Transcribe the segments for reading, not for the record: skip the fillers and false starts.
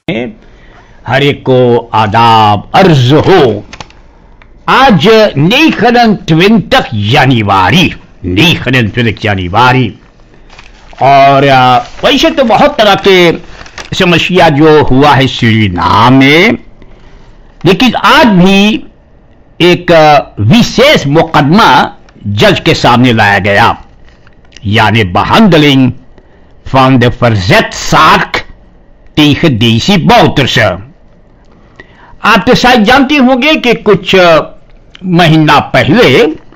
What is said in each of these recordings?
हर एक को आदाब अर्ज हो। आज 29 januari और वैसे तो बहुत तरह के समस्या जो हुआ है सूरीनाम में, लेकिन आज भी एक विशेष मुकदमा जज के सामने लाया गया, यानी behandeling van de verzetzaak tegen deze Bouterse। आप तो शायद जानते होंगे कि कुछ महीना पहले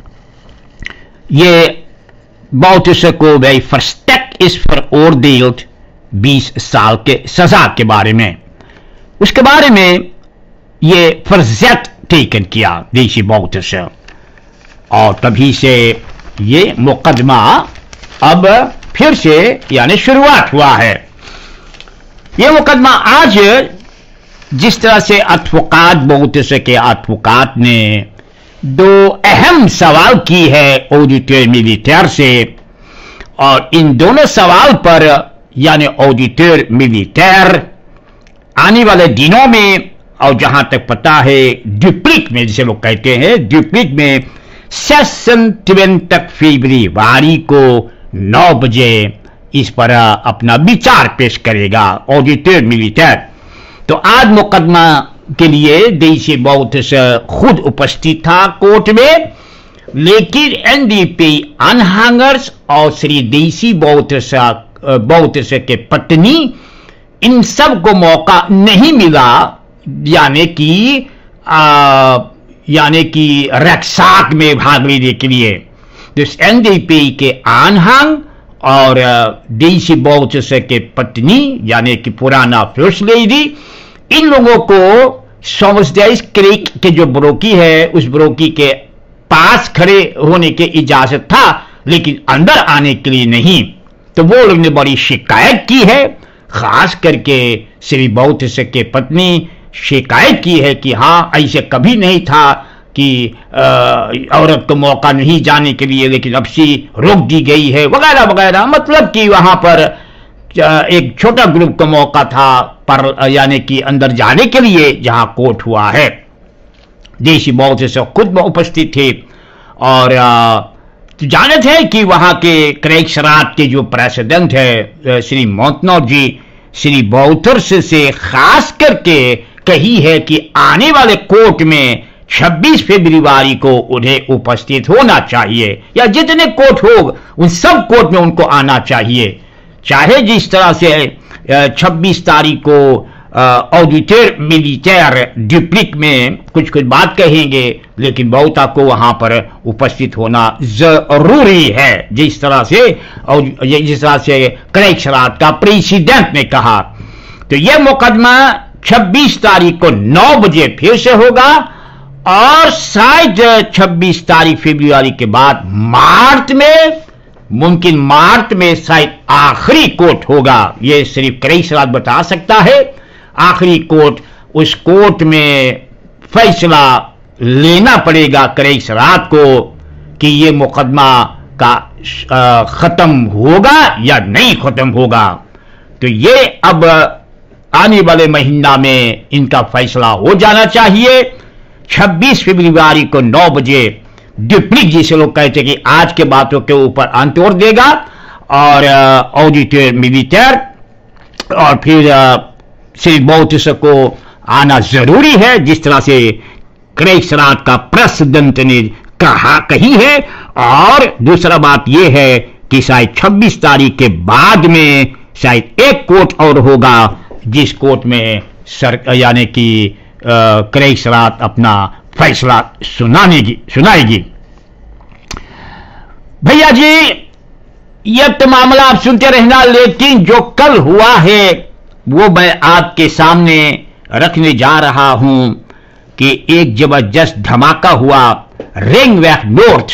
ये Bouterse को bij verstek is veroordeeld 20 साल के सजा के बारे में, उसके बारे में ये verzet टेकन किया देशी Bouterse, और तभी से ये मुकदमा अब फिर से यानी शुरुआत हुआ है। ये मुकदमा आज जिस तरह से एडवोकेट Bouterse के एडवोकेट ने दो अहम सवाल की है ऑडिटर मिलिटर से, और इन दोनों सवाल पर यानी ऑडिटर मिलिटर आने वाले दिनों में, और जहां तक पता है ड्यूप्लिक में जिसे लोग कहते हैं, ड्यूप्लिक में 26 फरवरी को 9 बजे इस पर अपना विचार पेश करेगा ऑडिटर मिलिटर। तो आज मुकदमा के लिए देशी Bouterse खुद उपस्थित था कोर्ट में, लेकिन NDP अनहैंगर्स और श्री देशी Bouterse के पत्नी इन सब को मौका नहीं मिला, यानी कि रक्षाक में भाग लेने के लिए। तो NDP के अनहंग और देशी Bouterse के पत्नी यानी कि पुराना फर्स्ट लेडी, इन लोगों को सोमसडेस क्रीक के जो ब्रोकी है उस ब्रोकी के पास खड़े होने की इजाजत था, लेकिन अंदर आने के लिए नहीं। तो वो लोग ने बड़ी शिकायत की है, खास करके श्री Bouterse के पत्नी शिकायत की है कि हाँ ऐसे कभी नहीं था कि औरत को मौका नहीं जाने के लिए, लेकिन अब से रोक दी गई है वगैरह वगैरह। मतलब कि वहां पर एक छोटा ग्रुप का मौका था पर यानी कि अंदर जाने के लिए जहां कोर्ट हुआ है। देशी Bouterse खुद उपस्थित थे, और जाने थे कि वहां के क्रेग शराब के जो प्रेसिडेंट है श्री मोंटनॉट जी श्री Bouterse से खास करके कही है कि आने वाले कोर्ट में 26 फरवरी को उन्हें उपस्थित होना चाहिए, या जितने कोर्ट हो उन सब कोर्ट में उनको आना चाहिए। चाहे जिस तरह से 26 तारीख को ऑडिटर मिलिटर ड्यूप्लिक में कुछ बात कहेंगे, लेकिन बहुता को वहां पर उपस्थित होना जरूरी है, जिस तरह से क्रेग शराब का प्रेसिडेंट ने कहा। तो यह मुकदमा 26 तारीख को 9 बजे फिर से होगा, और शायद 26 तारीख फरवरी के बाद मार्च में शायद आखिरी कोर्ट होगा। यह सिर्फ क्रेग शराब बता सकता है। आखिरी कोर्ट, उस कोर्ट में फैसला लेना पड़ेगा क्रेग शराब को कि यह मुकदमा का खत्म होगा या नहीं खत्म होगा। तो ये अब आने वाले महीना में इनका फैसला हो जाना चाहिए। 26 फरवरी को 9 बजे ड्यूप्लिक जिसे लोग कहते हैं कि आज के बातों के ऊपर अंतोड़ देगा, और ऑडिटर मिलिटर, और फिर श्री Bouterse को आना जरूरी है, जिस तरह से क्रेग शराब का प्रेसिडेंट ने कही है। और दूसरा बात यह है कि शायद 26 तारीख के बाद में शायद एक कोर्ट और होगा, जिस कोर्ट में यानी कि क्रेग शराब अपना फैसला सुनाएगी। भैया जी, यह तो मामला आप सुनते रहना, लेकिन जो कल हुआ है वो मैं आपके सामने रखने जा रहा हूं कि एक जबरदस्त धमाका हुआ रिंगवेक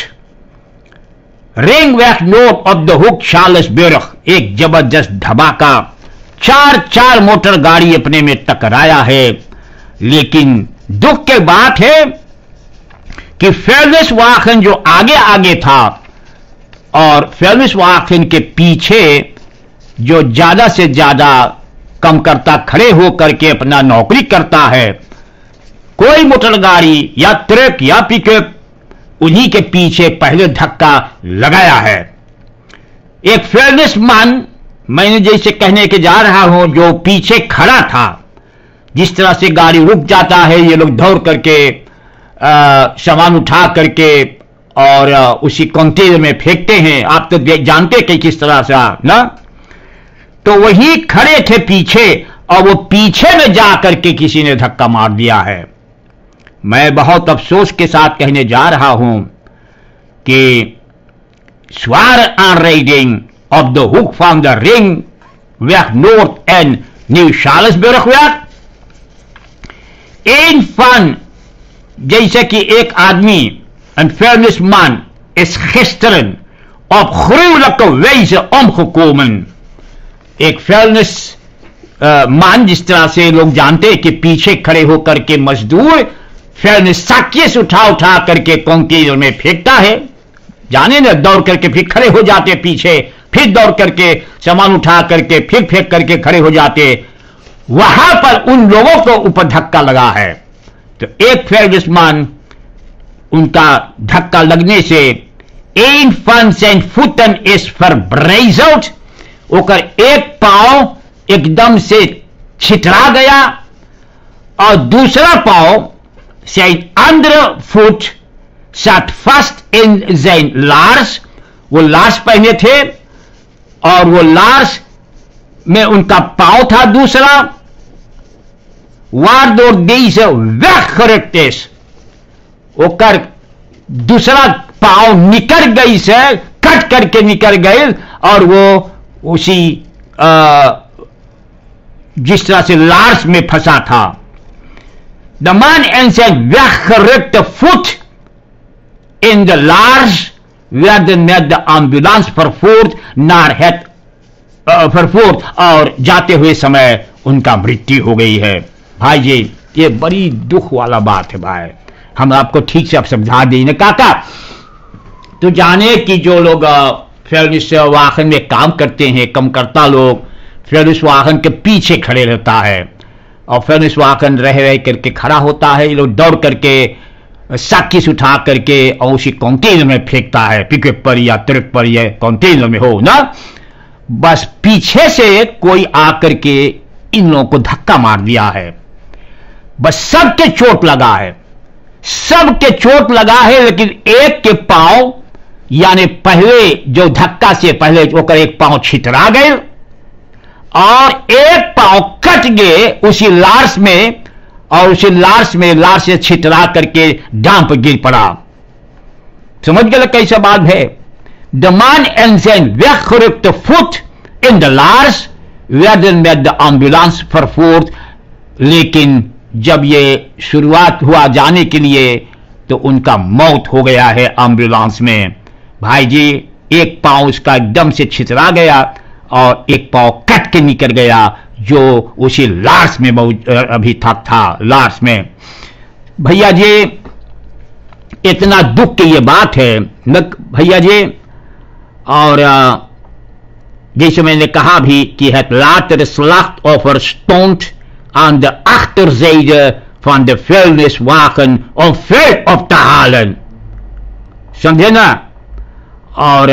नॉर्थ ऑफ द हुक चार्ल्सबर्ग। एक जबरदस्त धमाका, 4 मोटर गाड़ी अपने में टकराया है, लेकिन दुख की बात है कि फेलिक्स वाहन जो आगे था और फेलिक्स वाहन के पीछे जो ज्यादा से ज्यादा कम करता खड़े होकर के अपना नौकरी करता है, कोई मोटर गाड़ी या ट्रक या पिकअप उन्हीं के पीछे पहले धक्का लगाया है। एक फेयरनेस मैन, मैंने जैसे कहने के जा रहा हूं, जो पीछे खड़ा था, जिस तरह से गाड़ी रुक जाता है, ये लोग दौड़ करके सामान उठा करके और उसी कंटेनर में फेंकते हैं। आप तो जानते कि किस तरह से ना, तो वही खड़े थे पीछे और वो पीछे में जा करके किसी ने धक्का मार दिया है। मैं बहुत अफसोस के साथ कहने जा रहा हूं कि zware aanrijding op de hoek van de Ringweg Noord en Nieuw-Salisburgweg, een van, जैसे कि एक आदमी, een vuilnisman, is gisteren op gruwelijke wijze omgekomen. एक फेयरनेस मान, जिस तरह से लोग जानते हैं कि पीछे खड़े होकर के मजदूर फेयरनेस साकियस उठा उठा करके कंटेनर में फेंकता है, जाने न, दौड़ करके फिर खड़े हो जाते पीछे, फिर दौड़ करके सामान उठा करके फिर फेंक करके खड़े हो जाते, वहां पर उन लोगों को ऊपर धक्का लगा है। तो एक फेयरनेस मान, उनका धक्का लगने से een van zijn voeten is verbrijzeld, ओकर एक पांव एकदम से छितरा गया और दूसरा पांव, zijn andere voet zat vast in zijn laars, वो लार्स पहने थे और वो लार्स में उनका पांव था दूसरा, waardoor deze weggerukt is, ओकर दूसरा पांव निकल गई से, कट करके निकल गई और वो उसी जिस तरह से लार्स में फंसा था। De man en zijn weggerukte voet in de laars werden met de ambulance vervoerd naar het vervoerd और जाते हुए समय उनका मृत्यु हो गई है। भाई जी, ये बड़ी दुख वाला बात है भाई, हम आपको ठीक से अब समझा दें काका। तो जाने कि जो लोग फेयरनेस वाहन में काम करते हैं, कम करता लोग फेयरनेस वाहन के पीछे खड़े रहता है और फेयरनेस वाहन रह करके खड़ा होता है, ये लोग दौड़ करके साकिस उठा करके और उसी कंटेनर में फेंकता है, पिकअप पर या ट्रक पर या कंटेनर में हो ना, बस पीछे से कोई आकर के इन लोगों को धक्का मार दिया है, बस सबके चोट लगा है, सबके चोट लगा है, लेकिन एक के पांव, यानी पहले जो धक्का से पहले होकर एक पांव छितरा गए और एक पांव कट गए उसी लार्स में, और उसी लार्स में लार्स से छितरा करके डांप पर गिर पड़ा। समझ गए कैसा बात है? De man en zijn weggerukte voet in de laars werden met de ambulance vervoerd, लेकिन जब ये शुरुआत हुआ जाने के लिए तो उनका मौत हो गया है एम्बुलेंस में। भाई जी, एक पांव उसका एकदम से छितरा गया और एक पांव कट के निकल गया, जो उसी लार्स में अभी तक था लार्स में। भैया जी, इतना दुख की ये बात है न भैया जी। और जैसे मैंने कहा भी कि het latere slachtoffer stond aan de achterzijde van de vuilniswagen om vuil op te halen, समझे ना। और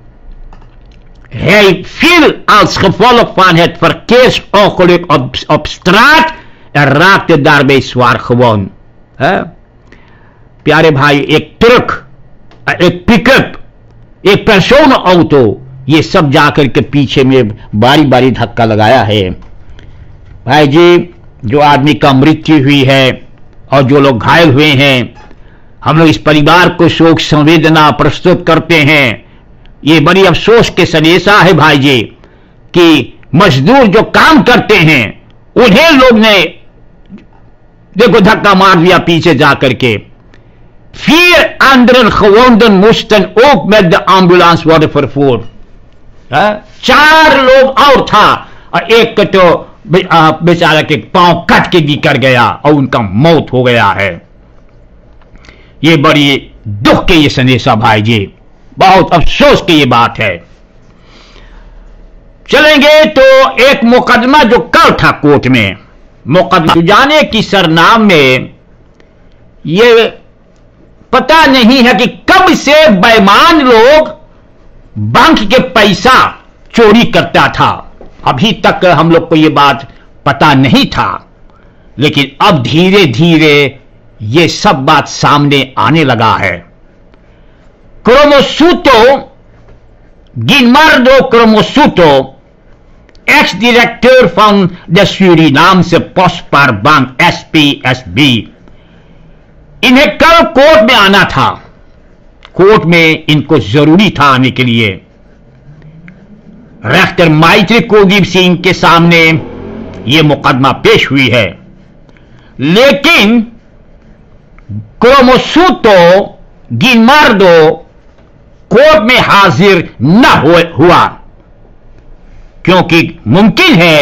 hij viel als gevolg van het verkeersongeluk op straat en raakte daarbij zwaar gewond। प्यारे भाई, एक ट्रक, एक पिकअप, एक personenauto, ये सब जाकर के पीछे में बारी बारी धक्का लगाया है। भाई जी, जो आदमी का मृत्यु हुई है और जो लोग घायल हुए हैं, हम लोग इस परिवार को शोक संवेदना प्रस्तुत करते हैं। ये बड़ी अफसोस के संदेशा है भाई जी कि मजदूर जो काम करते हैं उन्हें लोग ने देखो धक्का मार दिया पीछे जाकर के। 4 anderen gewonden moesten ook met de ambulance worden vervoerd। 4 लोग और था और एक तो बेचारा के पांव कट के निकल गया और उनका मौत हो गया है। ये बड़ी दुख के ये संदेशा भाई जी, बहुत अफसोस की ये बात है। चलेंगे तो एक मुकदमा जो कल था कोर्ट में, मुकदमा सुजाने की सरनाम में, ये पता नहीं है कि कब से बेईमान लोग बैंक के पैसा चोरी करता था। अभी तक हम लोग को ये बात पता नहीं था, लेकिन अब धीरे धीरे ये सब बात सामने आने लगा है। Kromosoeto, Gilmardo Kromosoeto, ex director from the Suriname's Prosper bank SPSB, इन्हें कल कोर्ट में आना था। कोर्ट में इनको जरूरी था आने के लिए। रेक्टर मैत्री कुलदीप सिंह के सामने यह मुकदमा पेश हुई है, लेकिन क्रोमोसूतो गिलमार्डो कोर्ट में हाजिर न हुआ, क्योंकि मुमकिन है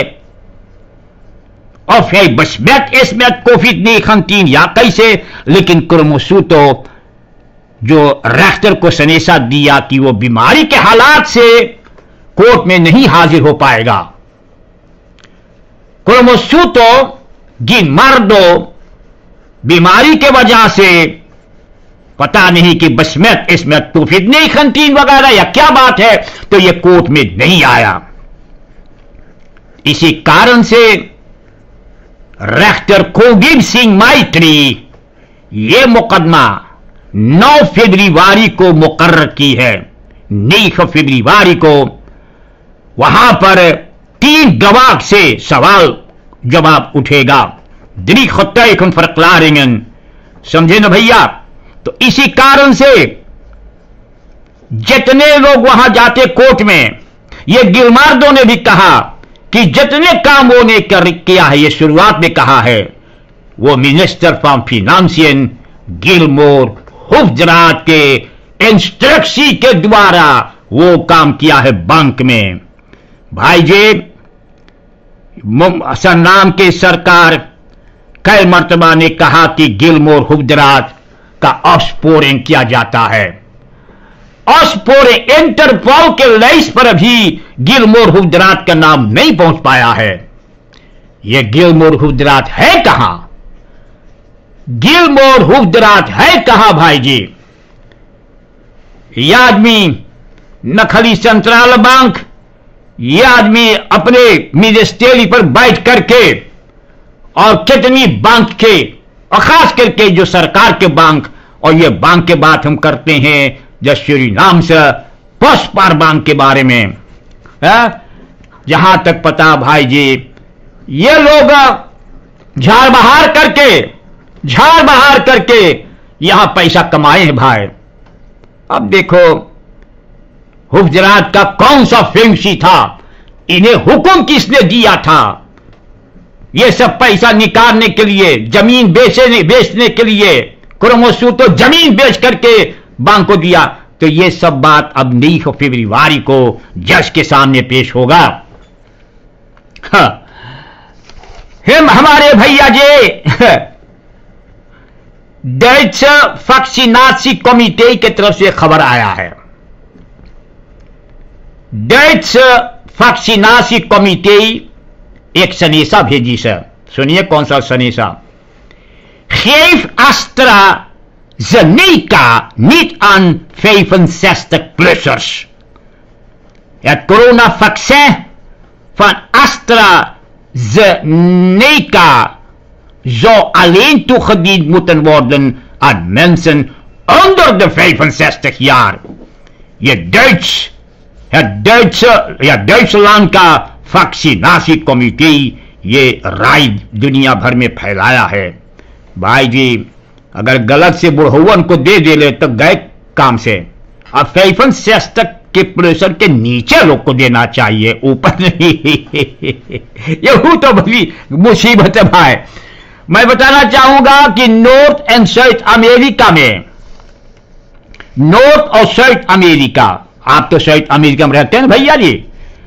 और फिर बसमेत इसमें COVID-19 या कैसे, लेकिन क्रोमोसूतो जो रेक्टर को संदेशा दिया कि वो बीमारी के हालात से कोर्ट में नहीं हाजिर हो पाएगा। क्रोमोसूतो गिलमार्डो बीमारी के वजह से पता नहीं कि बसमेत इसमें COVID-19 वगैरह या क्या बात है, तो ये कोर्ट में नहीं आया। इसी कारण से रेक्टर कुलदीप सिंह मैत्री ये मुकदमा 9 फरवरी को मुकर्रर की है। 9 फरवरी को वहां पर 3 गवाह से सवाल जवाब उठेगा। समझे ना भैया? तो इसी कारण से जितने लोग वहां जाते कोर्ट में, ये गिलमार्डो ने भी कहा कि जितने काम वो ने किया है, ये शुरुआत में कहा है, वो मिनिस्टर फ्रॉम फिनेंशियल गिलमोर हुफ्जरात के इंस्ट्रक्शन के द्वारा वो काम किया है बैंक में। भाई जी, सरनाम की सरकार कई मर्तबा ने कहा कि गिलमोर हुफ्जरात का ऑफस्पोरिंग किया जाता है। ऑफस्पोरिंग इंटरपोल के लिस्ट पर भी गिलमोर हुफ्जरात का नाम नहीं पहुंच पाया है। यह गिलमोर हुफ्जरात है कहां? गिलमोर हुफ्जरात है कहां भाई जी? यह आदमी नखली सेंट्रल बैंक, यह आदमी अपने मिनिस्ट्री पर बैठ करके और कितनी बैंक के, और खास करके जो सरकार के बैंक, और ये बैंक के बात हम करते हैं जो सूरीनाम से प्रॉस्पर बैंक के बारे में है? जहां तक पता भाई जी, ये लोग झाड़ बहार करके यहां पैसा कमाए हैं भाई। अब देखो हुफ्जरात का कौन सा फिल्मसी था, इन्हें हुक्म किसने दिया था ये सब पैसा निकालने के लिए, जमीन बेचने के लिए? क्रोमोसूतो जमीन बेच करके बैंक को दिया। तो ये सब बात अब 9 फरवरी को जज के सामने पेश होगा। हम हमारे भैया जी डच वैक्सीनासी कमिटी की तरफ से खबर आया है। डच वैक्सीनासी कमिटी एक संदेशा भेजी सर, सुनिए कौन सा संदेशा। Geef AstraZeneca niet aan 65-plussers. Het coronavaccin van AstraZeneca zou alleen toegediend moeten worden aan mensen onder de 65 jaar. Duitsland का वैक्सीनासी कमिटी ये राय दुनिया भर में फैलाया है। भाई जी, अगर गलत से बुढ़वन को दे ले तो गए काम से। अब 65 के प्रेशर के नीचे लोग को देना चाहिए, ऊपर नहीं। यही तो बड़ी मुसीबत है भाई। मैं बताना चाहूंगा कि नॉर्थ एंड साउथ अमेरिका में, नॉर्थ और साउथ अमेरिका, आप तो साउथ अमेरिका में रहते हैं भैया जी।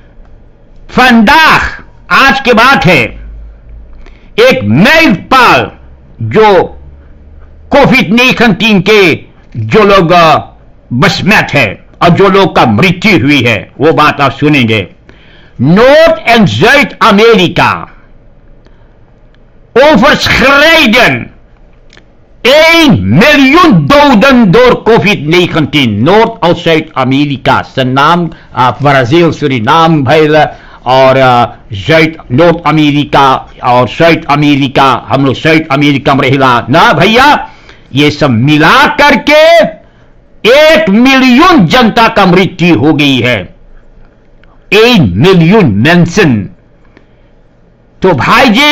फंडाख आज की बात है, एक मेलपाल जो COVID-19 के जो लोग बसमेत है और जो लोग का मृत्यु हुई है, वो बात आप सुनेंगे। Noord- en Zuid-Amerika overschrijden 1 miljoen doden door COVID-19. Noord- और Zuid-Amerika, Suriname, Brazil, Suriname भैया, और नॉर्थ अमेरिका और साउथ अमेरिका, हम लोग साउथ अमेरिका में रहेला ना भैया, ये सब मिला करके 1 मिलियन जनता का मृत्यु हो गई है। 1 मिलियन मेंशन। तो भाई जी,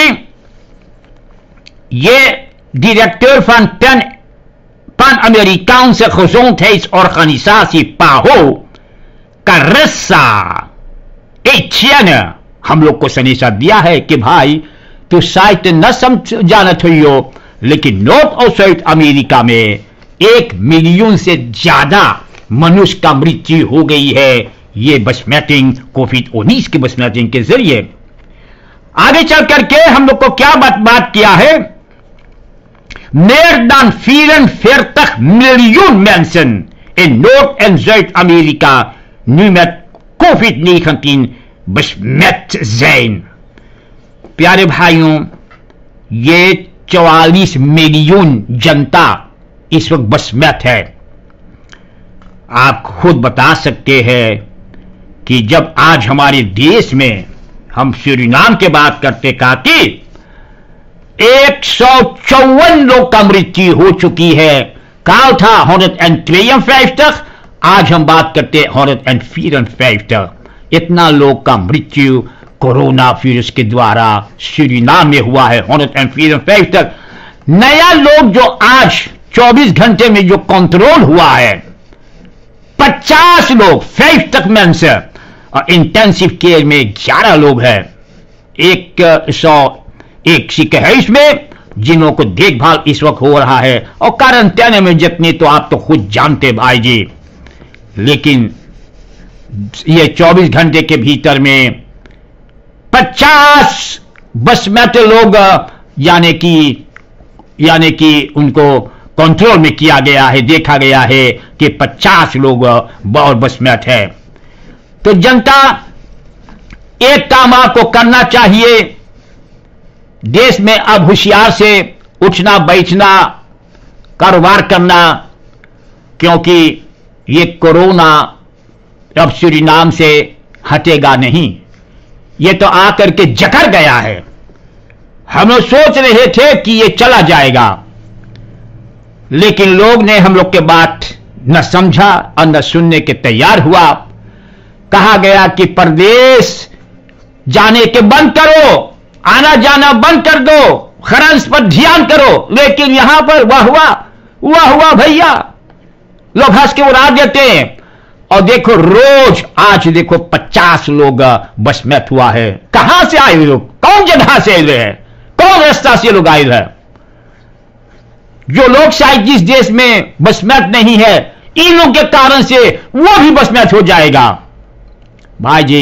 ये Directeur van Pan-Amerikaanse Gezondheidsorganisatie PAHO Carissa Etienne हम लोग को संदेशा दिया है कि भाई तू शायद न समझ जानत हो, लेकिन नॉर्थ और साउथ अमेरिका में 1 मिलियन से ज्यादा मनुष्य का मृत्यु हो गई है, ये बसमैटिंग कोविड-19 की बसमैटिंग के जरिए। आगे चल करके हम लोग को क्या बात किया है, meer dan 44 miljoen mensen in Noord- en Zuid-Amerika nu met COVID-19 besmet zijn। प्यारे भाइयों, ये 44 मिलियन जनता इस वक्त बसमत है। आप खुद बता सकते हैं कि जब आज हमारे देश में हम सूरीनाम की बात करते कहा कि 154 लोग का मृत्यु हो चुकी है। काल था 153, आज हम बात करते 154। इतना लोग का मृत्यु कोरोना वायरस के द्वारा सूरीनाम में हुआ है, 154। नया लोग जो आज 24 घंटे में जो कंट्रोल हुआ है 50 लोग, 5 तक में से, और इंटेंसिव केयर में 11 लोग हैं। 101 केस में जिनों को देखभाल इस वक्त हो रहा है, और क्वारंटाइन में जितने तो आप तो खुद जानते भाई जी। लेकिन ये 24 घंटे के भीतर में 50 बसमत लोग यानी कि उनको कंट्रोल में किया गया है, देखा गया है कि 50 लोग बहुत बसमत है। तो जनता, एक काम आपको करना चाहिए, देश में अब होशियार से उठना बैठना, कारोबार करना, क्योंकि ये कोरोना अब सूरीनाम से हटेगा नहीं, ये तो आकर के जकड़ गया है। हम लोग सोच रहे थे कि ये चला जाएगा, लेकिन लोग ने हम लोग के बात न समझा और न सुनने के तैयार हुआ। कहा गया कि प्रदेश जाने के बंद करो, आना जाना बंद कर दो, खर्च पर ध्यान करो, लेकिन यहां पर वाह हुआ भैया, लोग हंस के उड़ा देते हैं। और देखो रोज आज देखो 50 लोग बसमत हुआ है। कहां से आए लोग, कौन जगह से आए हैं, कौन रास्ता से लोग आए हैं? जो लोग शायद जिस देश में बसमत नहीं है, इन लोगों के कारण से वो भी बसमत हो जाएगा। भाई जी,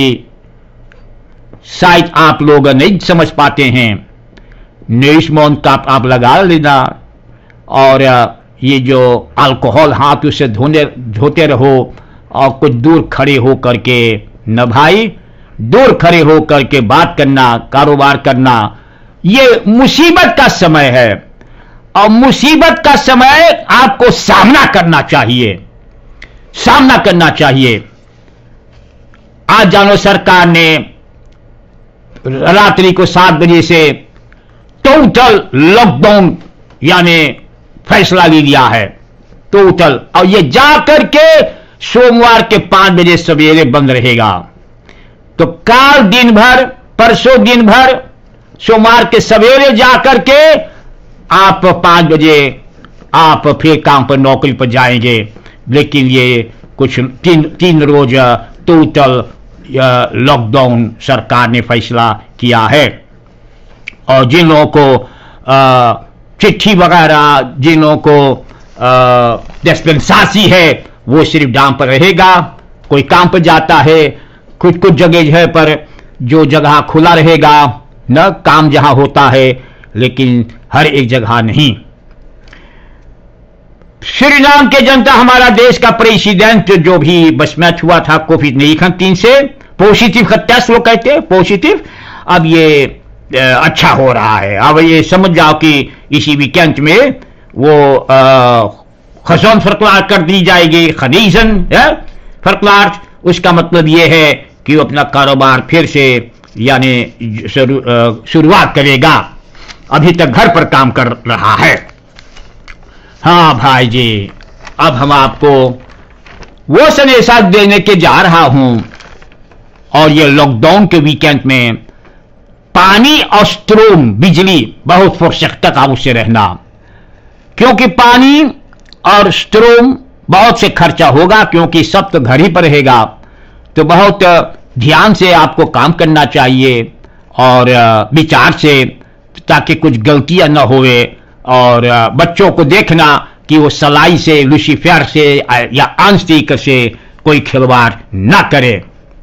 शायद आप लोग नहीं समझ पाते हैं, न्यूज मौन का आप लगा लेना, और ये जो अल्कोहल हाथ से धोते रहो, और कुछ दूर खड़े हो करके न भाई, दूर खड़े हो करके बात करना, कारोबार करना। ये मुसीबत का समय है, और मुसीबत का समय आपको सामना करना चाहिए, सामना करना चाहिए। आज जानो सरकार ने रात्रि को 7 बजे से टोटल लॉकडाउन यानी फैसला ले लिया है, टोटल। और ये जाकर के सोमवार के 5 बजे सवेरे बंद रहेगा। तो काल दिन भर, परसों दिन भर, सोमवार के सवेरे जाकर के आप 5 बजे आप फिर काम पर, नौकरी पर जाएंगे। लेकिन ये कुछ तीन रोज टोटल लॉकडाउन सरकार ने फैसला किया है। और जिन लोगों को चिट्ठी वगैरह, जिन लोगों को डिस्पेंसासी है, वो सिर्फ डाम पर रहेगा। कोई काम पर जाता है, कुछ जगह पर जो जगह खुला रहेगा न, काम जहां होता है, लेकिन हर एक जगह नहीं। सूरीनाम के जनता, हमारा देश का प्रेसिडेंट जो भी बसमत हुआ था कोविड-19 से, पॉजिटिव का टेस्ट वो कहते हैं, पॉजिटिव। अब ये अच्छा हो रहा है। अब ये समझ जाओ कि इसी वीकेंड में वो खसौन फरकलार कर दी जाएगी, खनीजन फरकलार। उसका मतलब ये है कि वो अपना कारोबार फिर से यानी शुरुआत करेगा। अभी तक घर पर काम कर रहा है। हाँ भाई जी, अब हम आपको वो संदेशा देने के जा रहा हूं। और ये लॉकडाउन के वीकेंड में पानी और स्ट्रोम, बिजली बहुत फुर्सत तक आप उससे रहना, क्योंकि पानी और स्ट्रोम बहुत से खर्चा होगा, क्योंकि सब तो घर ही पर रहेगा। तो बहुत ध्यान से आपको काम करना चाहिए और विचार से, ताकि कुछ गलतियां न होवे। और बच्चों को देखना कि वो सलाई से, लूसीफर से या अनस्टिक से कोई खिलवाड़ ना करे।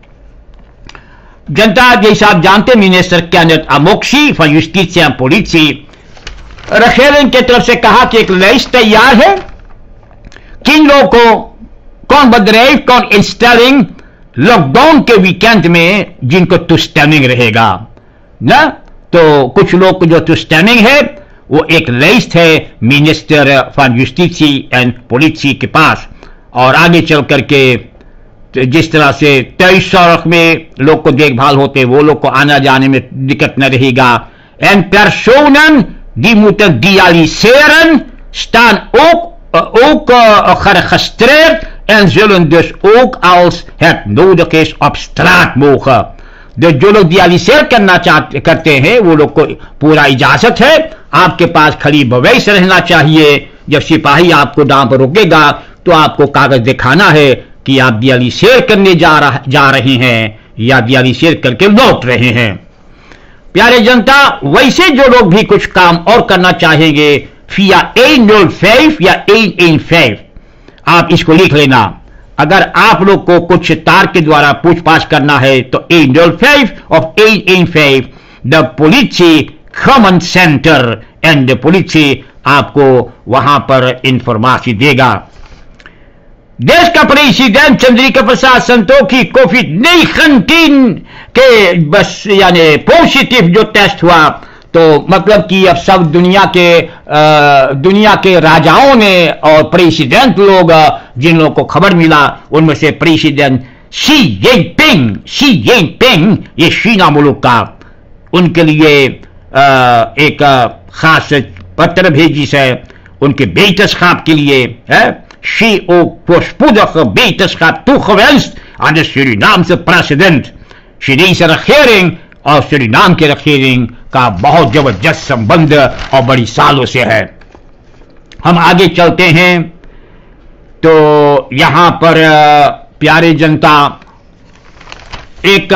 जनता जैसा आप जानते, minister Kenneth Amoksi for justice and policy रखेलन की तरफ से कहा कि एक लिस्ट तैयार है, किन लोगों को कौन बदरेव, कौन इंस्टॉलिंग लॉकडाउन के वीकेंड में जिनको टूस्टैनिंग रहेगा ना। तो कुछ लोग को जो टूस्टैनिंग है वो एक लिस्ट है minister for justice and policy के पास। और आगे चल करके जिस तरह से 23 सड़क में लोग को देखभाल होते, वो लोग को आना जाने में दिक्कत न रहेगा। एन personen die moeten dialyseren staan ook geregistreerd en zullen dus ook als het nodig is op straat mogen। जो लोग डियालिसिस करना करते हैं वो लोग को पूरा इजाजत है, आपके पास खली बवैस रहना चाहिए। जब सिपाही आपको डांव पर रोकेगा तो आपको कागज दिखाना है कि आप डियालिसिस करने जा रहे हैं या डियालिसिस करके लौट रहे हैं। प्यारे जनता, वैसे जो लोग भी कुछ काम और करना चाहेंगे, फिया 105 या 115 आप इसको लिख लेना। अगर आप लोग को कुछ तार के द्वारा पूछताछ करना है तो 105 और 115 द पुलिसी कॉमन सेंटर एंड द पुलिसी आपको वहां पर इंफॉर्मेशन देगा। देश का प्रेसिडेंट चंद्रिका प्रसाद संतोखी कोविड-19 के बस यानी पॉजिटिव जो टेस्ट हुआ, तो मतलब कि अब सब दुनिया के राजाओं ने और प्रेसिडेंट लोग जिन लोगों को खबर मिला, उनमें से प्रेसिडेंट शी जिनपिंग ये चीना मुल्क का, उनके लिए एक खास पत्र भेजी है उनके बेटस्chaap के लिए है। Zie ook voorspoedige beterschap toegewenst aan de Surinaamse president। Chinese regering और सूरीनाम की regering का बहुत जबरदस्त संबंध और बड़ी सालों से है। हम आगे चलते हैं तो यहां पर प्यारे जनता, एक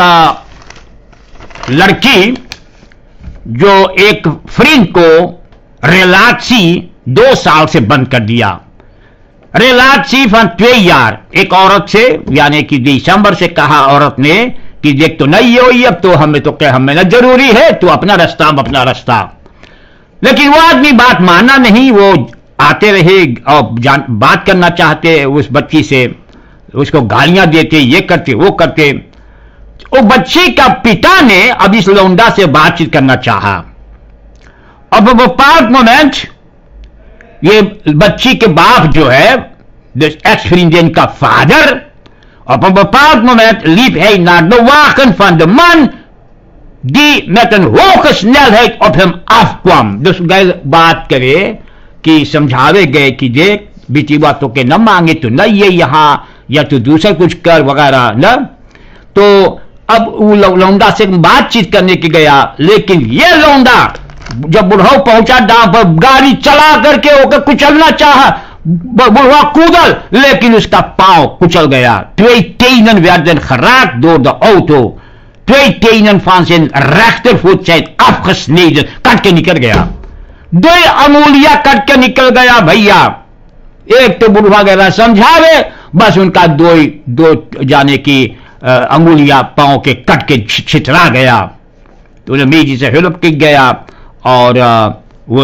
लड़की जो एक फ्रेंड को रिलैक्सी 2 साल से बंद कर दिया। रिलैक्सी फॉर 2 ईयर, एक औरत से यानी कि दिसंबर से कहा औरत ने कि देख तो नहीं हो, अब तो हमें तो क्या, हमें ना जरूरी है, तो अपना रास्ता अपना रास्ता। लेकिन वो आदमी बात माना नहीं, वो आते रहे और बात करना चाहते उस बच्ची से, उसको गालियां देते, ये करते वो करते। वो बच्ची का पिता ने अब इस लौंडा से बातचीत करना चाहा। अब वो पार्ट मोमेंट ये बच्ची के बाप जो है एक्स vriendin का father, op een bepaald moment liep hij naar de wagen van de man die met een hoge snelheid op hem afkwam। dus गए बात करे कि समझावे गए कि देख बेटी बातों के न मांगे तो न ये यहां, या तो दूसरा कुछ कर वगैरह न। तो अब वो लौंडा से बातचीत करने के गया, लेकिन ये लौंडा जब बुढ़ाऊ पहुंचा डांव पर, गाड़ी चला करके होकर कुचलना चाहा, बुढ़वा कूदल, लेकिन उसका पांव कुचल गया। 2 tenen werden geraakt door de auto। 2 tenen van zijn rechtervoet zijn afgesneden, कट के निकल गया। 2 अंगुलियां कट के निकल गया भैया। एक तो बुढ़वा गया समझावे, बस उनका दो जाने की अंगुलियां पांव के कट के छितरा गया। तो उन्हें मेजी से हेल्प किक गया और वो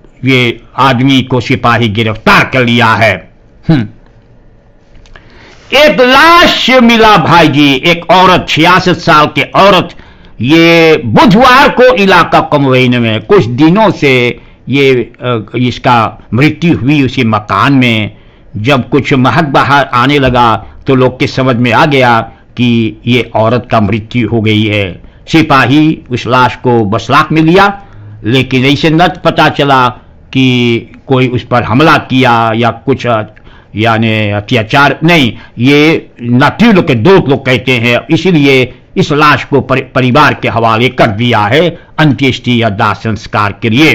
ये आदमी को सिपाही गिरफ्तार कर लिया है। एक लाश मिला भाई जी, एक औरत 66 साल की औरत। ये बुधवार को इलाका कमवैन में कुछ दिनों से ये इसका मृत्यु हुई उसी मकान में। जब कुछ महक बाहर आने लगा तो लोग के समझ में आ गया कि ये औरत का मृत्यु हो गई है। सिपाही उस लाश को बसलाक में लिया, लेकिन ऐसे न पता चला कि कोई उस पर हमला किया या कुछ यानी अत्याचार नहीं। ये नाती लोग के दोस्त लोग कहते हैं, इसीलिए इस लाश को परिवार के हवाले कर दिया है अंत्येष्टि या दाह संस्कार के लिए।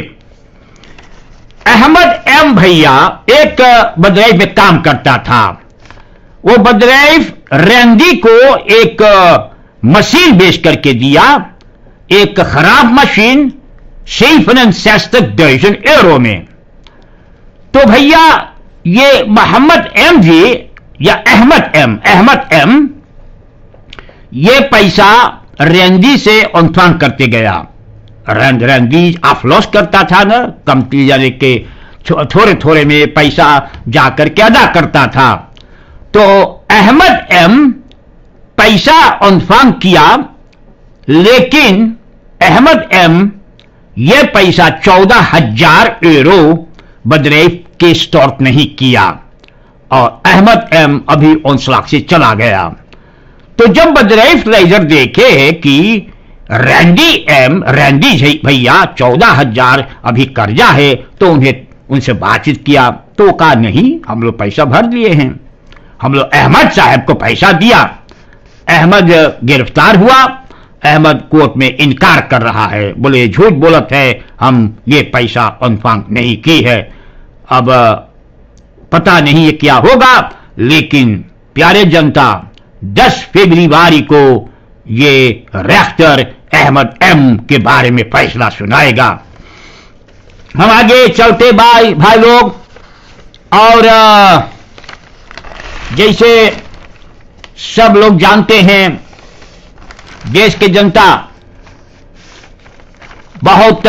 अहमद एम भैया एक बदरैफ में काम करता था। वो बदरैफ रैंडी को एक मशीन बेच करके दिया, एक खराब मशीन €760.000 में। तो भैया ये मोहम्मद एम जी या अहमद एम ये पैसा रैंडी से ऑनफान करते गया। रैंडी अफलोस करता था ना, कंपनी यानी के थोड़े थोड़े में पैसा जाकर के अदा करता था। तो अहमद एम पैसा ऑनफान किया, लेकिन अहमद एम यह पैसा €14,000 बदरैफ के स्टॉक नहीं किया और अहमद एम अभी ओंसलाक से चला गया। तो जब बदरैफ लेजर देखे कि रैंडी भैया 14,000 अभी कर्जा है, तो उनसे बातचीत किया। तो कहा नहीं, हम लोग पैसा भर दिए हैं, हम लोग अहमद साहब को पैसा दिया। अहमद गिरफ्तार हुआ। अहमद कोर्ट में इनकार कर रहा है, बोले झूठ बोलत है, हम ये पैसा ऑनफान नहीं की है। अब पता नहीं ये क्या होगा, लेकिन प्यारे जनता 10 फरवरी को ये रेख्तर अहमद एम के बारे में फैसला सुनाएगा। हम आगे चलते भाई लोग। और जैसे सब लोग जानते हैं, देश की जनता बहुत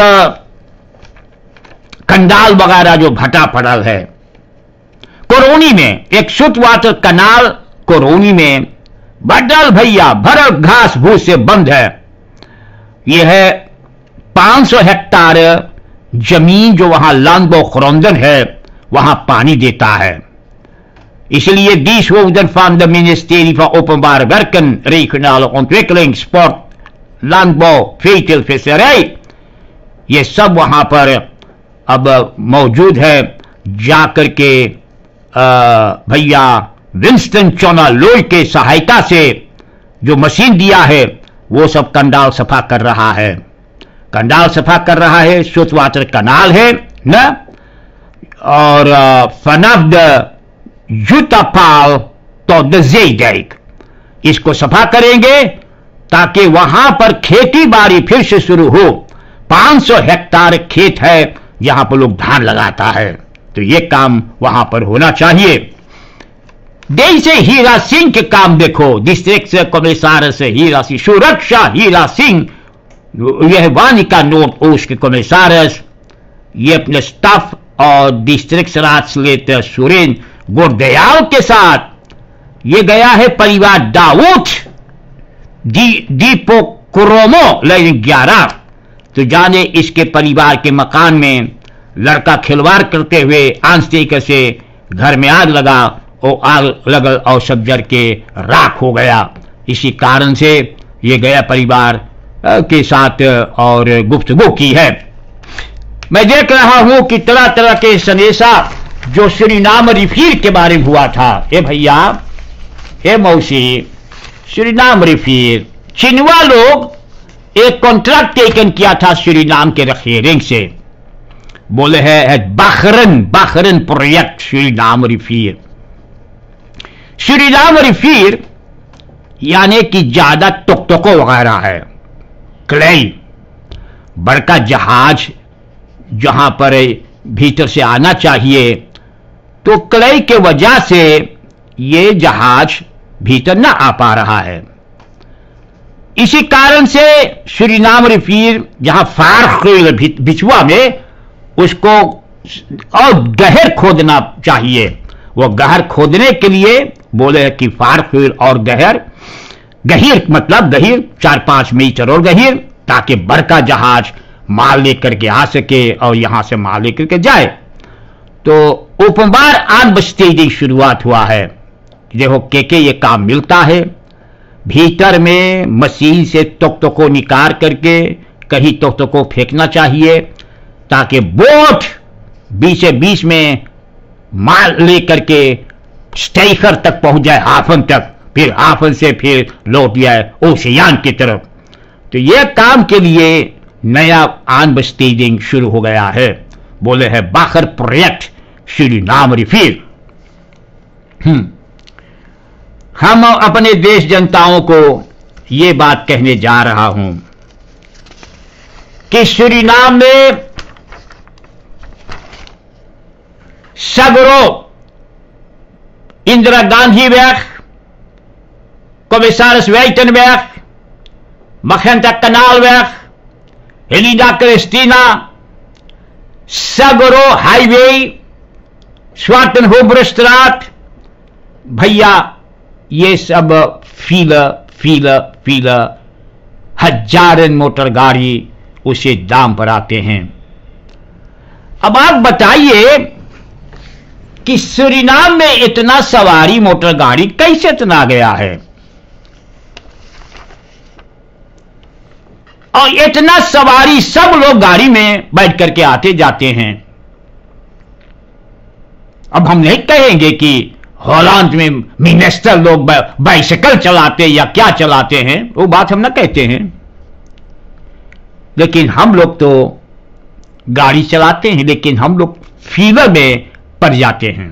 कंडाल वगैरह जो भटा पड़ल है। कोरोनी में एक शुद्ध वाटर कनाल कोरोनी में बडल भैया भरल घास भूस से बंद है। यह है 500 हेक्टार जमीन जो वहां लांगबो खरोंदन है, वहां पानी देता है। इसलिए dies worden van de ministerie van Openbare Werken, Regionale Ontwikkeling, Sport, Landbouw, Veeteelvisserij, ये सब वहां पर अब मौजूद है। जाकर के भैया विंस्टन चोना लोई के सहायता से जो मशीन दिया है, वो सब कंडाल सफा कर रहा है। कंडाल सफा कर रहा है, शुद्ध वाटर कनाल है न, और फनब युतापाल तो दजेडेक इसको सफा करेंगे ताकि वहां पर खेती बाड़ी फिर से शुरू हो। 500 हेक्टार खेत है जहां पर लोग धान लगाता है, तो ये काम वहां पर होना चाहिए। जैसे हीरा सिंह के काम देखो, डिस्ट्रिक्ट कमिश्नर से हीरा सिंह, सुरक्षा हीरा सिंह, यह वानिका नॉर्थ ईस्ट के कमिश्नर, ये अपने स्टाफ और डिस्ट्रिक्ट राजलेटर सुरेंद्र गुरदयाल के साथ ये गया है परिवार दाऊद दीपो कुरोमो लाइन 11। तो जाने इसके परिवार के मकान में लड़का खिलवाड़ करते हुए आंसटीक से घर में आग लगा और आग लगल और सब जर के राख हो गया। इसी कारण से ये गया परिवार के साथ और गुफ्तगू की है। मैं देख रहा हूं कि तरह तरह के संदेशा जो सूरीनाम रिफीर के बारे में हुआ था। ए भैया, ए मौसी, सूरीनाम रिफीर चिनवा लोग एक कॉन्ट्रैक्ट टेकन किया था सूरीनाम के रखेरिंग से, बोले है बाखरन प्रोजेक्ट सूरीनाम रिफीर। सूरीनाम रिफीर यानी कि ज्यादा टुकटुको वगैरह है, क्लेई बड़का जहाज जहां पर भीतर से आना चाहिए, तो क्लेई के वजह से ये जहाज भीतर ना आ पा रहा है। इसी कारण से सूरीनाम रिफीर जहां फार बिचवा में उसको और गहर खोदना चाहिए। वो गहर खोदने के लिए बोले हैं कि फारफिल और गहर, गहीर मतलब गहीर 4-5 मीटर और गहीर, ताकि बड़का जहाज माल लेकर के आ सके और यहां से माल लेकर के जाए। तो उपबार 8 बजते ही शुरुआत हुआ है। देखो के ये काम मिलता है, भीतर में मशीन से तख्तों को निकाल करके कहीं तख्तों को फेंकना चाहिए, ताकि बोट बीच बीच में माल लेकर के स्टेकर तक पहुंच जाए, हाफन तक, फिर हाफन से फिर लौट जाए ओशियान की तरफ। तो यह काम के लिए नया आनबस्टेडिंग शुरू हो गया है, बोले है बाखर प्रोजेक्ट सूरीनाम रिफिल। हम अपने देश जनताओं को यह बात कहने जा रहा हूं कि सूरीनाम में सगरो Indira Gandhi weg, commissaris Wijtenberg, Magenta Kanaalweg, Helena Christina, सगरो हाईवे, स्वातंत्र्यstraat, भैया ये सब फील हजारों मोटर गाड़ी उसे दाम पर आते हैं। अब आप बताइए कि सूरीनाम में इतना सवारी मोटर गाड़ी कैसे इतना गया है, और इतना सवारी सब लोग गाड़ी में बैठ करके आते जाते हैं। अब हम नहीं कहेंगे कि हॉलैंड में मिनिस्टर लोग बाइसिकल चलाते या क्या चलाते हैं, वो बात हम ना कहते हैं, लेकिन हम लोग तो गाड़ी चलाते हैं, लेकिन हम लोग फीवर में पड़ जाते हैं।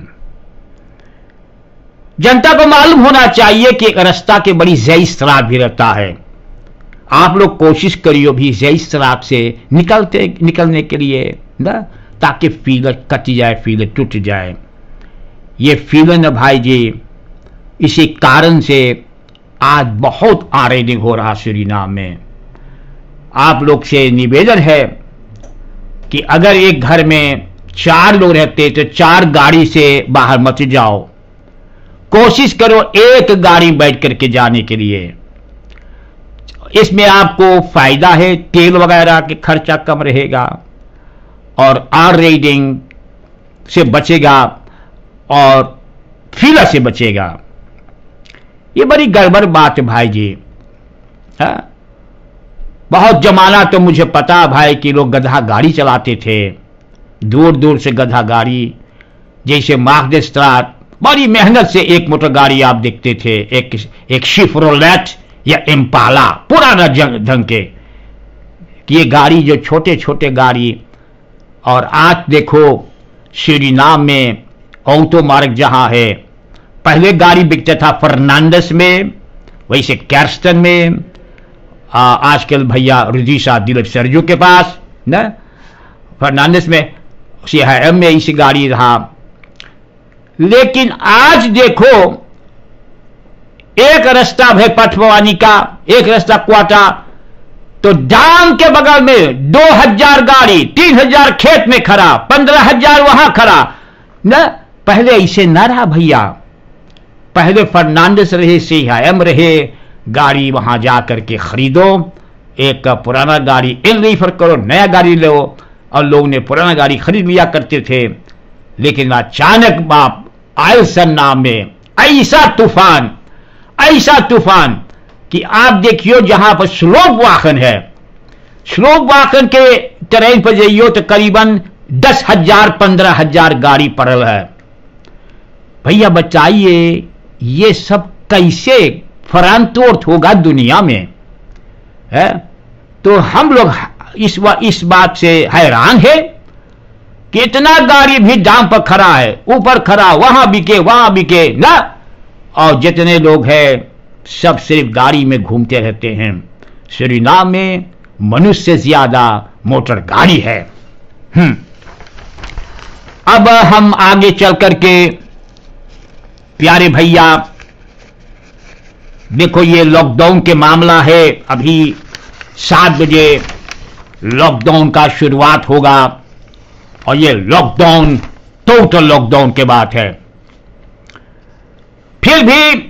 जनता को मालूम होना चाहिए कि एक रास्ता के बड़ी ज़ईफ़ सड़क भी रहता है। आप लोग कोशिश करियो भी ज़ईफ़ सड़क से निकलने के लिए ना, ताकि फीलर कट जाए, फीलर टूट जाए। ये फीलर न भाई जी, इसी कारण से आज बहुत आरेडिंग हो रहा सूरीनाम में। आप लोग से निवेदन है कि अगर एक घर में 4 लोग रहते तो 4 गाड़ी से बाहर मत जाओ, कोशिश करो एक गाड़ी बैठ करके जाने के लिए। इसमें आपको फायदा है, तेल वगैरह के खर्चा कम रहेगा और आर रेडिंग से बचेगा और फीला से बचेगा। ये बड़ी गड़बड़ बात है भाई जी। हाँ? बहुत जमाना तो मुझे पता भाई कि लोग गधा गाड़ी चलाते थे, दूर दूर से गधा गाड़ी, जैसे मार्गदेस्त्रात, बड़ी मेहनत से एक मोटर गाड़ी आप देखते थे, एक शिफ्रोलेट या इम्पाला, पुराना ढंग के, कि ये गाड़ी जो छोटे छोटे गाड़ी। और आज देखो सूरीनाम में ऑटो मार्ग जहां है, पहले गाड़ी बिकता था फर्नांडस में, वैसे कैर्स्टन में, आजकल भैया रुदीसा दिलीप सरजू के पास ना, फर्नांडस में CIM में इसी गाड़ी रहा। लेकिन आज देखो एक रास्ता है पटवानी का, एक रास्ता क्वाटा, तो डांग के बगल में 2000 गाड़ी, 3000 खेत में खड़ा, 15000 वहां खड़ा न। पहले ऐसे न रहा भैया, पहले फर्नांडिस रहे, CIM रहे, गाड़ी वहां जाकर के खरीदो, एक पुराना गाड़ी इन रेफर करो, नया गाड़ी लो, और लोग ने पुराना गाड़ी खरीद लिया करते थे। लेकिन अचानक बाप आयसन नाम में ऐसा तूफान कि आप देखियो जहां पर स्लोप वाहन है, स्लोप वाहन के ट्रेन पर जाइयो तो करीबन 10,000 15,000 गाड़ी पड़ल है। भैया बताइए ये सब कैसे फरांतोर्थ होगा दुनिया में है? तो हम लोग इस बात से हैरान है कि इतना गाड़ी भी दाम पर खड़ा है, ऊपर खड़ा, वहां बिके ना, और जितने लोग हैं सब सिर्फ गाड़ी में घूमते रहते हैं। सूरीनाम में मनुष्य से ज्यादा मोटर गाड़ी है। अब हम आगे चल करके प्यारे भैया देखो, ये लॉकडाउन के मामला है। अभी 7 बजे लॉकडाउन का शुरुआत होगा, और ये लॉकडाउन टोटल लॉकडाउन के बात है। फिर भी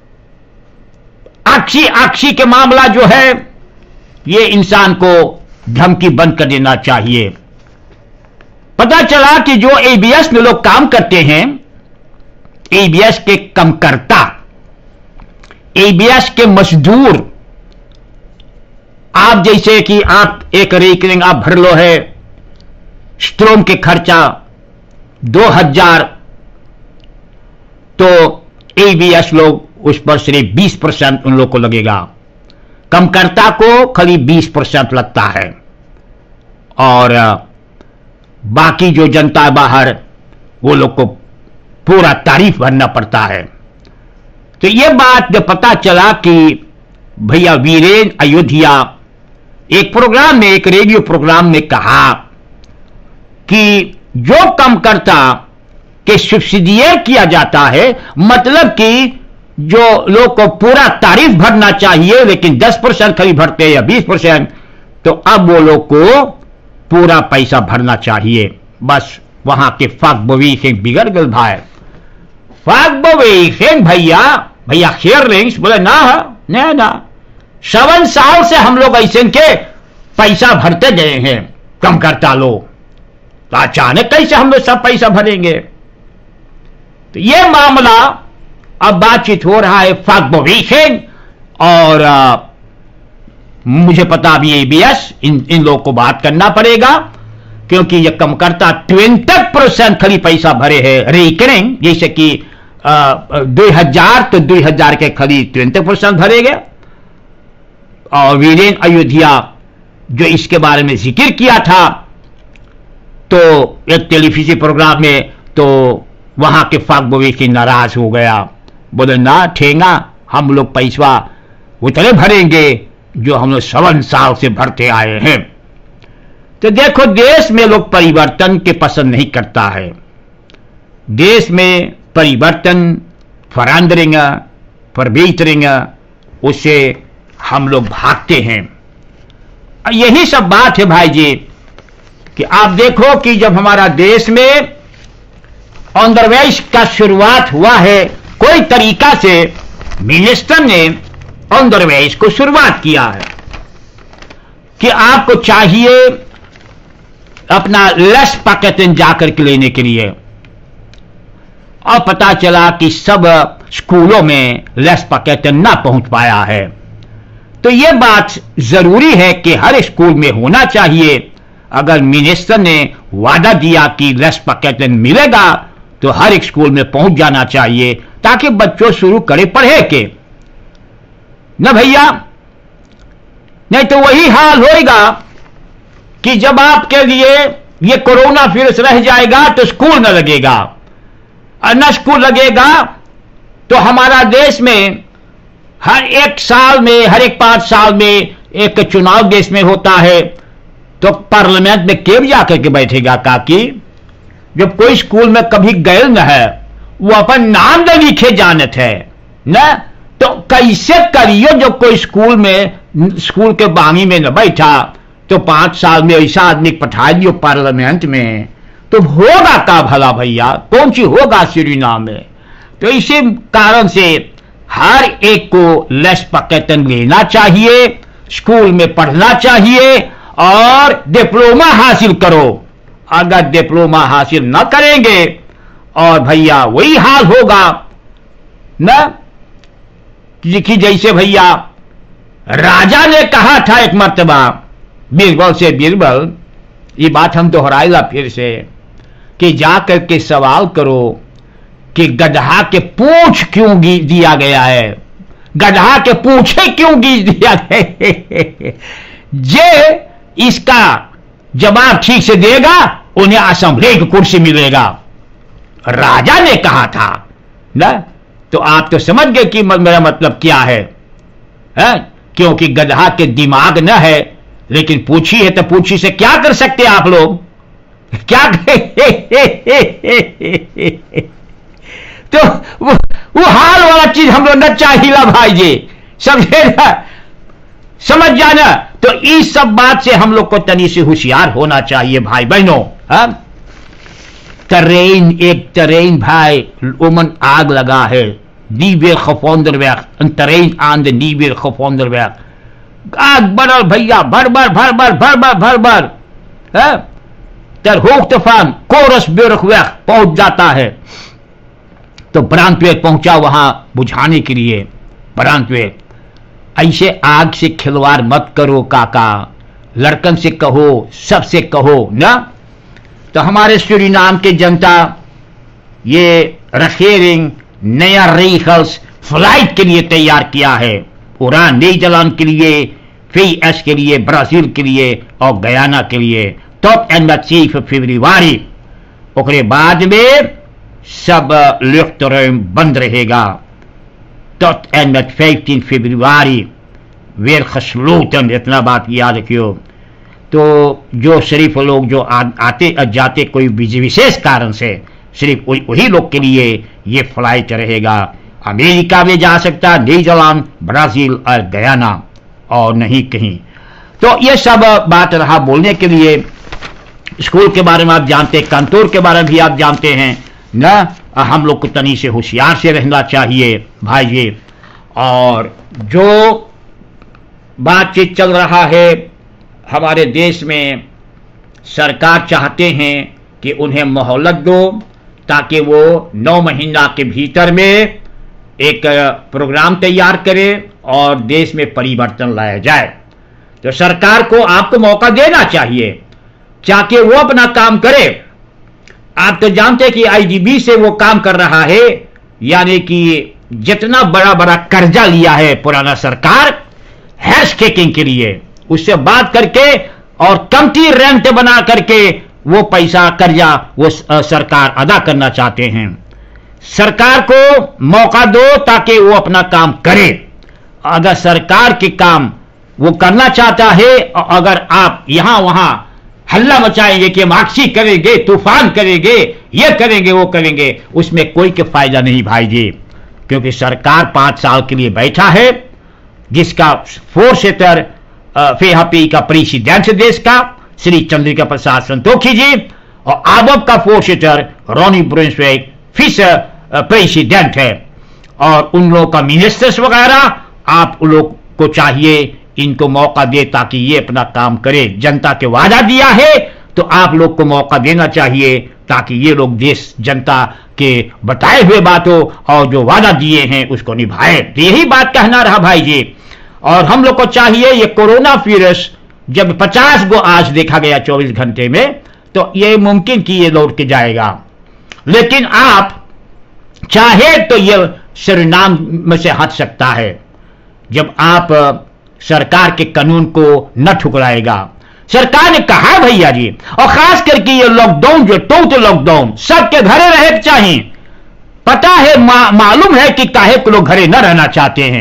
आक्षी के मामला जो है, ये इंसान को धमकी बंद कर देना चाहिए। पता चला कि जो एबीएस में लोग काम करते हैं, एबीएस के कमकर्ता, एबीएस के मजदूर, आप जैसे कि आप एक रिकरिंग आप भर लो है स्ट्रोम के खर्चा 2000, तो एबीएस लोग उस पर सिर्फ 20% उन लोग को लगेगा, कमकर्ता को खाली 20% लगता है, और बाकी जो जनता है बाहर, वो लोग को पूरा तारीफ भरना पड़ता है। तो ये बात जब पता चला कि भैया वीरेन अयोध्या एक प्रोग्राम में, एक रेडियो प्रोग्राम में कहा कि जो कमकर्ता के सब्सिडियर किया जाता है, मतलब कि जो लोग को पूरा तारीफ भरना चाहिए लेकिन 10% खाली भरते हैं या 20%, तो अब वो लोग को पूरा पैसा भरना चाहिए। बस वहां के फाकबवी से बिगड़ गए भाई, फाकबवी से भैया शेयरिंग्स बोले ना 7 साल से हम लोग ऐसे के पैसा भरते गए हैं कमकर्ता लोग, तो अचानक कैसे हम लोग सब पैसा भरेंगे? तो ये मामला अब बातचीत हो रहा है फाकबवी से, और मुझे पता अभी एबीएस इन लोगों को बात करना पड़ेगा, क्योंकि ये कमकर्ता 20% खाली पैसा भरे हैं रिकरिंग, जैसे कि 2000 तो 2000 के खाली 20% भरेंगे। और वीरेन अयोध्या जो इसके बारे में जिक्र किया था, तो एक टेलीविजन प्रोग्राम में, तो वहां के फाकबवी की नाराज हो गया, बोले ना ठेंगा, हम लोग पैसा उतने भरेंगे जो हम लोग 7 साल से भरते आए हैं। तो देखो, देश में लोग परिवर्तन के पसंद नहीं करता है, देश में परिवर्तन, फरांदरिंगा, फरबीतरिंगा, उससे हम लोग भागते हैं। यही सब बात है भाई जी, कि आप देखो कि जब हमारा देश में ऑंध्रप्रदेश का शुरुआत हुआ है, कोई तरीका से मिनिस्टर ने ऑंध्रप्रदेश को शुरुआत किया है कि आपको चाहिए अपना लेस पैकेट जाकर के लेने के लिए, और पता चला कि सब स्कूलों में लेस पैकेट ना पहुंच पाया है। तो यह बात जरूरी है कि हर स्कूल में होना चाहिए। अगर मिनिस्टर ने वादा दिया कि लेस पैकेट मिलेगा, तो हर एक स्कूल में पहुंच जाना चाहिए, ताकि बच्चों शुरू करे पढ़े के न भैया। नहीं तो वही हाल होएगा कि जब आपके लिए ये कोरोना वायरस रह जाएगा तो स्कूल न लगेगा, और न स्कूल लगेगा तो हमारा देश में हर एक साल में, हर एक 5 साल में एक चुनाव देश में होता है, तो पार्लियामेंट में केव जाकर के बैठेगा काकी? जब कोई स्कूल में कभी गए न है, वो अपन नाम न लिखे जानत है न, तो कैसे करियो जब कोई स्कूल में, स्कूल के बागी में न बैठा, तो 5 साल में ऐसा आदमी पठा दियो पार्लियामेंट में, तो होगा का भला भैया? कौन सी होगा सुरीनाम में? तो इसी कारण से हर एक को लेस पैकेट लेना चाहिए, स्कूल में पढ़ना चाहिए, और डिप्लोमा हासिल करो। अगर डिप्लोमा हासिल न करेंगे, और भैया वही हाल होगा न कि जैसे भैया राजा ने कहा था एक मर्तबा बीरबल से, बीरबल ये बात हम दोहराएगा फिर से, कि जाकर के सवाल करो कि गधा के पूंछ क्यों दिया गया है, गधा के पूंछे क्यों दिया गया? जे इसका जवाब ठीक से देगा, उन्हें असेंबली की कुर्सी मिलेगा, राजा ने कहा था ना। तो आप तो समझ गए कि मेरा मतलब क्या है? क्योंकि गधा के दिमाग न है, लेकिन पूछी है, तो पूछी से क्या कर सकते आप लोग? क्या तो वो हाल वाला चीज हम लोग न चाहिए भाई जी, समझे ना, समझ जाना। तो इस सब बात से हम लोग को तनी से होशियार होना चाहिए भाई बहनों। एक ट्रेन भाई उमन आग लगा है, nie weer gevonden werd. Een terrein aan de nie weer gevonden werd. Akbar भैया भर भर ter hoogte van Koresburgweg पहुंच जाता है। तो ब्रांडवेग पहुंचा वहां बुझाने के लिए। ब्रांडवेग, ऐसे आग से खिलवाड़ मत करो काका, लड़कन से कहो, सबसे कहो ना। तो हमारे सूरीनाम के जनता ये रखेरिंग नया रीगल्स फ्लाइट के लिए तैयार किया है। उड़ान नीदरलैंड के लिए, VS के लिए, ब्राजील के लिए और गयाना के लिए। tot en met 7 februari। ओकरे बाद में सब luchtruim बंद रहेगा। tot en met 15 februari weer gesloten। इतना बात याद रखियो। तो जो सिर्फ लोग जो आते जाते कोई विशेष कारण से, सिर्फ वही लोग के लिए ये फ्लाइट रहेगा। अमेरिका में जा सकता, नीदरलैंड, ब्राजील और गयाना, और नहीं कहीं। तो ये सब बात रहा बोलने के लिए। स्कूल के बारे में आप जानते हैं, कंटोर के बारे में भी आप जानते हैं ना। हम लोग को तनी से होशियार से रहना चाहिए भाई जी। और जो बातचीत चल रहा है हमारे देश में, सरकार चाहते हैं कि उन्हें मोहलत दो ताकि वो 9 महीना के भीतर में एक प्रोग्राम तैयार करे और देश में परिवर्तन लाया जाए। तो सरकार को आपको मौका देना चाहिए ताकि वो अपना काम करे। आप तो जानते हैं कि IDB से वो काम कर रहा है, यानी कि जितना बड़ा बड़ा कर्जा लिया है पुराना सरकार हैश केकिंग के लिए, उससे बात करके और कमती रेंट बना करके वो पैसा कर्जा वो सरकार अदा करना चाहते हैं। सरकार को मौका दो ताकि वो अपना काम करे। अगर सरकार के काम वो करना चाहता है, अगर आप यहां वहां हल्ला मचाएंगे कि मार्क्सी करेंगे, तूफान करेंगे, ये करेंगे, वो करेंगे, उसमें कोई के फायदा नहीं भाई जी। क्योंकि सरकार 5 साल के लिए बैठा है, जिसका फोर्सेटर FHP का प्रेसिडेंट देश का श्री चंद्रिका प्रसाद संतोखी जी, और आबब का फोर्सेटर रोनी ब्रुंसविक फिशर प्रेसिडेंट है। और उन लोगों का मिनिस्टर्स वगैरह, आप लोग को चाहिए इनको मौका दे ताकि ये अपना काम करे। जनता के वादा दिया है तो आप लोग को मौका देना चाहिए ताकि ये लोग देश जनता के बताए हुए बातों और जो वादा दिए हैं उसको निभाए। तो यही बात कहना रहा भाई जी। और हम लोग को चाहिए ये कोरोना वायरस जब 50 गो आज देखा गया 24 घंटे में, तो ये मुमकिन कि ये लौट के जाएगा। लेकिन आप चाहे तो ये सूरीनाम में से हट सकता है जब आप सरकार के कानून को न ठुकराएगा। सरकार ने कहा भैया जी, और खास करके ये लॉकडाउन जो टोटल लॉकडाउन, सबके घरे रहे चाहिए। पता है, मालूम है कि काहे को लोग घरे न रहना चाहते हैं।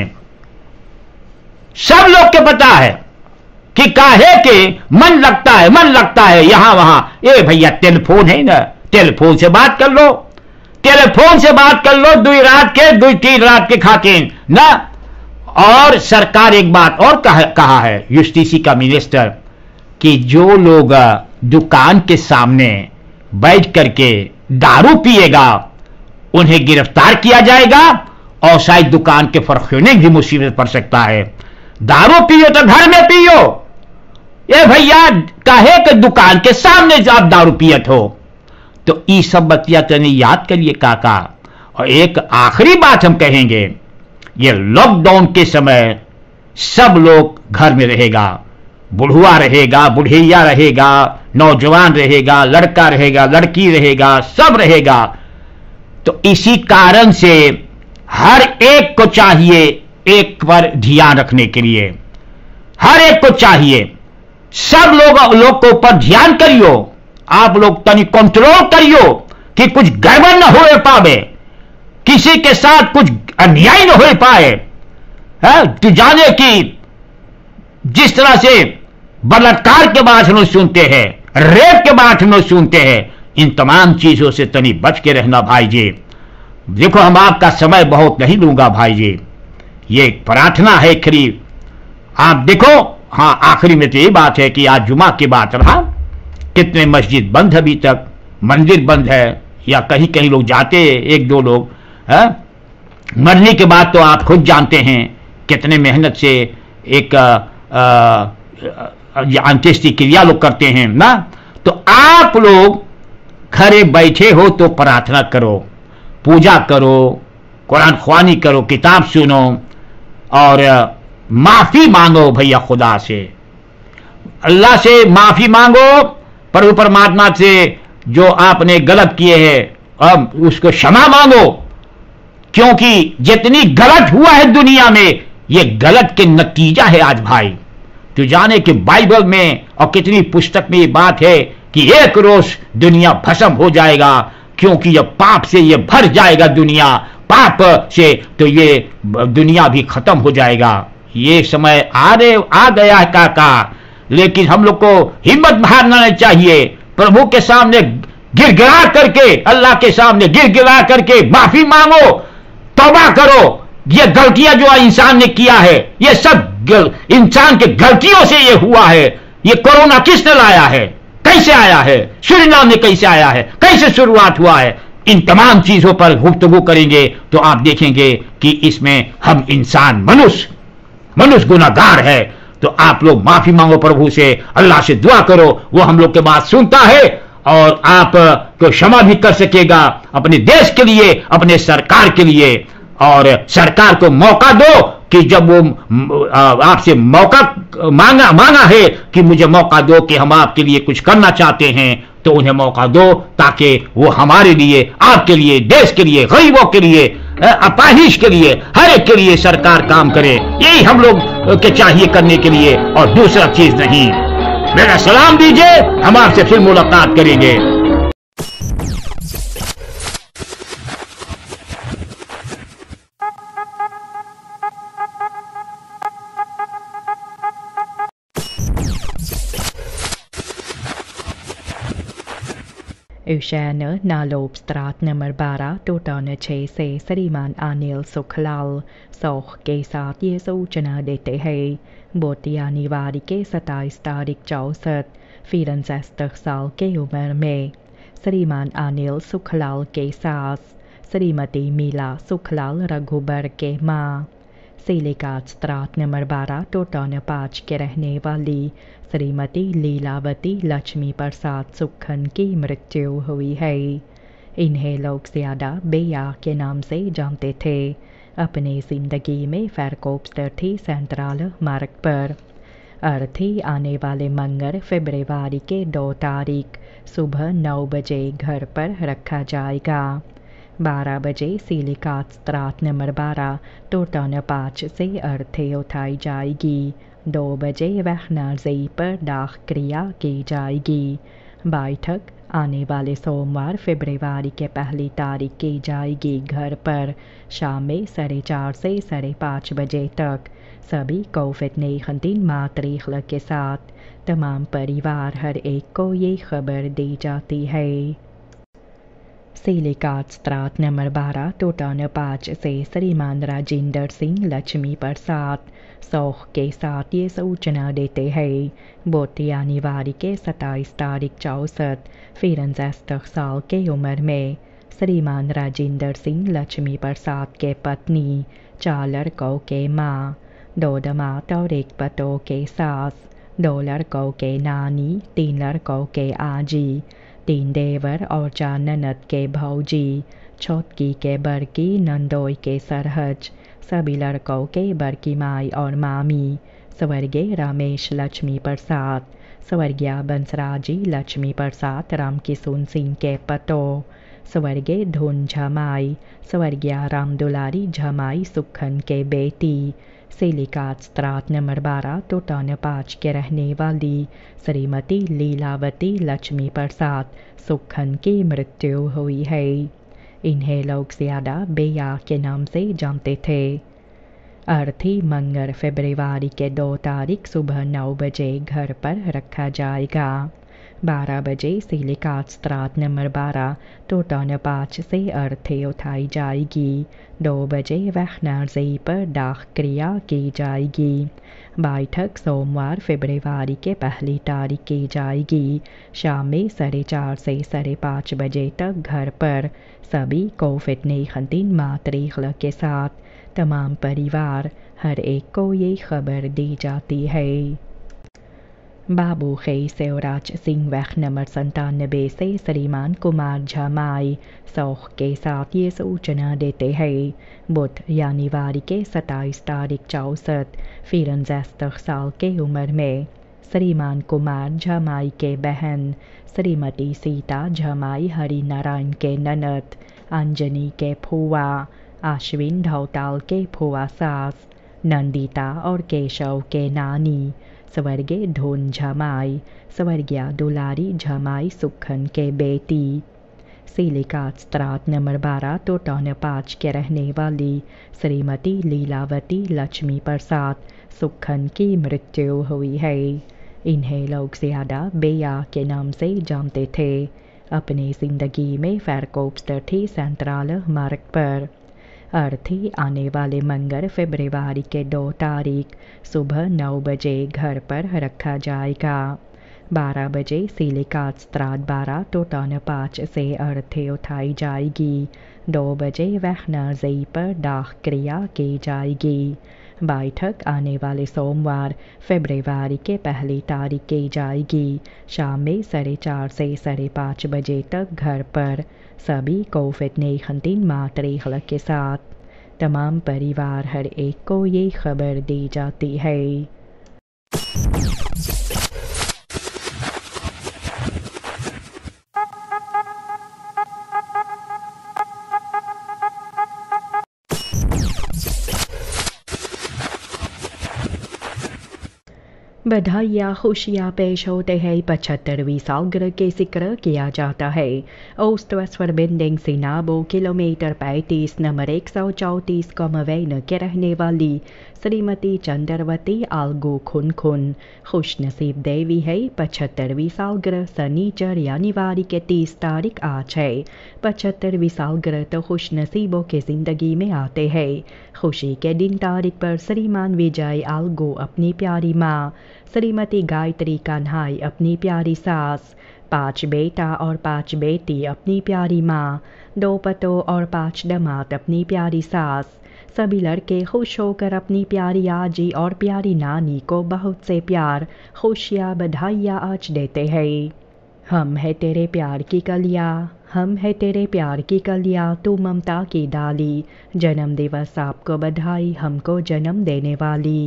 सब लोग के पता है कि काहे के मन लगता है यहां वहां। ए भैया टेलीफोन है ना, टेलीफोन से बात कर लो, टेलीफोन से बात कर लो, 2 रात के 2-3 रात के खातिर ना। और सरकार एक बात और कहा है यूस्टीसी का मिनिस्टर कि जो लोग दुकान के सामने बैठ करके दारू पिएगा उन्हें गिरफ्तार किया जाएगा और शायद दुकान के फर्खोने भी मुसीबत पड़ सकता है। दारू पियो तो घर में पियो, ये भैया काहे के दुकान के सामने आप दारू पियत हो। तो ये सब बतिया तने याद करिए काका। और एक आखिरी बात हम कहेंगे, ये लॉकडाउन के समय सब लोग घर में रहेगा, बुढ़वा रहेगा, बुढ़िया रहेगा, नौजवान रहेगा, लड़का रहेगा, लड़की रहेगा, सब रहेगा। तो इसी कारण से हर एक को चाहिए एक पर ध्यान रखने के लिए, हर एक को चाहिए, सब लोग को ऊपर ध्यान करियो। आप लोग तनी कंट्रोल करियो कि कुछ गड़बड़ न हो पावे, किसी के साथ कुछ अन्याय न हो पाए। तू जाने कि जिस तरह से बलात्कार के बात हम लोग सुनते हैं, रेप के बात हम लोग सुनते हैं, इन तमाम चीजों से तनी बच के रहना भाई जी। देखो, हम आपका समय बहुत नहीं लूंगा भाई जी, ये प्रार्थना है खरी। आप देखो, हाँ आखिरी में तो ये बात है कि आज जुमा की बात रहा, कितने मस्जिद बंद है, अभी तक मंदिर बंद है, या कहीं कहीं लोग जाते हैं 1-2 लोग है। मरने के बाद तो आप खुद जानते हैं कितने मेहनत से एक अंत्येष्टि क्रिया लोग करते हैं ना। तो आप लोग घरे बैठे हो तो प्रार्थना करो, पूजा करो, कुरान ख्वानी करो, किताब सुनो और माफी मांगो भैया खुदा से, अल्लाह से माफी मांगो, प्रभु परमात्मा से जो आपने गलत किए हैं अब उसको क्षमा मांगो, क्योंकि जितनी गलत हुआ है दुनिया में ये गलत के नतीजा है। आज भाई तो जाने कि बाइबल में और कितनी पुस्तक में ये बात है कि एक रोज दुनिया भस्म हो जाएगा, क्योंकि ये पाप से ये भर जाएगा दुनिया, पाप से तो ये दुनिया भी खत्म हो जाएगा। ये समय आ गया है काका, लेकिन हम लोग को हिम्मत हारना नहीं चाहिए। प्रभु के सामने गिड़गिड़ा करके, अल्लाह के सामने गिड़गिड़ा करके माफी मांगो, तौबा करो। ये गलतियां जो इंसान ने किया है, ये सब इंसान के गलतियों से ये हुआ है। ये कोरोना किसने लाया है, कैसे आया है, सूरीनाम में कैसे आया है, कैसे शुरुआत हुआ है, इन तमाम चीजों पर गुफ्तगू करेंगे तो आप देखेंगे कि इसमें हम इंसान मनुष्य गुनाहगार है। तो आप लोग माफी मांगो प्रभु से, अल्लाह से दुआ करो, वो हम लोग के बात सुनता है और आप को क्षमा भी कर सकेगा अपने देश के लिए, अपने सरकार के लिए। और सरकार को मौका दो कि जब वो आपसे मौका मांगा है कि मुझे मौका दो कि हम आपके लिए कुछ करना चाहते हैं, तो उन्हें मौका दो ताकि वो हमारे लिए, आपके लिए, देश के लिए, गरीबों के लिए, अपाहिज के लिए, हर एक के लिए सरकार काम करे। यही हम लोग के चाहिए करने के लिए और दूसरा चीज नहीं। मेरा सलाम दीजिए, हम आपसे फिर मुलाकात करेंगे। U känner Nalobstraat nummer bara 206 से श्रीमान अनिल सुखलाल सौख के साथ ये सूचना देते हैं। बोटियानीवाड़ी के 27 तारीख 64 साल के उम्र में श्रीमान अनिल सुखलाल के सास श्रीमती मीला सुखलाल रघुबर के माँ सिलिकाट स्ट्राट नंबर 12 टोटाना 5 के रहने वाली श्रीमती लीलावती लक्ष्मी प्रसाद सुखन की मृत्यु हुई है। इन्हें लोग ज़्यादा बेया के नाम से जानते थे। अपनी ज़िंदगी में फैरकोप्स्टर थी सेंट्रल मार्ग पर। अर्थी आने वाले मंगल फरवरी के 2 तारीख सुबह 9 बजे घर पर रखा जाएगा। 12 बजे सिलिकाट स्ट्राट नंबर 12 टोटाना 5 से अर्थी उठाई जाएगी। 2 बजे वहनाजी पर दाह क्रिया की जाएगी। बैठक आने वाले सोमवार फरवरी के 1 तारीख की जाएगी घर पर शाम में 4:30 से 5:30 बजे तक। सभी कोविड-19 मातृत्व के साथ तमाम परिवार हर एक को ये खबर दी जाती है। सिलिकाट स्ट्राट नंबर 12 टोटाना 5 से श्रीमान राजेंद्र सिंह लक्ष्मी प्रसाद सौख के साथ ये सूचना देते हैं। बोटियानीवाड़ी के 27 तारीख 64 साल के उम्र में श्रीमान राजेंद्र सिंह लक्ष्मी प्रसाद के पत्नी 4 लड़कों के माँ, 2 दामाद और 1 पतोह के सास, 2 लड़कों के नानी, 3 लड़कों के आजी, 3 देवर और 4 ननद के भौजी, छोटकी के बड़की नंदोई के सरहज, सभी लड़कों के बड़की माई और मामी, स्वर्गीय रमेश लक्ष्मी प्रसाद, स्वर्गीय बंसराजी लक्ष्मी प्रसाद रामकिशुन सिंह के पतोह, स्वर्गीय धुन झमाई, स्वर्गीय रामदुलारी झमाई सुखन के बेटी, सिलिकाट स्ट्राट नंबर 12 टोटाना 5 के रहने वाली श्रीमती लीलावती लक्ष्मी प्रसाद सुखन की मृत्यु हुई है। इन्हें लोग ज़्यादा बेया के नाम से जानते थे। अर्थी मंगल फरवरी के 2 तारीख सुबह 9 बजे घर पर रखा जाएगा। 12 बजे सिलिकाट स्ट्राट नंबर 12 टोटन 5 से अर्थी उठाई जाएगी। 2 बजे वैखनार्जी पर दाख क्रिया की जाएगी। बैठक सोमवार फरवरी के पहली तारीख की जाएगी। शाम में 4:30 से 5:30 बजे तक घर पर सभी कोविड-19 मातृत्व के साथ तमाम परिवार हर एक को ये खबर दी जाती है। बाबू खे शिवराज सिंह वैख नंबर 97 से श्रीमान कुमार झामाई सौख के साथ ये सूचना देते हैं। बुध यानीवारी के 27 तारीख 64 64 साल के उम्र में श्रीमान कुमार झामाई के बहन श्रीमती सीता झामाई हरिनारायण के ननद अंजनी के फुआ अश्विन ढौताल के फुआ सास नंदिता और केशव के नानी स्वर्गीय धोन झामाई स्वर्गीय दुलारी झामाई सुखन के बेटी सिलिकाट स्ट्राट नंबर 12 टोटन 5 के रहने वाली श्रीमती लीलावती लक्ष्मी प्रसाद सुखन की मृत्यु हुई है। इन्हें लोग ज़्यादा बेया के नाम से जानते थे। अपनी ज़िंदगी में फैरकोप्स्टर थी सेंट्रल मार्ग पर अर्थी आने वाले मंगल फरवरी के 2 तारीख सुबह 9 बजे घर पर रखा जाएगा। 12 बजे सिलिकाट स्ट्राट 12 टोटन 5 से अर्थी उठाई जाएगी। 2 बजे वैखनार्जी पर दाख क्रिया की जाएगी। बैठक आने वाले सोमवार फरवरी के पहली तारीख की जाएगी। शाम में 4:30 से 5:30 बजे तक घर पर सभी कोविड-19 मातृत्व के साथ तमाम परिवार हर एक को ये खबर दी जाती है। बधाइयाँ खुशियाँ पेश होते हैं। 75वीं सालगिरह के जिक्र किया जाता है। ओस्ट-वेस्ट फॉरबिंडिंग सिनाबो किलोमीटर 35 नंबर 134 कॉमवेन के रहने वाली श्रीमती चंद्रवती आलगू खुन खुशनसीब देवी है। 75वीं सालगिरह शनिचर यानीवारी के 30 तारीख आज है। 75वीं सालगिरह तो खुशनसीबों के ज़िंदगी में आते हैं। खुशी के दिन तारीख पर श्रीमान विजय आलगू अपनी प्यारी माँ श्रीमती गायत्री कन्हाई अपनी प्यारी सास 5 बेटा और 5 बेटी अपनी प्यारी माँ 2 पतों और 5 दामाद अपनी प्यारी सास सभी लड़के खुश होकर अपनी प्यारी आजी और प्यारी नानी को बहुत से प्यार खुशियाँ बधाइयाँ आज देते हैं। हम है तेरे प्यार की कलियाँ, हम है तेरे प्यार की कलियाँ, तू ममता की डाली। जन्म दिवस आपको बधाई, हमको जन्म देने वाली।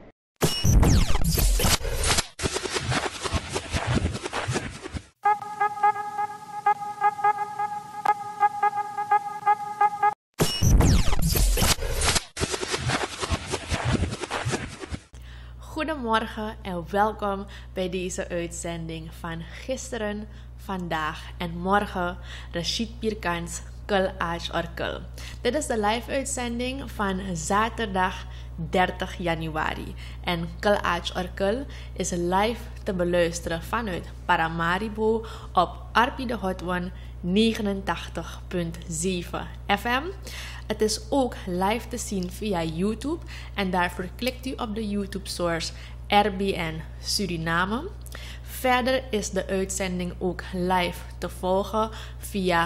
Goedemorgen en welkom bij deze uitzending van gisteren, vandaag en morgen. Rashid Pirkans, Kul Aaj or Kul. Dit is de live uitzending van zaterdag 30 januari. En Kul Aaj or Kul is live te beluisteren vanuit Paramaribo op Arpi de Hot One 89.7 FM. Het is ook live te zien via YouTube en daarvoor klikt u op de YouTube source RBN Suriname. Verder is de uitzending ook live te volgen via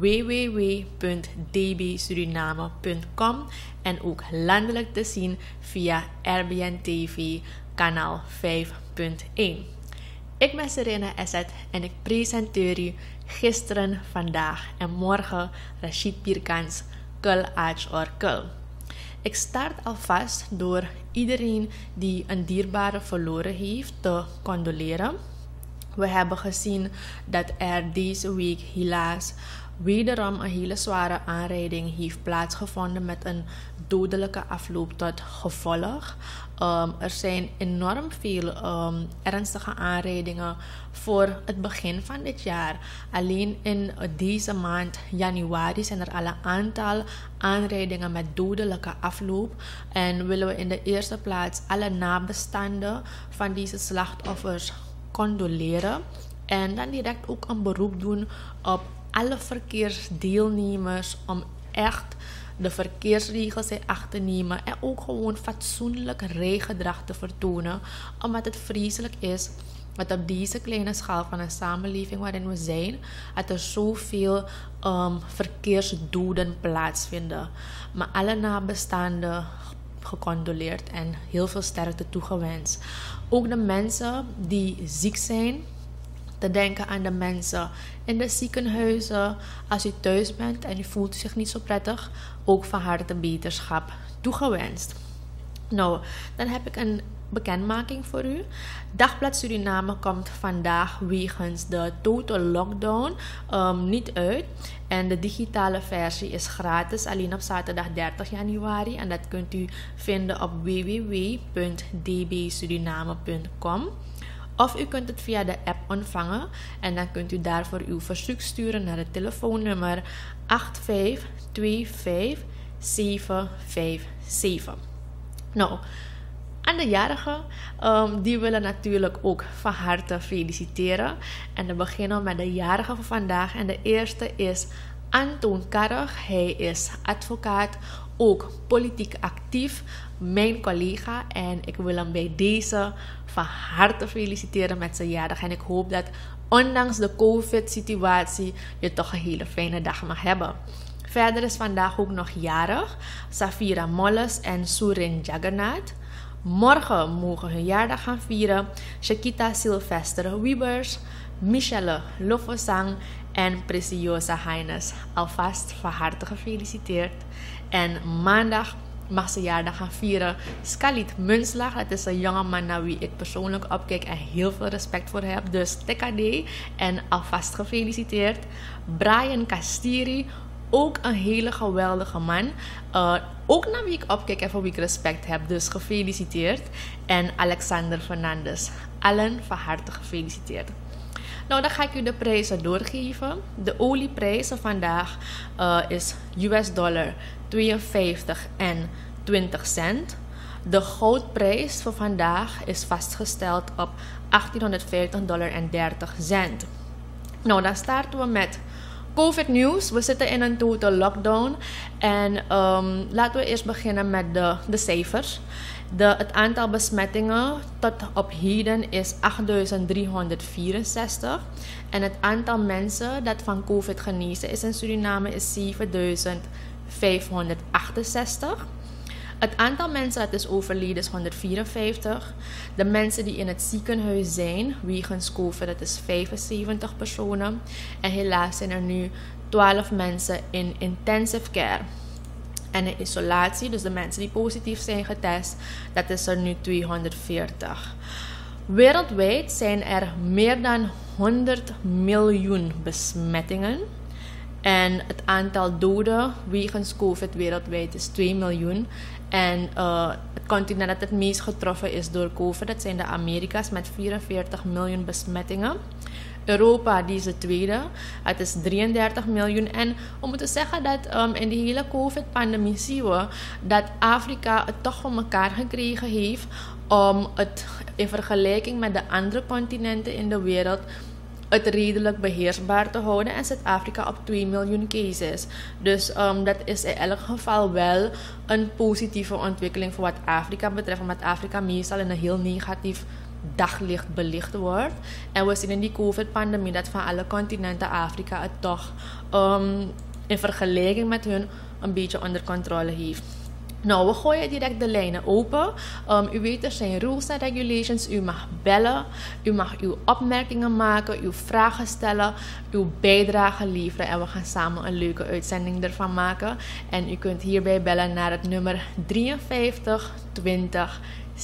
www.dbsuriname.com en ook landelijk te zien via RBN TV kanaal 5.1. Ik ben Serena Esset en ik presenteer u gisteren, vandaag en morgen Rashid Pirkans Kul Aaj or Kul. Ik start alvast door iedereen die een dierbare verloren heeft te condoleren. We hebben gezien dat er deze week helaas wederom een hele zware aanrijding heeft plaatsgevonden met een dodelijke afloop tot gevolg. Er zijn enorm veel ernstige aanrijdingen voor het begin van dit jaar. Alleen in deze maand januari zijn er al een aantal aanrijdingen met dodelijke afloop. En willen we in de eerste plaats alle nabestaanden van deze slachtoffers condoleren En dan direct ook een beroep doen op alle verkeersdeelnemers om echt de verkeersregels in acht te nemen en ook gewoon fatsoenlijk rijgedrag te vertonen, omdat het vreselijk is dat op deze kleine schaal van een samenleving waarin we zijn, dat er zoveel verkeersdoden plaatsvinden. Maar alle nabestaanden gecondoleerd en heel veel sterkte toegewenst. Ook de mensen die ziek zijn, te denken aan de mensen in de ziekenhuizen. Als u thuis bent en u voelt zich niet zo prettig, ook van harte beterschap toegewenst. Nou, dan heb ik een bekendmaking voor u. Dagblad Suriname komt vandaag wegens de total lockdown niet uit. En de digitale versie is gratis, alleen op zaterdag 30 januari. En dat kunt u vinden op www.dbsuriname.com. Of u kunt het via de app ontvangen en dan kunt u daarvoor uw verzoek sturen naar het telefoonnummer 8525757. Nou, aan de jarigen, die willen natuurlijk ook van harte feliciteren. En we beginnen met de jarigen van vandaag. En de eerste is Antoon Karrig. Hij is advocaat, ook politiek actief, mijn collega. En ik wil hem bij deze van harte feliciteren met zijn jarig. En ik hoop dat ondanks de COVID-situatie je toch een hele fijne dag mag hebben. Verder is vandaag ook nog jarig Safira Molles en Surin Jagannath. Morgen mogen hun jaardag gaan vieren Shakita Sylvester Wiebers, Michelle Lofosang en Preciosa Heines. Alvast van harte gefeliciteerd. En maandag mag ze jaardag gaan vieren Scalit Munslag. Dat is een jongeman naar wie ik persoonlijk opkijk en heel veel respect voor heb. Dus TKD en alvast gefeliciteerd. Brian Castiri, ook een hele geweldige man. Ook naar wie ik opkijk en voor wie ik respect heb. Dus gefeliciteerd. En Alexander Fernandes. Allen van harte gefeliciteerd. Nou, dan ga ik u de prijzen doorgeven. De olieprijs vandaag is $52,20. De goudprijs voor vandaag is vastgesteld op $1850,30. Nou, dan starten we met COVID-nieuws. We zitten in een total lockdown. En laten we eerst beginnen met de cijfers. Het aantal besmettingen tot op heden is 8.364. En het aantal mensen dat van COVID genezen is in Suriname is 7.568. Het aantal mensen dat is overleden is 154. De mensen die in het ziekenhuis zijn wegens COVID, dat is 75 personen. En helaas zijn er nu 12 mensen in intensive care. En in isolatie, dus de mensen die positief zijn getest, dat is er nu 240. Wereldwijd zijn er meer dan 100 miljoen besmettingen. En het aantal doden wegens COVID wereldwijd is 2 miljoen. En het continent dat het meest getroffen is door COVID, dat zijn de Amerika's met 44 miljoen besmettingen. Europa, die is de tweede. Het is 33 miljoen. En we moeten zeggen dat in die hele COVID-pandemie zien we dat Afrika het toch voor elkaar gekregen heeft om het in vergelijking met de andere continenten in de wereld het redelijk beheersbaar te houden. En Zuid-Afrika op 2 miljoen cases. Dus dat is in elk geval wel een positieve ontwikkeling voor wat Afrika betreft. Omdat Afrika meestal in een heel negatief daglicht belicht wordt. En we zien in die COVID-pandemie dat van alle continenten Afrika het toch in vergelijking met hun een beetje onder controle heeft. Nou, we gooien direct de lijnen open. U weet, er zijn rules en regulations. U mag bellen. U mag uw opmerkingen maken, uw vragen stellen, uw bijdrage leveren. En we gaan samen een leuke uitzending ervan maken. En u kunt hierbij bellen naar het nummer 53 20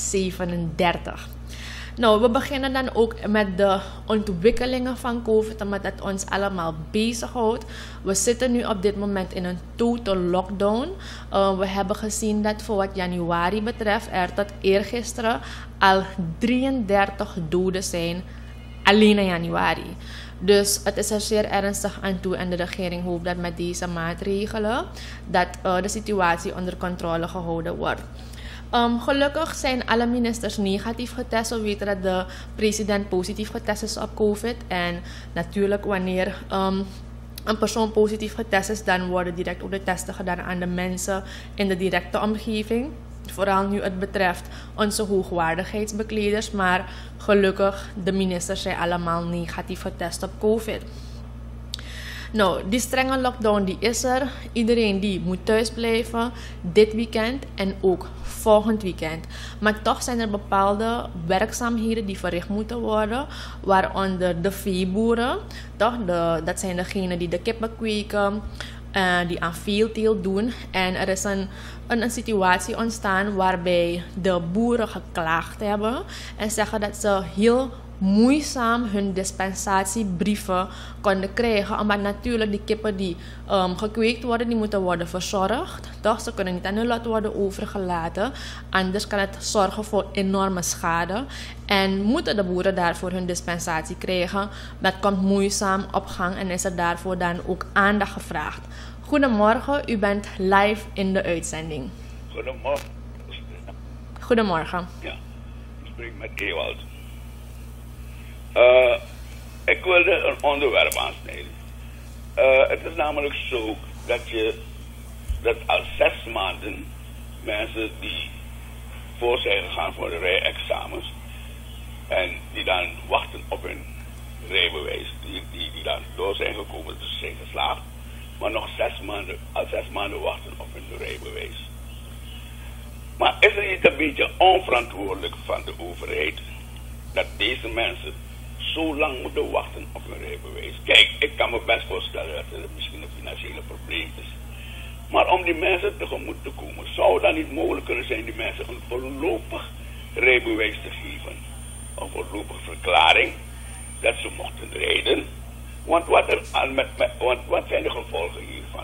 37. Nou, we beginnen dan ook met de ontwikkelingen van COVID, omdat het ons allemaal bezighoudt. We zitten nu op dit moment in een total lockdown. We hebben gezien dat voor wat januari betreft er tot eergisteren al 33 doden zijn, alleen in januari. Dus het is er zeer ernstig aan toe en de regering hoopt dat met deze maatregelen dat de situatie onder controle gehouden wordt. Gelukkig zijn alle ministers negatief getest. We weten dat de president positief getest is op COVID. En natuurlijk wanneer een persoon positief getest is, dan worden direct ook de testen gedaan aan de mensen in de directe omgeving. Vooral nu het betreft onze hoogwaardigheidsbekleders. Maar gelukkig, de ministers zijn allemaal negatief getest op COVID. Nou, die strenge lockdown die is er. Iedereen die moet thuis blijven dit weekend en ook volgend weekend. Maar toch zijn er bepaalde werkzaamheden die verricht moeten worden. Waaronder de veeboeren. Dat zijn degenen die de kippen kweken. Die aan veeteelt doen. En er is een situatie ontstaan waarbij de boeren geklaagd hebben. En zeggen dat ze heel moeizaam hun dispensatiebrieven konden krijgen. Omdat natuurlijk die kippen die gekweekt worden, die moeten worden verzorgd. Toch? Ze kunnen niet aan hun lot worden overgelaten. Anders kan het zorgen voor enorme schade. En moeten de boeren daarvoor hun dispensatie krijgen. Dat komt moeizaam op gang en is er daarvoor dan ook aandacht gevraagd. Goedemorgen, u bent live in de uitzending. Goedemorgen. Goedemorgen. Ja, ik spreek met Ewald. Ik wilde een onderwerp aansnijden. Het is namelijk zo dat al 6 maanden mensen die voor zijn gegaan voor de rijexamens en die dan wachten op hun rijbewijs, die dan door zijn gekomen, dus zijn geslaagd, maar nog 6 maanden wachten op hun rijbewijs. Maar is het niet een beetje onverantwoordelijk van de overheid dat deze mensen zo lang moeten wachten op hun rijbewijs? Kijk, ik kan me best voorstellen dat er misschien een financiële probleem is. Maar om die mensen tegemoet te komen, zou het dan niet mogelijk kunnen zijn die mensen een voorlopig rijbewijs te geven? Een voorlopige verklaring dat ze mochten rijden. Want wat zijn de gevolgen hiervan?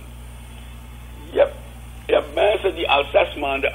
Je hebt mensen die al 6 maanden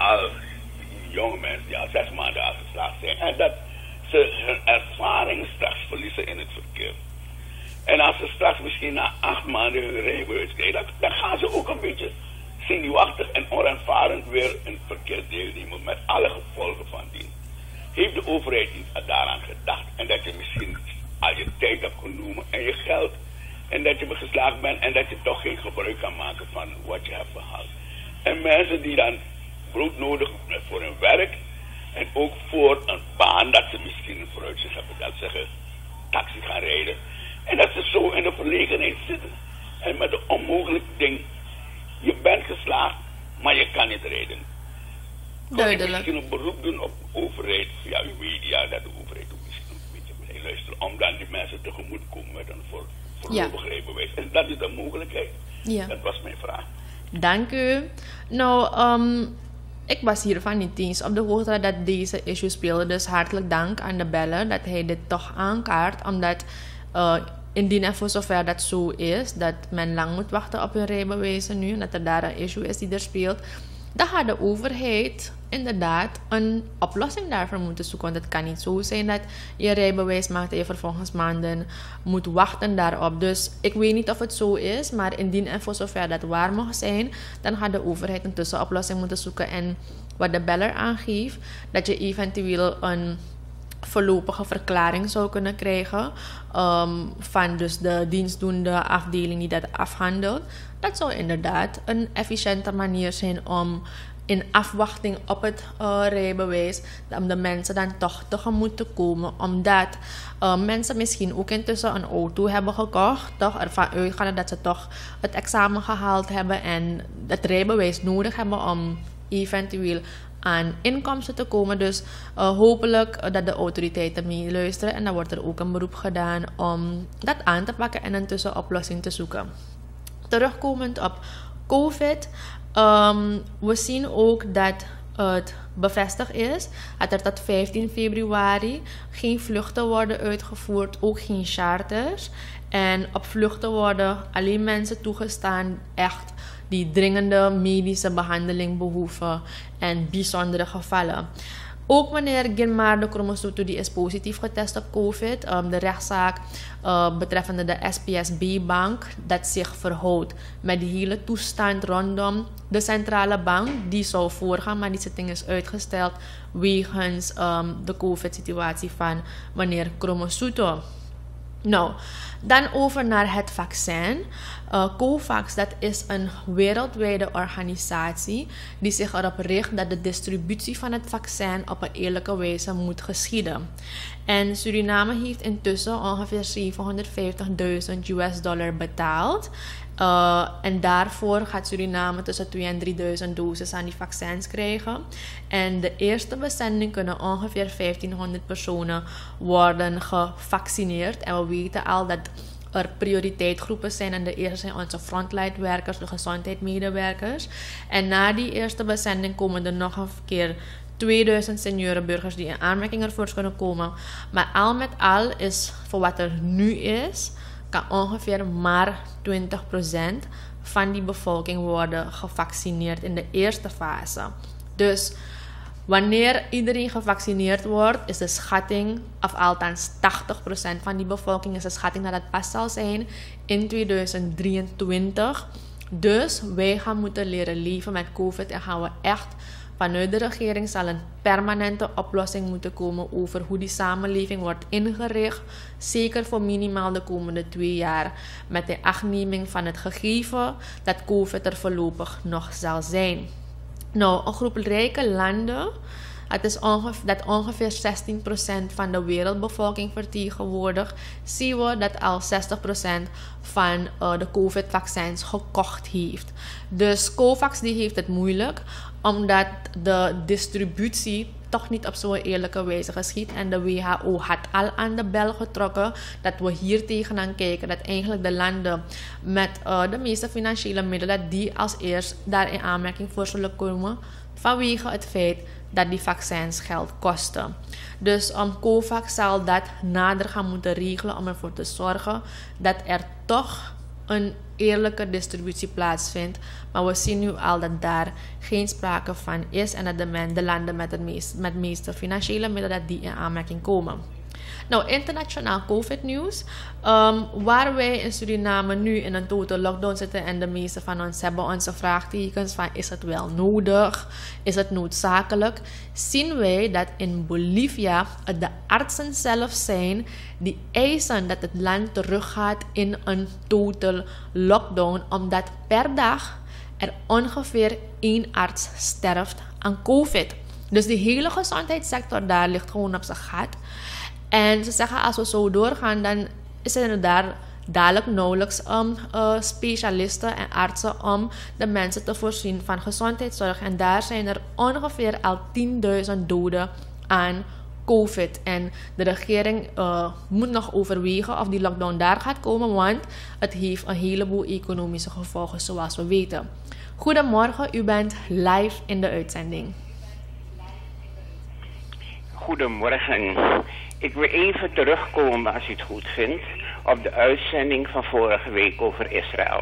jonge mensen die al 6 maanden al geslaagd zijn. En dat ze hun ervaring straks verliezen in het verkeer. En als ze straks misschien na 8 maanden hun rijbewijs krijgen, dan gaan ze ook een beetje zenuwachtig en onervarend weer in het verkeer deelnemen met alle gevolgen van dien. Heeft de overheid niet daaraan gedacht en dat je misschien al je tijd hebt genomen en je geld en dat je geslaagd bent en dat je toch geen gebruik kan maken van wat je hebt gehaald. En mensen die dan brood nodig hebben voor hun werk en ook voor een baan dat ze misschien een vooruitzicht hebben dat ze taxi gaan rijden en dat ze zo in de verlegenheid zitten en met een onmogelijk ding, je bent geslaagd maar je kan niet rijden. Duidelijk. Kan je misschien een beroep doen op de overheid via uw media, dat de overheid ook misschien een beetje blijft luisteren om dan die mensen tegemoet te komen met een voorlopig rijbewijs. En dat is de mogelijkheid. Ja. Dat was mijn vraag. Dank u. Nou, ik was hiervan niet eens op de hoogte dat deze issue speelde. Dus hartelijk dank aan de beller dat hij dit toch aankaart. Omdat indien en voor zover dat zo is, dat men lang moet wachten op hun rijbewijzen nu, en dat er daar een issue is die er speelt, dan gaat de overheid inderdaad een oplossing daarvoor moeten zoeken. Want het kan niet zo zijn dat je rijbewijs maakt en je vervolgens maanden moet wachten daarop. Dus ik weet niet of het zo is, maar indien en voor zover dat waar mag zijn, dan gaat de overheid een tussenoplossing moeten zoeken. En wat de beller aangeeft, dat je eventueel een voorlopige verklaring zou kunnen krijgen van dus de dienstdoende afdeling die dat afhandelt. Dat zou inderdaad een efficiënte manier zijn om in afwachting op het rijbewijs, om de mensen dan toch tegemoet te komen. Omdat mensen misschien ook intussen een auto hebben gekocht, toch ervan uitgaan dat ze toch het examen gehaald hebben en het rijbewijs nodig hebben om eventueel aan inkomsten te komen. Dus hopelijk dat de autoriteiten meeluisteren en dan wordt er ook een beroep gedaan om dat aan te pakken en een tussenoplossing te zoeken. Terugkomend op COVID, we zien ook dat het bevestigd is dat er tot 15 februari geen vluchten worden uitgevoerd, ook geen charters. En op vluchten worden alleen mensen toegestaan echt die dringende medische behandeling behoeven en bijzondere gevallen. Ook wanneer Gilmar de Kromosotto die is positief getest op COVID. De rechtszaak betreffende de SPSB-bank dat zich verhoudt met die hele toestand rondom de centrale bank. Die zou voorgaan, maar die zitting is uitgesteld wegens de COVID-situatie van meneer Kromosotto. Nou, dan over naar het vaccin. COVAX, dat is een wereldwijde organisatie die zich erop richt dat de distributie van het vaccin op een eerlijke wijze moet geschieden. En Suriname heeft intussen ongeveer $750.000 betaald. En daarvoor gaat Suriname tussen 2.000 en 3.000 doses aan die vaccins krijgen. En de eerste bezending kunnen ongeveer 1.500 personen worden gevaccineerd. En we weten al dat er prioriteitsgroepen zijn. En de eerste zijn onze frontline-werkers, de gezondheidsmedewerkers. En na die eerste bezending komen er nog een keer 2000 seniorenburgers die in aanmerking ervoor kunnen komen. Maar al met al is, voor wat er nu is, kan ongeveer maar 20% van die bevolking worden gevaccineerd in de eerste fase. Dus wanneer iedereen gevaccineerd wordt, is de schatting, of althans 80% van die bevolking, is de schatting dat het pas zal zijn in 2023. Dus wij gaan moeten leren leven met COVID en gaan we echt vanuit de regering zal een permanente oplossing moeten komen over hoe die samenleving wordt ingericht. Zeker voor minimaal de komende 2 jaar. Met de achtneming van het gegeven dat COVID er voorlopig nog zal zijn. Nou, een groep rijke landen, dat ongeveer 16% van de wereldbevolking vertegenwoordigt, zien we dat al 60% van de COVID-vaccins gekocht heeft. Dus COVAX die heeft het moeilijk, omdat de distributie toch niet op zo'n eerlijke wijze geschiet. En de WHO had al aan de bel getrokken dat we hier tegenaan kijken. Dat eigenlijk de landen met de meeste financiële middelen, dat die als eerst daar in aanmerking voor zullen komen. Vanwege het feit dat die vaccins geld kosten. Dus COVAX zal dat nader gaan moeten regelen om ervoor te zorgen dat er toch een eerlijke distributie plaatsvindt. Maar we zien nu al dat daar geen sprake van is en dat de landen met het meeste financiële middelen dat die in aanmerking komen. Nou, internationaal COVID-nieuws. Waar wij in Suriname nu in een total lockdown zitten en de meeste van ons hebben onze vraagtekens van is het wel nodig? Is het noodzakelijk? Zien wij dat in Bolivia het de artsen zelf zijn die eisen dat het land teruggaat in een total lockdown, omdat per dag er ongeveer 1 arts sterft aan COVID. Dus de hele gezondheidssector daar ligt gewoon op zijn gat. En ze zeggen, als we zo doorgaan, dan zijn er daar dadelijk nauwelijks specialisten en artsen om de mensen te voorzien van gezondheidszorg. En daar zijn er ongeveer al 10.000 doden aan COVID. En de regering moet nog overwegen of die lockdown daar gaat komen, want het heeft een heleboel economische gevolgen, zoals we weten. Goedemorgen, u bent live in de uitzending. Goedemorgen. Ik wil even terugkomen, als u het goed vindt, op de uitzending van vorige week over Israël.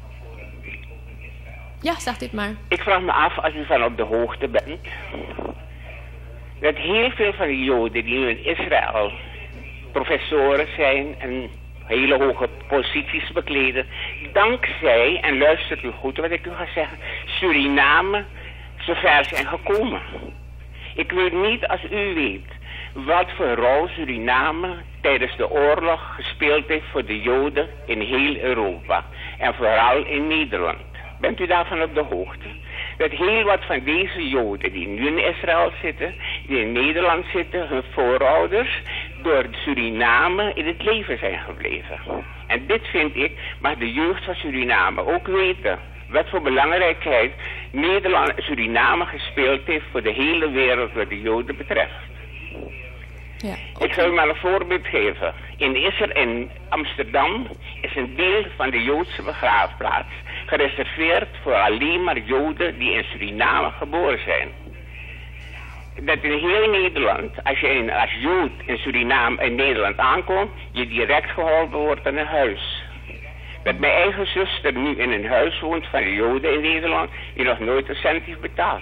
Ja, zegt u het maar. Ik vraag me af, als u van op de hoogte bent, dat heel veel van de Joden die nu in Israël professoren zijn en hele hoge posities bekleden, dankzij, en luistert u goed wat ik u ga zeggen, Suriname zover zijn gekomen. Ik weet niet, als u weet, wat voor rol Suriname tijdens de oorlog gespeeld heeft voor de Joden in heel Europa. En vooral in Nederland. Bent u daarvan op de hoogte? Dat heel wat van deze Joden die nu in Israël zitten, die in Nederland zitten, hun voorouders, door Suriname in het leven zijn gebleven. En dit vind ik, mag de jeugd van Suriname ook weten. Wat voor belangrijkheid Suriname gespeeld heeft voor de hele wereld wat de Joden betreft. Ja, okay. Ik zal u maar een voorbeeld geven. In Amsterdam is een deel van de Joodse begraafplaats gereserveerd voor alleen maar Joden die in Suriname geboren zijn. Dat in heel Nederland, als je als Jood in Suriname in Nederland aankomt, je direct geholpen wordt aan een huis. Dat mijn eigen zuster nu in een huis woont van de Joden in Nederland, die nog nooit een cent heeft betaald.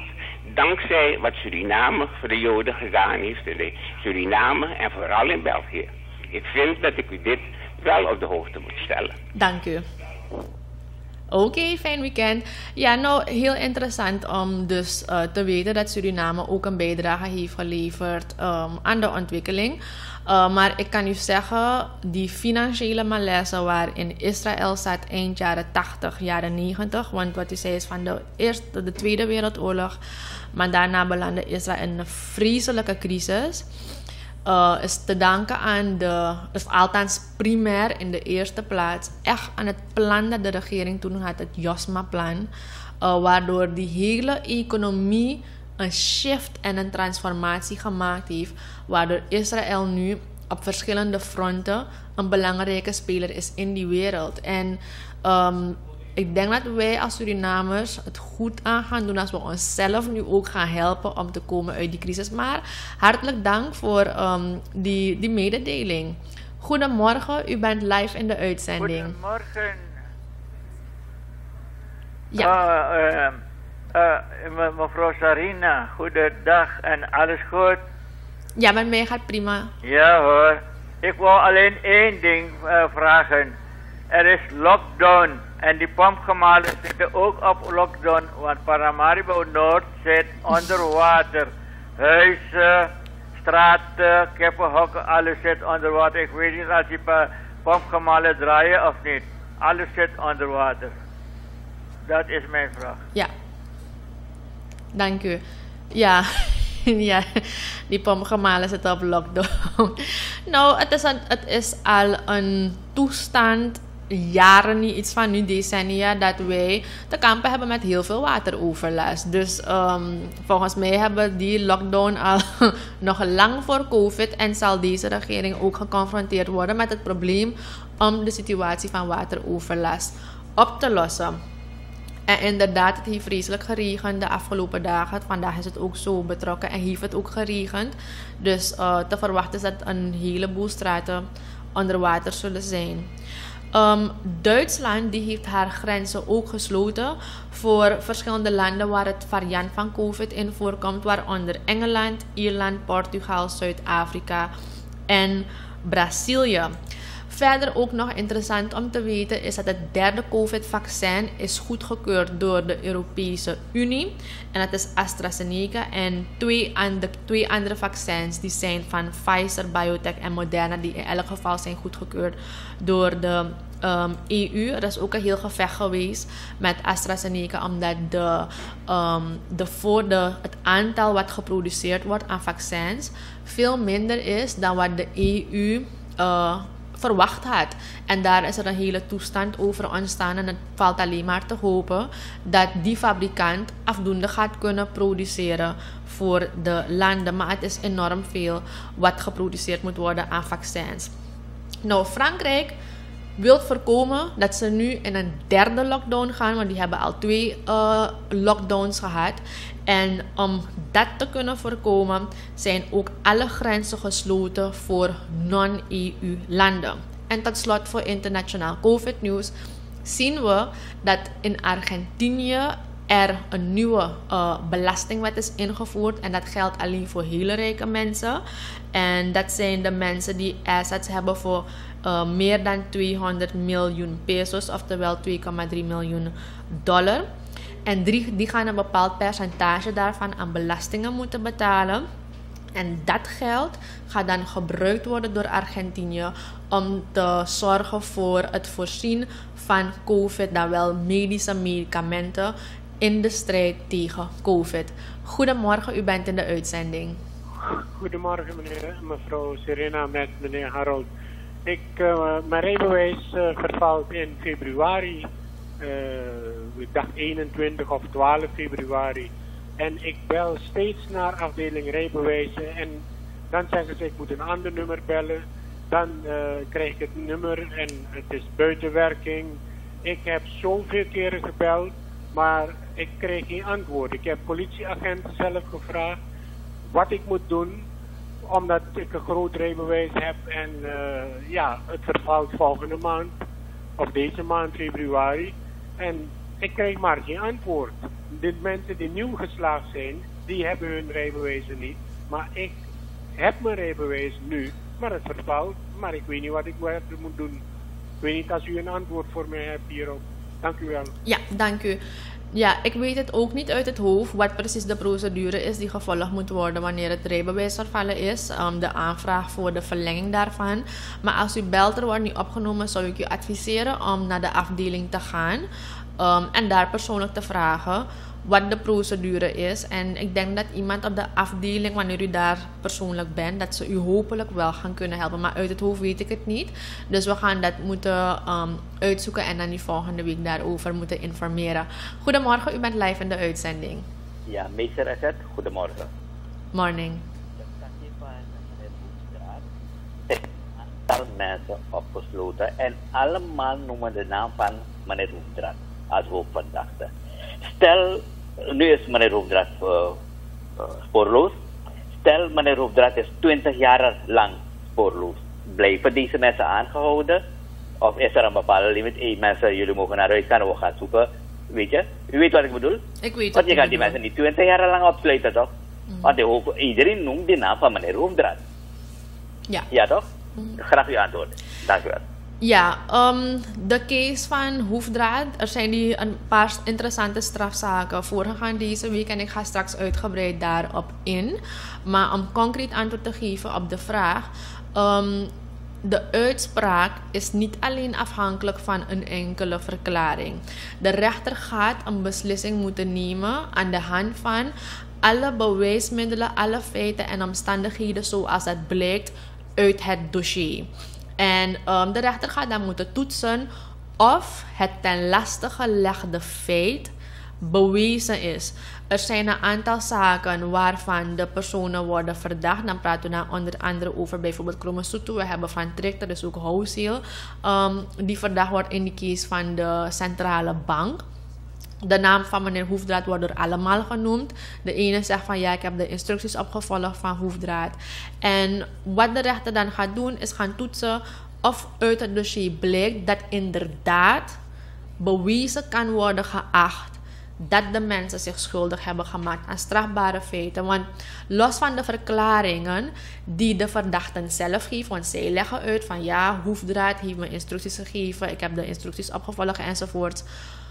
dankzij wat Suriname voor de Joden gedaan heeft in Suriname en vooral in België. Ik vind dat ik u dit wel op de hoogte moet stellen. Dank u. Oké, fijn weekend. Ja, nou, heel interessant om dus te weten dat Suriname ook een bijdrage heeft geleverd aan de ontwikkeling. Maar ik kan u zeggen, die financiële malaise waarin Israël zat eind jaren 80, jaren 90, want wat u zei is van de Tweede Wereldoorlog, maar daarna belandde Israël in een vreselijke crisis. Is te danken aan of althans primair in de eerste plaats, echt aan het plan dat de regering toen had, het JOSMA-plan, waardoor die hele economie een shift en een transformatie gemaakt heeft, waardoor Israël nu op verschillende fronten een belangrijke speler is in die wereld. En ik denk dat wij als Surinamers het goed aan gaan doen als we onszelf nu ook gaan helpen om te komen uit die crisis. Maar hartelijk dank voor die mededeling. Goedemorgen, u bent live in de uitzending. Goedemorgen. Ja. Mevrouw Sarina, goedendag en alles goed? Ja, met mij gaat prima. Ja hoor. Ik wou alleen één ding vragen. Er is lockdown en die pompgemalen zitten ook op lockdown, want Paramaribo Noord zit onder water. Huizen, straten, kippenhokken, alles zit onder water. Ik weet niet als die pompgemalen draaien of niet. Alles zit onder water. Dat is mijn vraag. Ja. Dank u. Ja, ja, die pompgemalen zitten op lockdown. Nou, het is al een toestand, jaren niet, iets van nu decennia, dat wij te kampen hebben met heel veel wateroverlast. Dus volgens mij hebben die lockdown al nog lang voor COVID en zal deze regering ook geconfronteerd worden met het probleem om de situatie van wateroverlast op te lossen. En inderdaad, het heeft vreselijk geregend de afgelopen dagen. Vandaag is het ook zo betrokken en heeft het ook geregend. Dus te verwachten is dat een heleboel straten onder water zullen zijn. Duitsland die heeft haar grenzen ook gesloten voor verschillende landen waar het variant van COVID in voorkomt. Waaronder Engeland, Ierland, Portugal, Zuid-Afrika en Brazilië. Verder ook nog interessant om te weten is dat het derde COVID-vaccin is goedgekeurd door de Europese Unie. En dat is AstraZeneca. En twee andere vaccins die zijn van Pfizer, BioNTech en Moderna, die in elk geval zijn goedgekeurd door de EU. Er is ook een heel gevecht geweest met AstraZeneca, omdat het aantal wat geproduceerd wordt aan vaccins veel minder is dan wat de EU verwacht had. En daar is er een hele toestand over ontstaan. En het valt alleen maar te hopen dat die fabrikant afdoende gaat kunnen produceren voor de landen. Maar het is enorm veel wat geproduceerd moet worden aan vaccins. Nou, Frankrijk wil voorkomen dat ze nu in een derde lockdown gaan, want die hebben al 2 lockdowns gehad. En om dat te kunnen voorkomen, zijn ook alle grenzen gesloten voor non-EU-landen. En tot slot voor internationaal COVID-nieuws zien we dat in Argentinië er een nieuwe belastingwet is ingevoerd. En dat geldt alleen voor hele rijke mensen. En dat zijn de mensen die assets hebben voor meer dan 200 miljoen pesos, oftewel $2,3 miljoen. En die gaan een bepaald percentage daarvan aan belastingen moeten betalen. En dat geld gaat dan gebruikt worden door Argentinië om te zorgen voor het voorzien van COVID, dan wel medische medicamenten in de strijd tegen COVID. Goedemorgen, u bent in de uitzending. Goedemorgen mevrouw Serena met meneer Harold. Mijn rijbewijs vervalt in februari. Ik dacht 21 of 12 februari. En ik bel steeds naar afdeling rijbewijzen. En dan zeggen ze ik moet een ander nummer bellen. Dan krijg ik het nummer en het is buiten werking. Ik heb zoveel keren gebeld, maar ik kreeg geen antwoord. Ik heb politieagenten zelf gevraagd wat ik moet doen, omdat ik een groot rijbewijs heb. En het vervalt volgende maand, of deze maand februari. En ik krijg maar geen antwoord. De mensen die nieuw geslaagd zijn, die hebben hun rijbewijzen niet. Maar ik heb mijn rijbewijs nu, maar het vervalt. Maar ik weet niet wat ik moet doen. Ik weet niet als u een antwoord voor mij hebt hierop. Dank u wel. Ja, dank u. Ja, ik weet het ook niet uit het hoofd wat precies de procedure is die gevolgd moet worden wanneer het rijbewijs vervallen is. De aanvraag voor de verlenging daarvan. Maar als u belt, er wordt niet opgenomen, zou ik u adviseren om naar de afdeling te gaan. En daar persoonlijk te vragen wat de procedure is. En ik denk dat iemand op de afdeling, wanneer u daar persoonlijk bent, dat ze u hopelijk wel gaan kunnen helpen. Maar uit het hoofd weet ik het niet. Dus we gaan dat moeten uitzoeken en dan die volgende week daarover moeten informeren. Goedemorgen, u bent live in de uitzending. Ja, meester Asset, goedemorgen. Morning. Aantal mensen opgesloten en allemaal noemen de naam van meneer Hoefdraad als hoofdverdachte. Stel, nu is meneer Hoefdraad spoorloos. Stel, meneer Hoefdraad is 20 jaar lang spoorloos. Blijven deze mensen aangehouden? Of is er een bepaalde limiet? Mensen, jullie mogen naar huis gaan, we gaan zoeken. Weet je? U weet wat ik bedoel? Ik weet Want je gaat die mensen niet 20 jaar lang opsluiten, toch? Want iedereen noemt de naam van meneer Hoefdraad. Ja. Ja, toch? Graag uw antwoord. Dank u wel. Ja, de case van Hoefdraad. Er zijn een paar interessante strafzaken voorgegaan deze week en ik ga straks uitgebreid daarop in. Maar om concreet antwoord te geven op de vraag. De uitspraak is niet alleen afhankelijk van een enkele verklaring. De rechter gaat een beslissing moeten nemen aan de hand van alle bewijsmiddelen, alle feiten en omstandigheden zoals het blijkt uit het dossier. En de rechter gaat dan moeten toetsen of het ten laste gelegde feit bewezen is. Er zijn een aantal zaken waarvan de personen worden verdacht. Dan praten we dan onder andere over bijvoorbeeld Krommesoeto. We hebben Van Trick, dat is ook Houseel. Die verdacht wordt in de case van de centrale bank. De naam van meneer Hoefdraad wordt door allemaal genoemd. De ene zegt van ja, ik heb de instructies opgevolgd van Hoefdraad. En wat de rechter dan gaat doen is gaan toetsen of uit het dossier blijkt dat inderdaad bewezen kan worden geacht dat de mensen zich schuldig hebben gemaakt aan strafbare feiten. Want los van de verklaringen die de verdachten zelf geven, want zij leggen uit van ja, Hoefdraad heeft me instructies gegeven, ik heb de instructies opgevolgd enzovoort.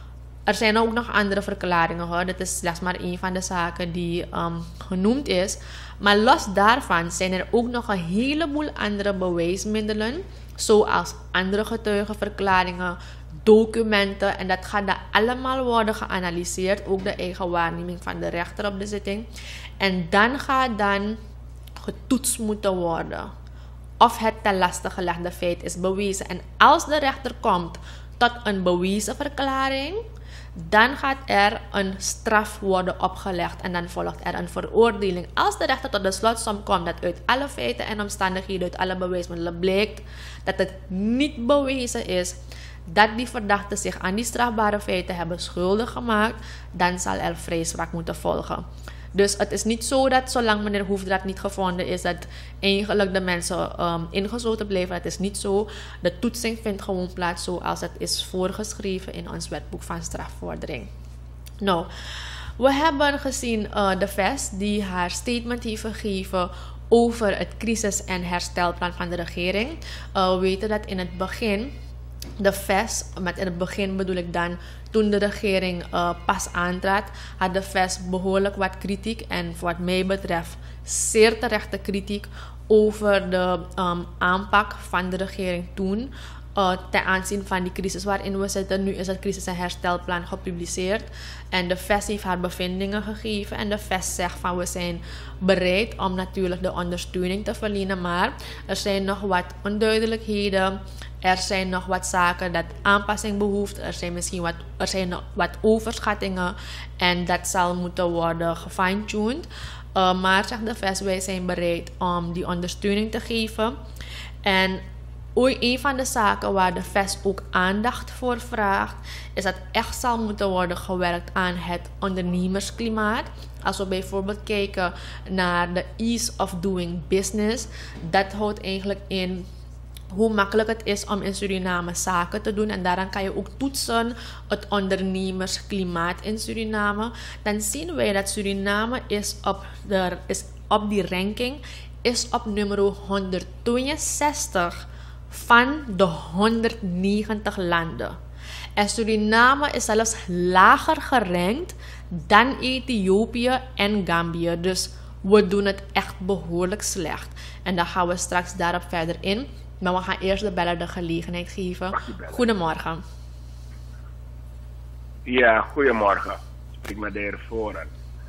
Er zijn ook nog andere verklaringen hoor. Dit is slechts maar één van de zaken die genoemd is. Maar los daarvan zijn er ook nog een heleboel andere bewijsmiddelen. Zoals andere getuigenverklaringen, documenten. En dat gaat dan allemaal worden geanalyseerd. Ook de eigen waarneming van de rechter op de zitting. En dan gaat dan getoetst moeten worden of het ten laste gelegde feit is bewezen. En als de rechter komt tot een bewezen verklaring, dan gaat er een straf worden opgelegd en dan volgt er een veroordeling. Als de rechter tot de slotsom komt dat uit alle feiten en omstandigheden, uit alle bewijsmiddelen blijkt dat het niet bewezen is dat die verdachten zich aan die strafbare feiten hebben schuldig gemaakt, dan zal er vrijspraak moeten volgen. Dus het is niet zo dat zolang meneer Hoefdraad niet gevonden is, dat eigenlijk de mensen ingesloten blijven. Het is niet zo. De toetsing vindt gewoon plaats zoals het is voorgeschreven in ons wetboek van strafvordering. Nou, we hebben gezien de VES die haar statement heeft gegeven over het crisis- en herstelplan van de regering. We weten dat in het begin de VES, met in het begin bedoel ik dan toen de regering pas aantrad, had de VES behoorlijk wat kritiek en wat mij betreft zeer terechte kritiek over de aanpak van de regering toen ten aanzien van die crisis waarin we zitten. Nu is het crisis- en herstelplan gepubliceerd en de VES heeft haar bevindingen gegeven en de VES zegt van we zijn bereid om natuurlijk de ondersteuning te verlenen, maar er zijn nog wat onduidelijkheden. Er zijn nog wat zaken dat aanpassing behoeft. Er zijn nog wat overschattingen. En dat zal moeten worden gefine-tuned. Maar zegt de VES, wij zijn bereid om die ondersteuning te geven. En een van de zaken waar de VES ook aandacht voor vraagt, is dat echt zal moeten worden gewerkt aan het ondernemersklimaat. Als we bijvoorbeeld kijken naar de ease of doing business, dat houdt eigenlijk in hoe makkelijk het is om in Suriname zaken te doen. En daaraan kan je ook toetsen het ondernemersklimaat in Suriname. Dan zien wij dat Suriname is op die ranking is op nummer 162 van de 190 landen. En Suriname is zelfs lager gerankt dan Ethiopië en Gambia. Dus we doen het echt behoorlijk slecht. En daar gaan we straks daarop verder in. Maar we gaan eerst de beller de gelegenheid geven. Goedemorgen. Ja, goedemorgen. Spreek me de heer Voren.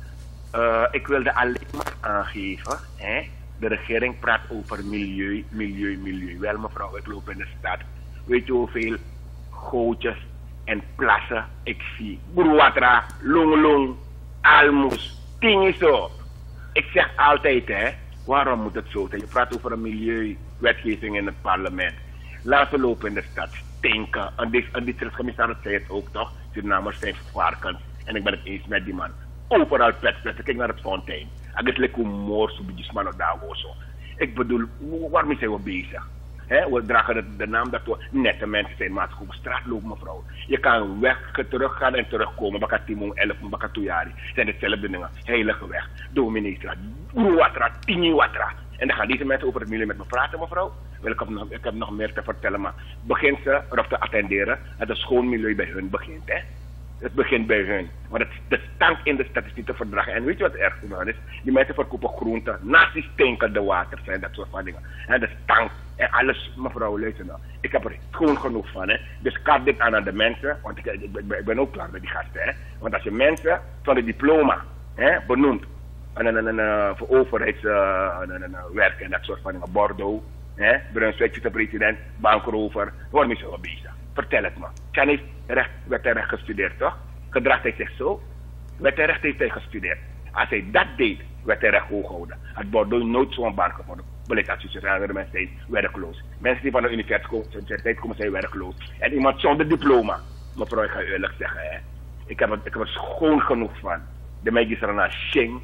Ik wilde alleen maar aangeven. De regering praat over milieu. Wel mevrouw, ik loop in de stad. Weet je hoeveel gootjes en plassen ik zie? Boerwatra, Longlong, Almoes, Tingiso. Ik zeg altijd, waarom moet het zo zijn? Je praat over een milieuwetgeving in het parlement. Laten we lopen in de stad, stinken. En die commissaris zei het ook toch? Surinamers zijn varkens. En ik ben het eens met die man. Overal petsplessen. Kijk naar het fontein. En het lijkt hoe mooi zo bij die man daar zo. Ik bedoel, waarmee zijn we bezig? We dragen de naam dat we nette mensen zijn, maar op straat lopen mevrouw. Je kan teruggaan en terugkomen. Baka Timon 11, Baka Tuyari. Zijn hetzelfde dingen. Heilige weg. Domineestraat. Uruwatra, Tiniwatra. En dan gaan deze mensen over het milieu met me praten mevrouw. Wel, ik heb nog meer te vertellen, maar begin ze erop te attenderen dat het schoon milieu bij hun begint. Het begint bij hun. Want de stank in de stad is niet te verdragen. En weet je wat erg is? Die mensen verkopen groenten. Naast die stinkende water zijn dat soort van dingen. En de stank en alles, mevrouw, luister nou. Ik heb er gewoon genoeg van. Dus kaart dit aan de mensen. Want ik ben ook klaar met die gasten. Want als je mensen van de diploma benoemt. Voor overheidswerk en dat soort van dingen. Bordeaux. Brunswijk, de president. Bankrover. Waarom is zo bezig? Vertel het me. Chan heeft werd hij recht gestudeerd, toch? Gedraagt hij zich zo? Werd hij recht heeft hij gestudeerd. Als hij dat deed, werd hij recht hoog gehouden. Had Bordeaux nooit zo'n baan gevonden. Beleidsadviseurs en andere mensen zijn werkloos. Mensen die van de universiteit komen zijn werkloos. En iemand zonder diploma. Mevrouw, ik ga eerlijk zeggen, ik heb er schoon genoeg van. De meisjes er naar shing.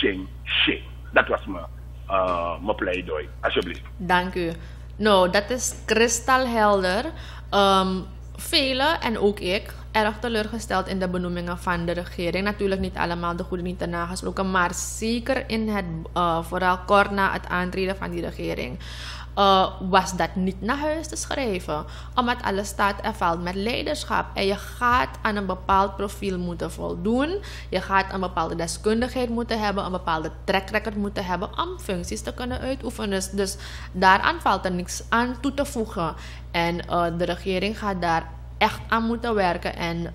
Dat was mijn pleidooi. Alsjeblieft. Dank u. Nou, dat is kristalhelder. Velen, en ook ik, erg teleurgesteld in de benoemingen van de regering. Natuurlijk niet allemaal, de goede niet te nagesproken, maar zeker in het, vooral kort na het aantreden van die regering, was dat niet naar huis te schrijven. Omdat alles staat en valt met leiderschap. En je gaat aan een bepaald profiel moeten voldoen. Je gaat een bepaalde deskundigheid moeten hebben, een bepaalde track record moeten hebben om functies te kunnen uitoefenen. Dus daaraan valt er niks aan toe te voegen. En de regering gaat daar echt aan moeten werken. En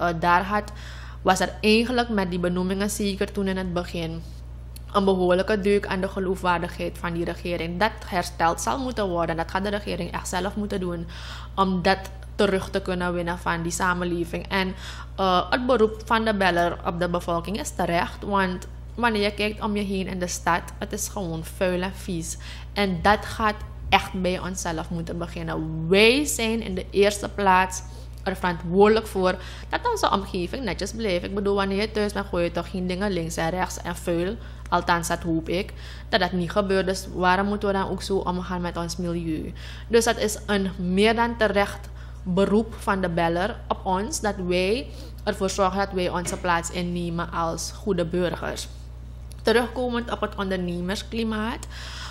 was er eigenlijk met die benoemingen, zeker toen in het begin, een behoorlijke deuk aan de geloofwaardigheid van die regering. Dat hersteld zal moeten worden. Dat gaat de regering echt zelf moeten doen. Om dat terug te kunnen winnen van die samenleving. En het beroep van de beller op de bevolking is terecht. Want wanneer je kijkt om je heen in de stad, het is gewoon vuil en vies. En dat gaat echt bij onszelf moeten beginnen. Wij zijn in de eerste plaats er verantwoordelijk voor dat onze omgeving netjes blijft. Ik bedoel, wanneer je thuis bent, gooi je toch geen dingen links en rechts en vuil. Althans, dat hoop ik, dat dat niet gebeurt. Dus waarom moeten we dan ook zo omgaan met ons milieu? Dus dat is een meer dan terecht beroep van de beller op ons, dat wij ervoor zorgen dat wij onze plaats innemen als goede burgers. Terugkomend op het ondernemersklimaat,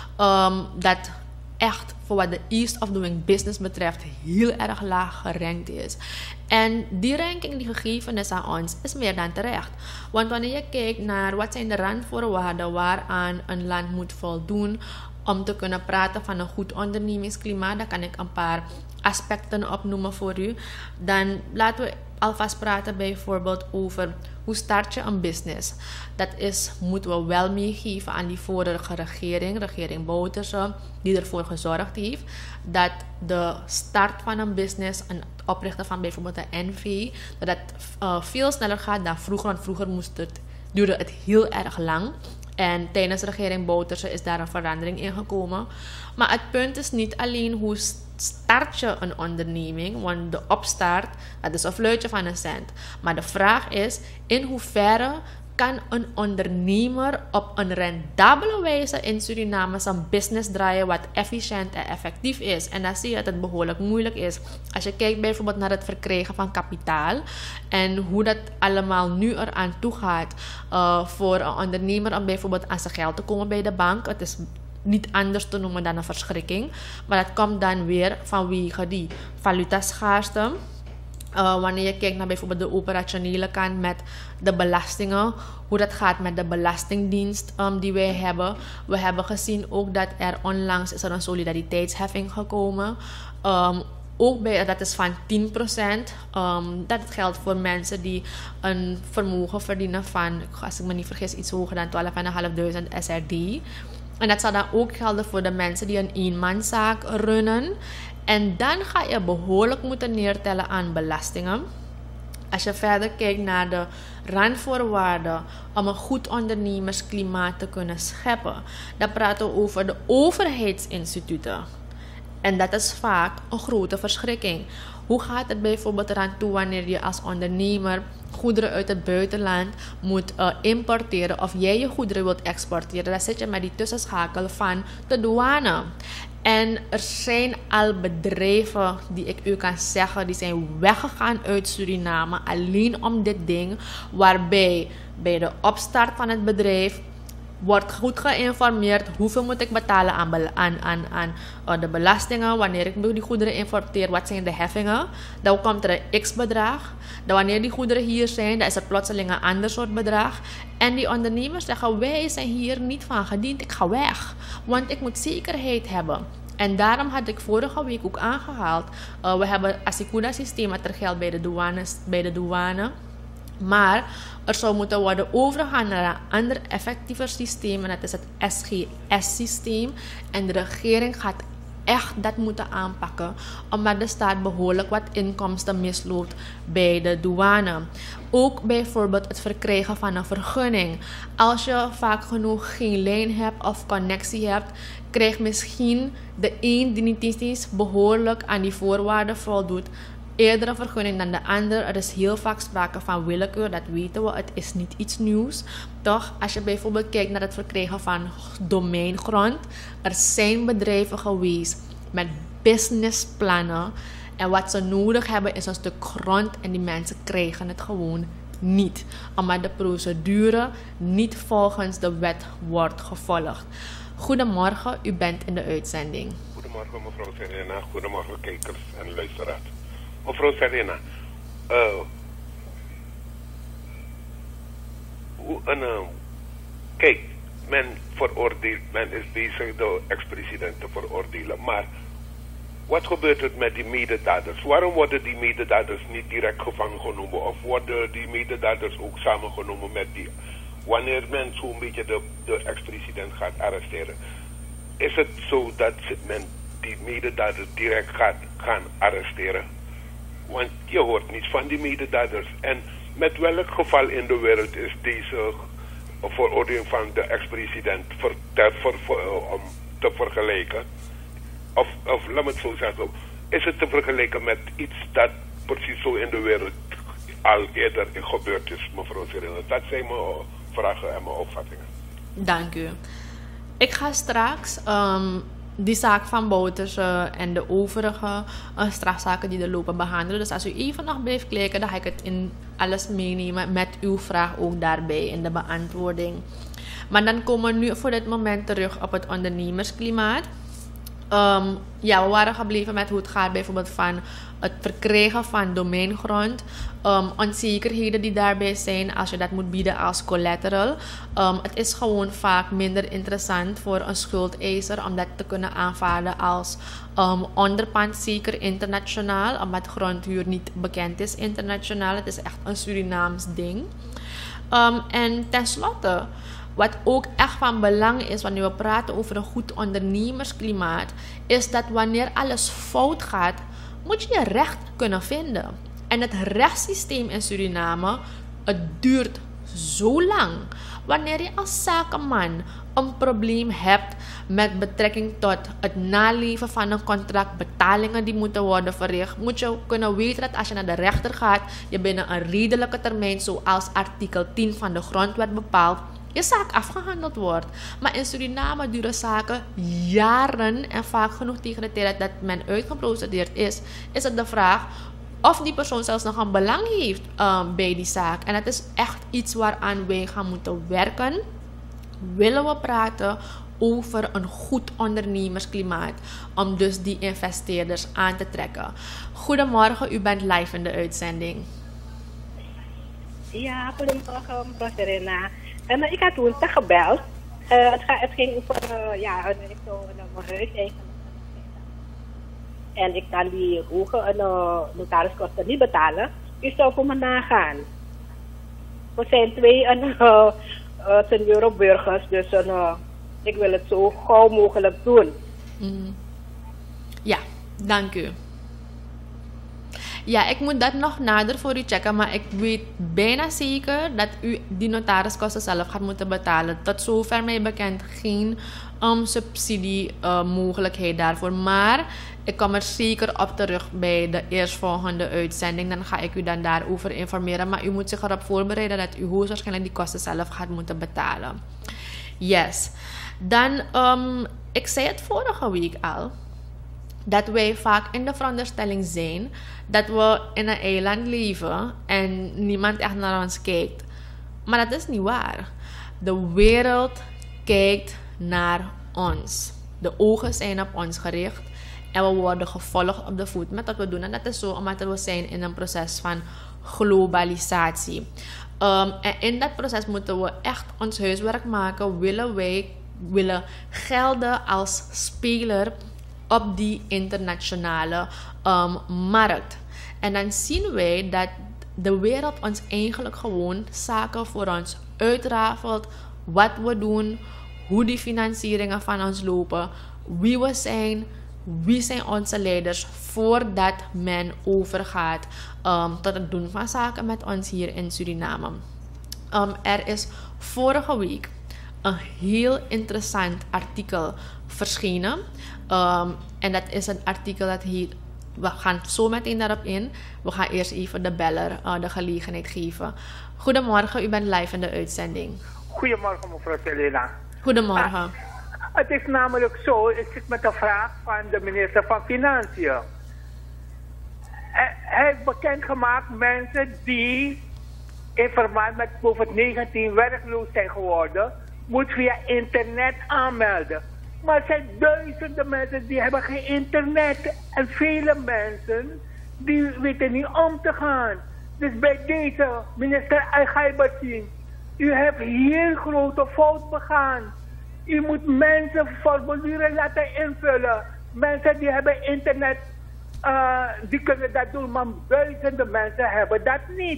dat echt voor wat de ease of doing business betreft heel erg laag gerankt is. En die ranking die gegeven is aan ons is meer dan terecht. Want wanneer je kijkt naar wat zijn de randvoorwaarden waaraan een land moet voldoen om te kunnen praten van een goed ondernemingsklimaat, dan kan ik een paar aspecten opnoemen voor u. Dan laten we alvast praten bijvoorbeeld over hoe start je een business. Dat moeten we wel meegeven aan die vorige regering Bouterse, die ervoor gezorgd heeft dat de start van een business, een oprichten van bijvoorbeeld een NV, dat veel sneller gaat dan vroeger. Want vroeger duurde het heel erg lang. En tijdens de regering Bouterse is daar een verandering in gekomen. Maar het punt is niet alleen hoe start je een onderneming, want de opstart, dat is een fluitje van een cent. Maar de vraag is, in hoeverre kan een ondernemer op een rendabele wijze in Suriname zijn business draaien wat efficiënt en effectief is. En dan zie je dat het behoorlijk moeilijk is. Als je kijkt bijvoorbeeld naar het verkrijgen van kapitaal en hoe dat allemaal nu eraan toe gaat voor een ondernemer om bijvoorbeeld aan zijn geld te komen bij de bank. Het is niet anders te noemen dan een verschrikking. Maar dat komt dan weer vanwege die valutaschaarste. Wanneer je kijkt naar bijvoorbeeld de operationele kant met de belastingen, hoe dat gaat met de belastingdienst die wij hebben. We hebben gezien ook dat er onlangs is er een solidariteitsheffing gekomen. Ook bij, dat is van 10%. Dat geldt voor mensen die een vermogen verdienen van, als ik me niet vergis, iets hoger dan 12.500 SRD. En dat zal dan ook gelden voor de mensen die een eenmanszaak runnen. En dan ga je behoorlijk moeten neertellen aan belastingen. Als je verder kijkt naar de randvoorwaarden om een goed ondernemersklimaat te kunnen scheppen, dan praten we over de overheidsinstituten. En dat is vaak een grote verschrikking. Hoe gaat het bijvoorbeeld eraan toe wanneer je als ondernemer goederen uit het buitenland moet importeren of jij je goederen wilt exporteren? Dan zit je met die tussenschakel van de douane. En er zijn al bedrijven die ik u kan zeggen, die zijn weggegaan uit Suriname alleen om dit ding, waarbij bij de opstart van het bedrijf wordt goed geïnformeerd hoeveel moet ik betalen aan de belastingen. Wanneer ik die goederen importeer, wat zijn de heffingen? Dan komt er een x-bedrag. Dan wanneer die goederen hier zijn, dan is er plotseling een ander soort bedrag. En die ondernemers zeggen, wij zijn hier niet van gediend, ik ga weg. Want ik moet zekerheid hebben. En daarom had ik vorige week ook aangehaald, we hebben het Asikuda-systeem dat er geldt bij de douane. Maar er zou moeten worden overgegaan naar een ander effectiever systeem. En dat is het SGS-systeem. En de regering gaat echt dat moeten aanpakken. Omdat de staat behoorlijk wat inkomsten misloopt bij de douane. Ook bijvoorbeeld het verkrijgen van een vergunning. Als je vaak genoeg geen lijn hebt of connectie hebt, krijgt misschien de een die niet eens behoorlijk aan die voorwaarden voldoet eerder een vergunning dan de ander. Er is heel vaak sprake van willekeur, dat weten we. Het is niet iets nieuws. Toch, als je bijvoorbeeld kijkt naar het verkrijgen van domeingrond. Er zijn bedrijven geweest met businessplannen. En wat ze nodig hebben is een stuk grond. En die mensen krijgen het gewoon niet. Omdat de procedure niet volgens de wet wordt gevolgd. Goedemorgen, u bent in de uitzending. Goedemorgen mevrouw Serena. Goedemorgen kijkers en luisteraars. Mevrouw Serena, kijk, men is bezig de ex-president te veroordelen. Maar wat gebeurt er met die mededaders? Waarom worden die mededaders niet direct gevangen genomen? Of worden die mededaders ook samengenomen met die? Wanneer men zo'n beetje de ex-president gaat arresteren, is het zo dat men die mededaders direct gaat gaan arresteren? Want je hoort niets van die mededaders. En met welk geval in de wereld is deze veroordeling van de ex-president om te vergelijken? Of laat me het zo zeggen, is het te vergelijken met iets dat precies zo in de wereld al eerder gebeurd is, mevrouw Serena? Dat zijn mijn vragen en mijn opvattingen. Dank u. Ik ga straks die zaak van Bouterse en de overige strafzaken die er lopen behandelen. Dus als u even nog blijft klikken, dan ga ik het in alles meenemen met uw vraag ook daarbij in de beantwoording. Maar dan komen we nu voor dit moment terug op het ondernemersklimaat. We waren gebleven met hoe het gaat bijvoorbeeld van het verkrijgen van domeingrond. Onzekerheden die daarbij zijn als je dat moet bieden als collateral. Het is gewoon vaak minder interessant voor een schuldeiser om dat te kunnen aanvaarden als onderpand, zeker internationaal. Omdat grondhuur niet bekend is internationaal. Het is echt een Surinaams ding. En tenslotte, wat ook echt van belang is wanneer we praten over een goed ondernemersklimaat, is dat wanneer alles fout gaat, moet je recht kunnen vinden. En het rechtssysteem in Suriname, het duurt zolang. Wanneer je als zakenman een probleem hebt met betrekking tot het naleven van een contract, betalingen die moeten worden verricht, moet je kunnen weten dat als je naar de rechter gaat, je binnen een redelijke termijn, zoals artikel 10 van de grondwet bepaalt, je zaak afgehandeld wordt. Maar in Suriname duren zaken jaren en vaak genoeg tegen de tijd dat men uitgeprocedeerd is het de vraag of die persoon zelfs nog een belang heeft bij die zaak. En dat is echt iets waaraan wij gaan moeten werken. Willen we praten over een goed ondernemersklimaat om dus die investeerders aan te trekken. Goedemorgen, u bent live in de uitzending. Ja, goedemorgen mevrouw Serena. Ik had toen gebeld. Het ging over mijn huis eigenlijk. En ik kan die hoge notariskosten niet betalen. U zou voor me nagaan. We zijn 2 seniorenburgers, dus ik wil het zo gauw mogelijk doen. Ja, dank u. Ja, ik moet dat nog nader voor u checken, maar ik weet bijna zeker dat u die notariskosten zelf gaat moeten betalen. Tot zover mij bekend geen subsidiemogelijkheid daarvoor. Maar ik kom er zeker op terug bij de eerstvolgende uitzending. Dan ga ik u dan daarover informeren. Maar u moet zich erop voorbereiden dat u hoogstwaarschijnlijk die kosten zelf gaat moeten betalen. Yes. Dan, ik zei het vorige week al, dat wij vaak in de veronderstelling zijn dat we in een eiland leven en niemand echt naar ons kijkt. Maar dat is niet waar. De wereld kijkt naar ons. De ogen zijn op ons gericht en we worden gevolgd op de voet met wat we doen. En dat is zo omdat we zijn in een proces van globalisatie. En in dat proces moeten we echt ons huiswerk maken. Willen gelden als speler op die internationale markt. En dan zien wij dat de wereld ons eigenlijk gewoon zaken voor ons uitrafelt. Wat we doen, hoe die financieringen van ons lopen, wie we zijn, wie zijn onze leiders, voordat men overgaat tot het doen van zaken met ons hier in Suriname. Er is vorige week een heel interessant artikel verschenen. En dat is een artikel dat heet, we gaan zo meteen daarop in. We gaan eerst even de beller de gelegenheid geven. Goedemorgen, u bent live in de uitzending. Goedemorgen mevrouw Selena. Goedemorgen. Het is namelijk zo, ik zit met een vraag van de minister van Financiën. Hij heeft bekendgemaakt mensen die in verband met COVID-19 werkloos zijn geworden, moet via internet aanmelden. Maar er zijn duizenden mensen die hebben geen internet. En vele mensen die weten niet om te gaan. Dus bij deze, minister Al-Gaibatin, u heeft heel grote fout begaan. U moet mensen formulieren laten invullen. Mensen die hebben internet, die kunnen dat doen. Maar duizenden mensen hebben dat niet.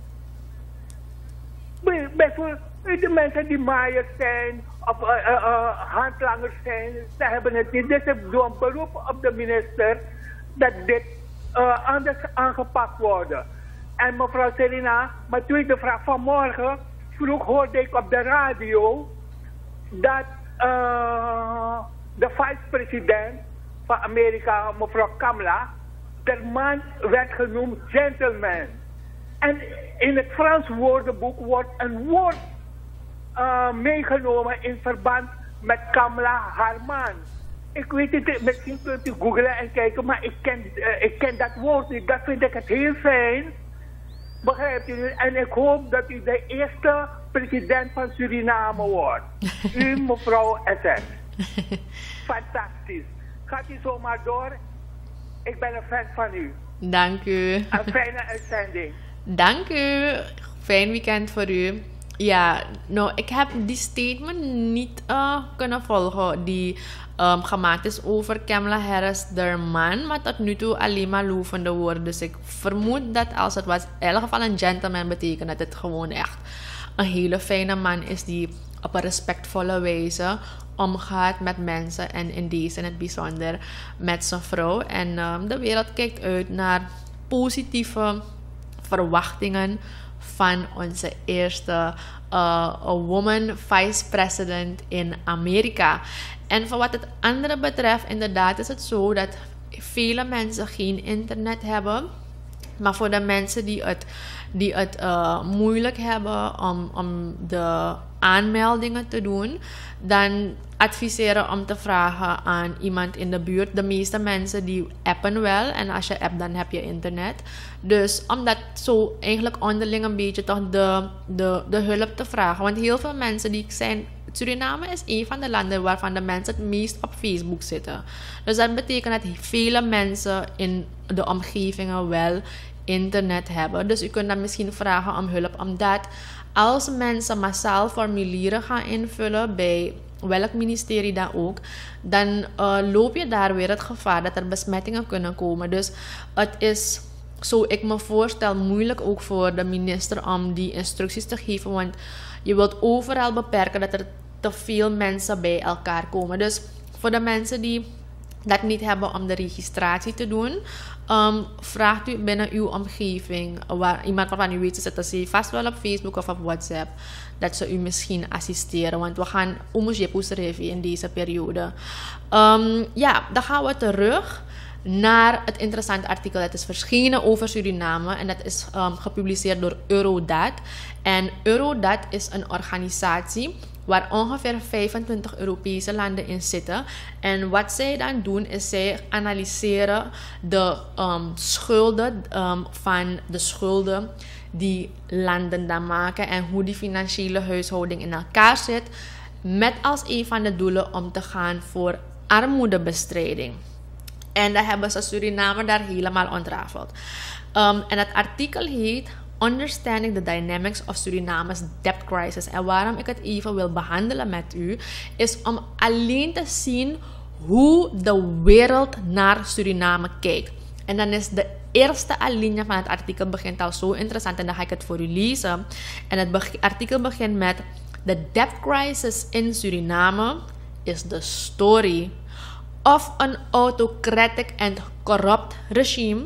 Bijvoorbeeld de mensen die maaiers zijn of handlangers zijn, ze hebben het niet. Dus ik doe een beroep op de minister dat dit anders aangepakt wordt. En mevrouw Serena, mijn tweede vraag vanmorgen, vroeg hoorde ik op de radio dat de vice-president van Amerika, mevrouw Kamala, der man werd genoemd gentleman. En in het Frans woordenboek wordt een woord meegenomen in verband met Kamala Harman. Ik weet het, misschien kunt u googlen en kijken, maar ik ken dat woord niet. Dat vind ik het heel fijn. Begrijpt u? En ik hoop dat u de eerste president van Suriname wordt. U, mevrouw SS. Fantastisch. Gaat u zomaar door. Ik ben een fan van u. Dank u. Een fijne uitzending. Dank u. Fijn weekend voor u. Ja, nou, ik heb die statement niet kunnen volgen die gemaakt is over Kamala Harris, der man, maar tot nu toe alleen maar lovende woorden. Dus ik vermoed dat als het was in elk geval een gentleman betekent, dat het gewoon echt een hele fijne man is die op een respectvolle wijze omgaat met mensen en in deze in het bijzonder met zijn vrouw. En de wereld kijkt uit naar positieve verwachtingen van onze eerste woman vice president in Amerika. En voor wat het andere betreft, inderdaad is het zo dat vele mensen geen internet hebben. Maar voor de mensen die het moeilijk hebben om de aanmeldingen te doen, dan adviseren om te vragen aan iemand in de buurt. De meeste mensen die appen wel, en als je appt dan heb je internet. Dus om dat zo eigenlijk onderling een beetje toch de hulp te vragen. Want heel veel mensen die zijn... Suriname is een van de landen waarvan de mensen het meest op Facebook zitten. Dus dat betekent dat vele mensen in de omgevingen wel internet hebben. Dus u kunt dan misschien vragen om hulp. Omdat als mensen massaal formulieren gaan invullen bij welk ministerie dan ook, dan loop je daar weer het gevaar dat er besmettingen kunnen komen. Dus het is, zo ik me voorstel, moeilijk ook voor de minister om die instructies te geven. Want je wilt overal beperken dat er te veel mensen bij elkaar komen. Dus voor de mensen die dat niet hebben om de registratie te doen, vraagt u binnen uw omgeving, iemand waarvan u weet, zitten ze vast wel op Facebook of op WhatsApp, dat ze u misschien assisteren. Want we gaan schrijven in deze periode. Ja, dan gaan we terug naar het interessante artikel dat is verschenen over Suriname. En dat is gepubliceerd door Eurodat. En Eurodat is een organisatie waar ongeveer 25 Europese landen in zitten. En wat zij dan doen, is zij analyseren de schulden die landen dan maken en hoe die financiële huishouding in elkaar zit, met als een van de doelen om te gaan voor armoedebestrijding. En daar hebben ze Suriname daar helemaal ontrafeld. En het artikel heet Understanding the Dynamics of Suriname's Debt Crisis. En waarom ik het even wil behandelen met u, is om alleen te zien hoe de wereld naar Suriname kijkt. En dan is de eerste alinea van het artikel begint al zo interessant. En dan ga ik het voor u lezen. En het artikel begint met: The debt crisis in Suriname is the story of an autocratic and corrupt regime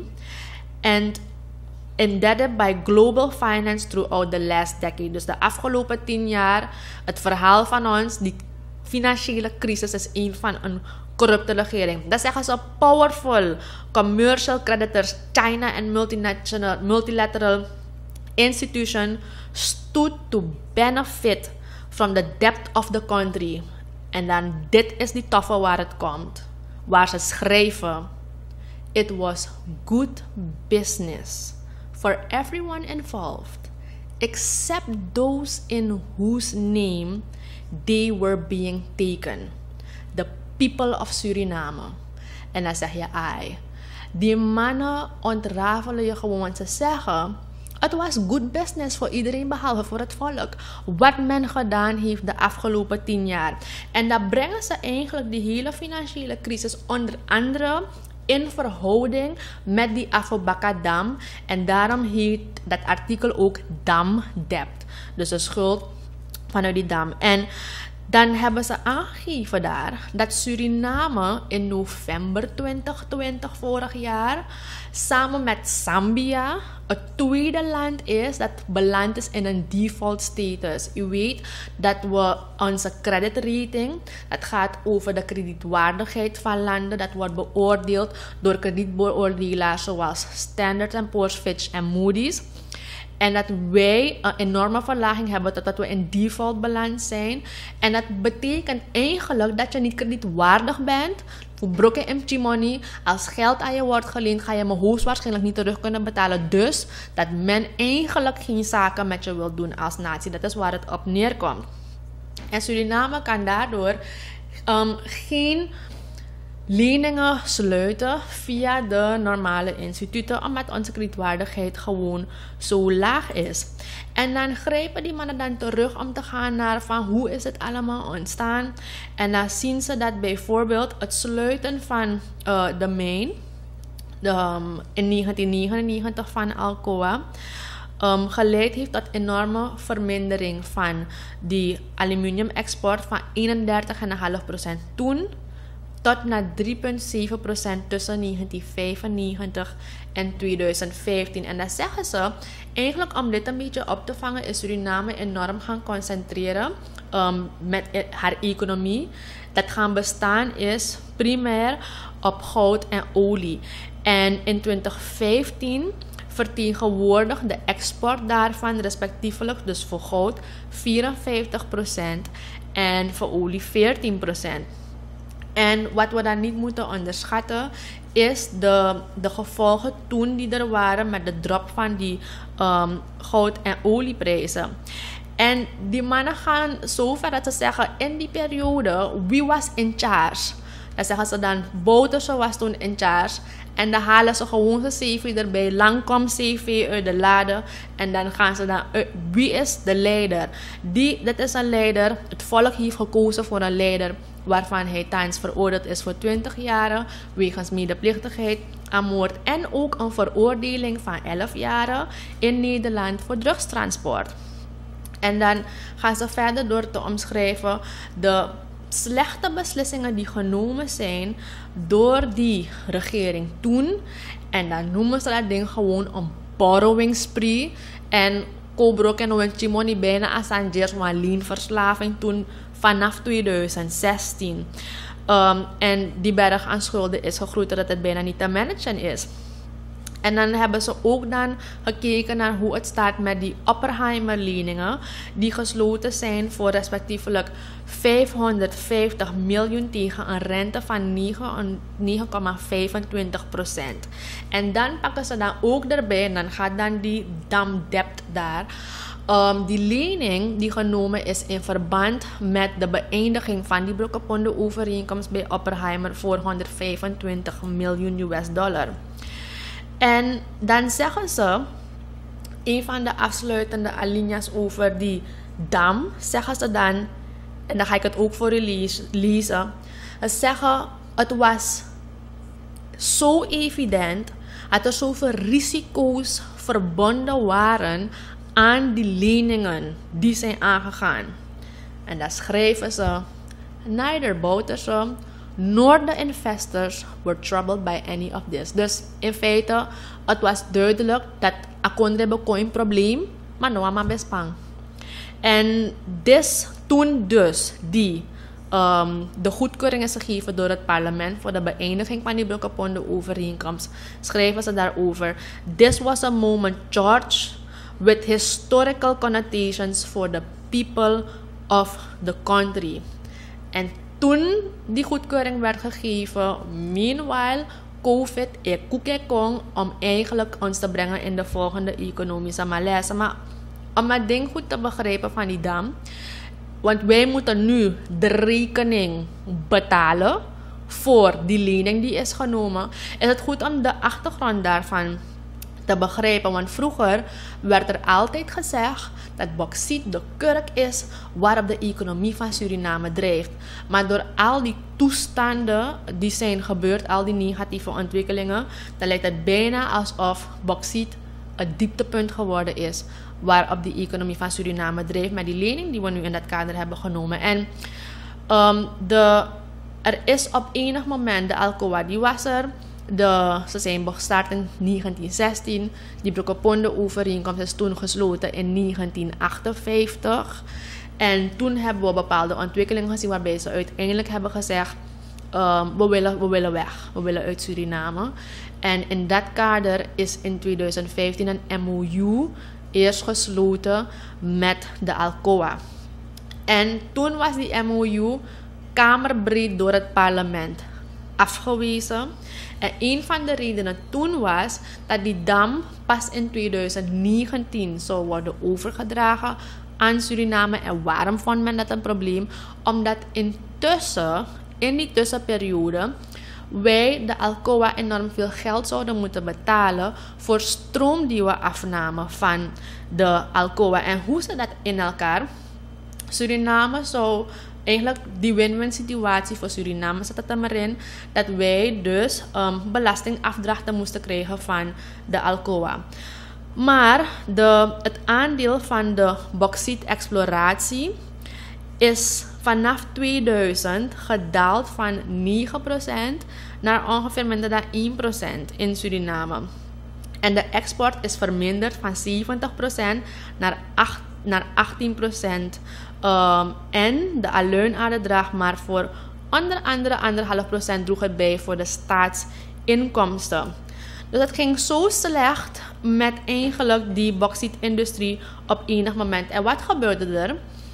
and indebted by global finance throughout the last decade. Dus de afgelopen 10 jaar, het verhaal van ons, die financiële crisis is een van een corrupte regering. Dat zeggen ze: powerful commercial creditors, China and multilateral institution stood to benefit from the debt of the country. En dan dit is die toffe waar het komt. Waar ze schrijven: It was good business for everyone involved, except those in whose name they were being taken. The people of Suriname. En dan zeg je: ai, die mannen ontrafelen je gewoon, want ze zeggen: het was good business voor iedereen behalve voor het volk. Wat men gedaan heeft de afgelopen 10 jaar. En dat brengen ze eigenlijk die hele financiële crisis onder andere in verhouding met die Afobakadam. En daarom heet dat artikel ook damdebt. Dus de schuld vanuit die dam. En dan hebben ze aangegeven daar dat Suriname in november 2020 vorig jaar samen met Zambia het tweede land is dat beland is in een default status. U weet dat we onze creditrating, dat gaat over de kredietwaardigheid van landen, dat wordt beoordeeld door kredietbeoordelaars zoals Standard & Poor's, Fitch en Moody's. En dat wij een enorme verlaging hebben totdat we in default beland zijn. En dat betekent eigenlijk dat je niet kredietwaardig bent. Voor broken empty money. Als geld aan je wordt geleend, ga je me hoogstwaarschijnlijk niet terug kunnen betalen. Dus dat men eigenlijk geen zaken met je wil doen als natie. Dat is waar het op neerkomt. En Suriname kan daardoor geen leningen sluiten via de normale instituten, omdat onze kredietwaardigheid gewoon zo laag is. En dan grijpen die mannen dan terug om te gaan naar van hoe is het allemaal ontstaan. En dan zien ze dat bijvoorbeeld het sluiten van de mijn in 1999 van Alcoa geleid heeft tot enorme vermindering van die aluminiumexport van 31,5% toen. tot naar 3,7% tussen 1995 en 2015. En dat zeggen ze, eigenlijk om dit een beetje op te vangen, is Suriname enorm gaan concentreren met haar economie. Dat gaan bestaan is primair op goud en olie. En in 2015 vertegenwoordigt de export daarvan respectievelijk, dus voor goud 54% en voor olie 14%. En wat we dan niet moeten onderschatten is de gevolgen toen die er waren met de drop van die goud- en olieprijzen. En die mannen gaan zo ver dat ze zeggen, in die periode, wie was in charge? Dan zeggen ze dan, Bouterse was toen in charge. En dan halen ze gewoon zijn CV erbij. Lang komt CV uit de lade. En dan gaan ze dan, wie is de leider? Dat is een leider. Het volk heeft gekozen voor een leider waarvan hij thans veroordeeld is voor 20 jaar wegens medeplichtigheid aan moord. En ook een veroordeling van 11 jaar in Nederland voor drugstransport. En dan gaan ze verder door te omschrijven de slechte beslissingen die genomen zijn door die regering toen. En dan noemen ze dat ding gewoon een borrowing spree. En Cobro en Chimoni bijna Assange's leenverslaving toen vanaf 2016. En die berg aan schulden is gegroeid dat het bijna niet te managen is. En dan hebben ze ook dan gekeken naar hoe het staat met die Oppenheimer-leningen die gesloten zijn voor respectievelijk 550 miljoen tegen een rente van 9,25%. En dan pakken ze dan ook erbij en dan gaat dan die dam-debt daar. Die lening die genomen is in verband met de beëindiging van die Brokkeponde-overeenkomst bij Oppenheimer voor 125 miljoen US dollar. En dan zeggen ze, een van de afsluitende alinea's over die dam, zeggen ze dan, en dan ga ik het ook voor u lezen. Ze zeggen, het was zo evident dat er zoveel risico's verbonden waren aan die leningen die zijn aangegaan. En dan schrijven ze, neither Bouterse nor the investors were troubled by any of this. Dus in feite, het was duidelijk dat Akondre een probleem, maar no maar bespang. En toen dus die de goedkeuring is gegeven door het parlement voor de beëindiging van die Brokkeponde-overeenkomst, schrijven ze daarover. This was a moment charged with historical connotations for the people of the country. En toen die goedkeuring werd gegeven, meanwhile, COVID kon om eigenlijk ons te brengen in de volgende economische malaise. Maar om het ding goed te begrijpen van die dam, want wij moeten nu de rekening betalen voor die lening die is genomen, is het goed om de achtergrond daarvan te begrijpen. Want vroeger werd er altijd gezegd dat bauxiet de kurk is waarop de economie van Suriname drijft. Maar door al die toestanden die zijn gebeurd, al die negatieve ontwikkelingen, dan lijkt het bijna alsof bauxiet het dieptepunt geworden is waarop de economie van Suriname drijft met die lening die we nu in dat kader hebben genomen. En er is op enig moment de Alcoa, die was er. Ze zijn gestart in 1916. Die Brokkeponde-overeenkomst is toen gesloten in 1958. En toen hebben we bepaalde ontwikkelingen gezien waarbij ze uiteindelijk hebben gezegd, we willen weg. We willen uit Suriname. En in dat kader is in 2015 een MOU eerst gesloten met de Alcoa. En toen was die MOU kamerbreed door het parlement afgewezen. En een van de redenen toen was dat die dam pas in 2019 zou worden overgedragen aan Suriname. En waarom vond men dat een probleem? Omdat intussen, in die tussenperiode, wij de Alcoa enorm veel geld zouden moeten betalen voor stroom die we afnamen van de Alcoa. En hoe zit dat in elkaar? Suriname zou eigenlijk die win-win situatie voor Suriname zat het er maar in dat wij dus belastingafdrachten moesten krijgen van de Alcoa. Maar het aandeel van de bauxiet-exploratie is vanaf 2000 gedaald van 9% naar ongeveer minder dan 1% in Suriname. En de export is verminderd van 70% naar 18%. En de alleunaardedracht maar voor onder andere 1,5% droeg het bij voor de staatsinkomsten. Dus het ging zo slecht met eigenlijk die bauxietindustrie op enig moment. En wat gebeurde er?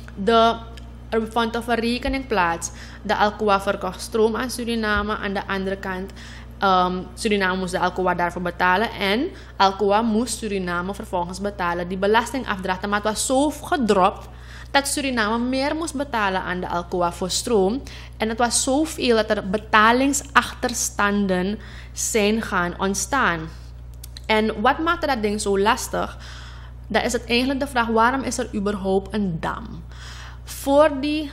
Er vond een verrekening plaats. De Alcoa verkocht stroom aan Suriname. Aan de andere kant, Suriname moest de Alcoa daarvoor betalen. En Alcoa moest Suriname vervolgens betalen die belastingafdrachten. Maar het was zo gedropt dat Suriname meer moest betalen aan de Alcoa voor stroom. En het was zoveel dat er betalingsachterstanden zijn gaan ontstaan. En wat maakte dat ding zo lastig? Dan is het eigenlijk de vraag, waarom is er überhaupt een dam? Voor die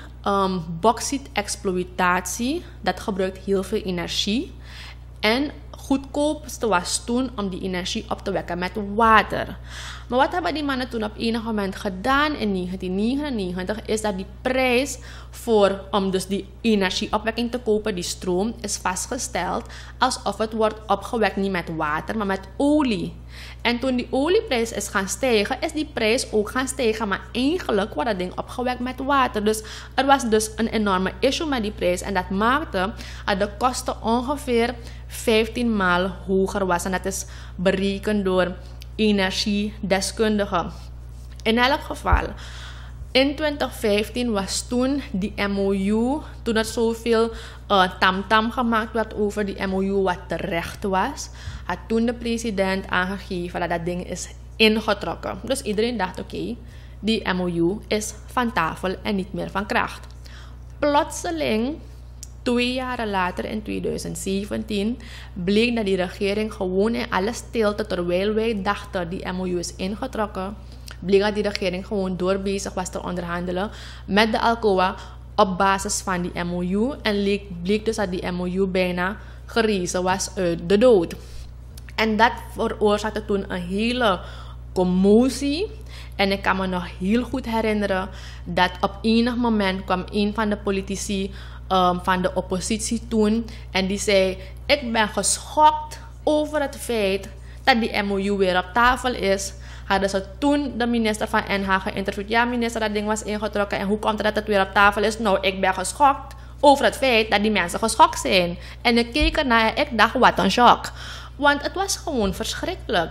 bauxiet-exploitatie, dat gebruikt heel veel energie. En goedkoopste was toen om die energie op te wekken met water. Maar wat hebben die mannen toen op enig moment gedaan in 1999 is dat die prijs om dus die energieopwekking te kopen, die stroom, is vastgesteld alsof het wordt opgewekt niet met water, maar met olie. En toen die olieprijs is gaan stijgen, is die prijs ook gaan stijgen. Maar eigenlijk wordt dat ding opgewekt met water. Dus er was dus een enorme issue met die prijs. En dat maakte dat de kosten ongeveer 15 maal hoger was. En dat is berekend door energiedeskundigen. In elk geval, in 2015 was toen die MOU, toen er zoveel tamtam gemaakt werd over die MOU wat terecht was, had toen de president aangegeven dat dat ding is ingetrokken. Dus iedereen dacht oké, die MOU is van tafel en niet meer van kracht. Plotseling, 2 jaar later in 2017, bleek dat die regering gewoon in alle stilte, terwijl wij dachten die MOU is ingetrokken, bleek dat die regering gewoon door bezig was te onderhandelen met de Alcoa op basis van die MOU. En bleek dus dat die MOU bijna gerezen was uit de dood. En dat veroorzaakte toen een hele commotie. En ik kan me nog heel goed herinneren dat op enig moment kwam een van de politici van de oppositie toen. En die zei, ik ben geschokt over het feit dat die MOU weer op tafel is. Hadden ze toen de minister van NH geïnterviewd. Ja minister, dat ding was ingetrokken. En hoe komt het dat het weer op tafel is? Nou, ik ben geschokt over het feit dat die mensen geschokt zijn. En ik keek ernaar en ik dacht, wat een shock. Want het was gewoon verschrikkelijk.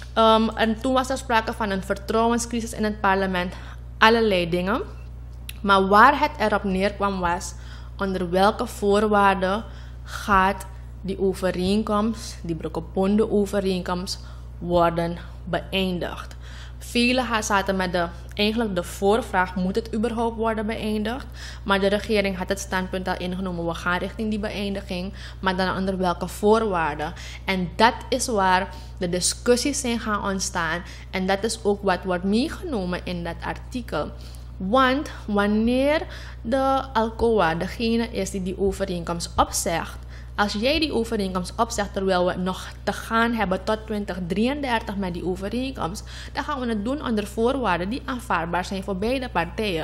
En toen was er sprake van een vertrouwenscrisis in het parlement. Allerlei dingen. Maar waar het erop neerkwam was, onder welke voorwaarden gaat die overeenkomst, die Brokopondo-overeenkomst, worden beëindigd. Velen zaten met eigenlijk de voorvraag, moet het überhaupt worden beëindigd? Maar de regering had het standpunt al ingenomen, we gaan richting die beëindiging, maar dan onder welke voorwaarden? En dat is waar de discussies zijn gaan ontstaan. En dat is ook wat wordt meegenomen in dat artikel. Want wanneer de Alcoa degene is die die overeenkomst opzegt, als jij die overeenkomst opzegt terwijl we nog te gaan hebben tot 2033 met die overeenkomst, dan gaan we het doen onder voorwaarden die aanvaardbaar zijn voor beide partijen.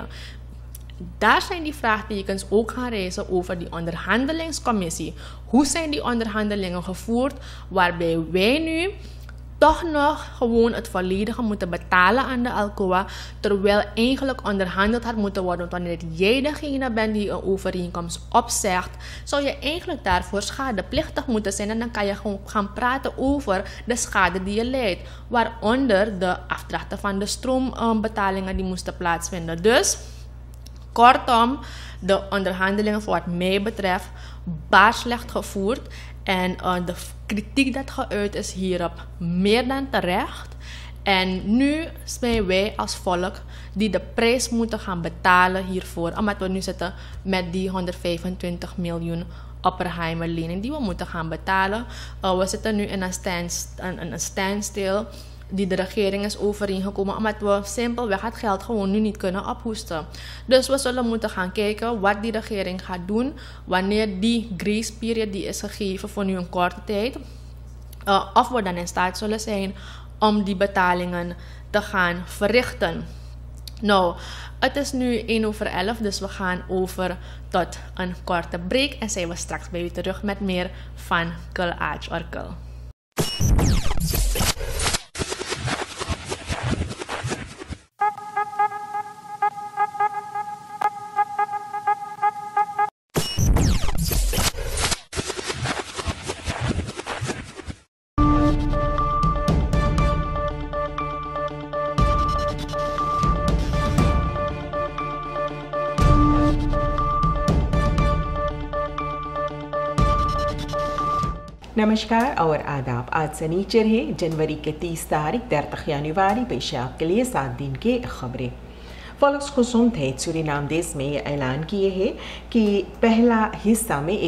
Daar zijn die vraagtekens ook gaan reizen over die onderhandelingscommissie. Hoe zijn die onderhandelingen gevoerd waarbij wij nu toch nog gewoon het volledige moeten betalen aan de Alcoa, terwijl eigenlijk onderhandeld had moeten worden. Want wanneer jij degene bent die een overeenkomst opzegt, zou je eigenlijk daarvoor schadeplichtig moeten zijn. En dan kan je gewoon gaan praten over de schade die je leidt, waaronder de afdrachten van de stroombetalingen die moesten plaatsvinden. Dus kortom, de onderhandelingen voor wat mij betreft baar slecht gevoerd. En de kritiek dat geuit is hierop meer dan terecht. En nu zijn wij als volk die de prijs moeten gaan betalen hiervoor. Omdat we nu zitten met die 125 miljoen Oppenheimer-lening die we moeten gaan betalen. We zitten nu in een standstill die de regering is overeengekomen, omdat we simpelweg het geld gewoon nu niet kunnen ophoesten. Dus we zullen moeten gaan kijken wat die regering gaat doen wanneer die grace period die is gegeven voor nu een korte tijd, of we dan in staat zullen zijn om die betalingen te gaan verrichten. Nou, het is nu 11:01, dus we gaan over tot een korte break en zijn we straks bij u terug met meer van Kul Aaj Orkel. नमस्कार और आदाब। आज सनीचर है जनवरी के 30 तारीख 30 जनवरी। पेश है आपके लिए 7 दिन के खबरें। Volksgezondheid सूरीनाम देश में ये ऐलान किए है कि पहला हिस्सा में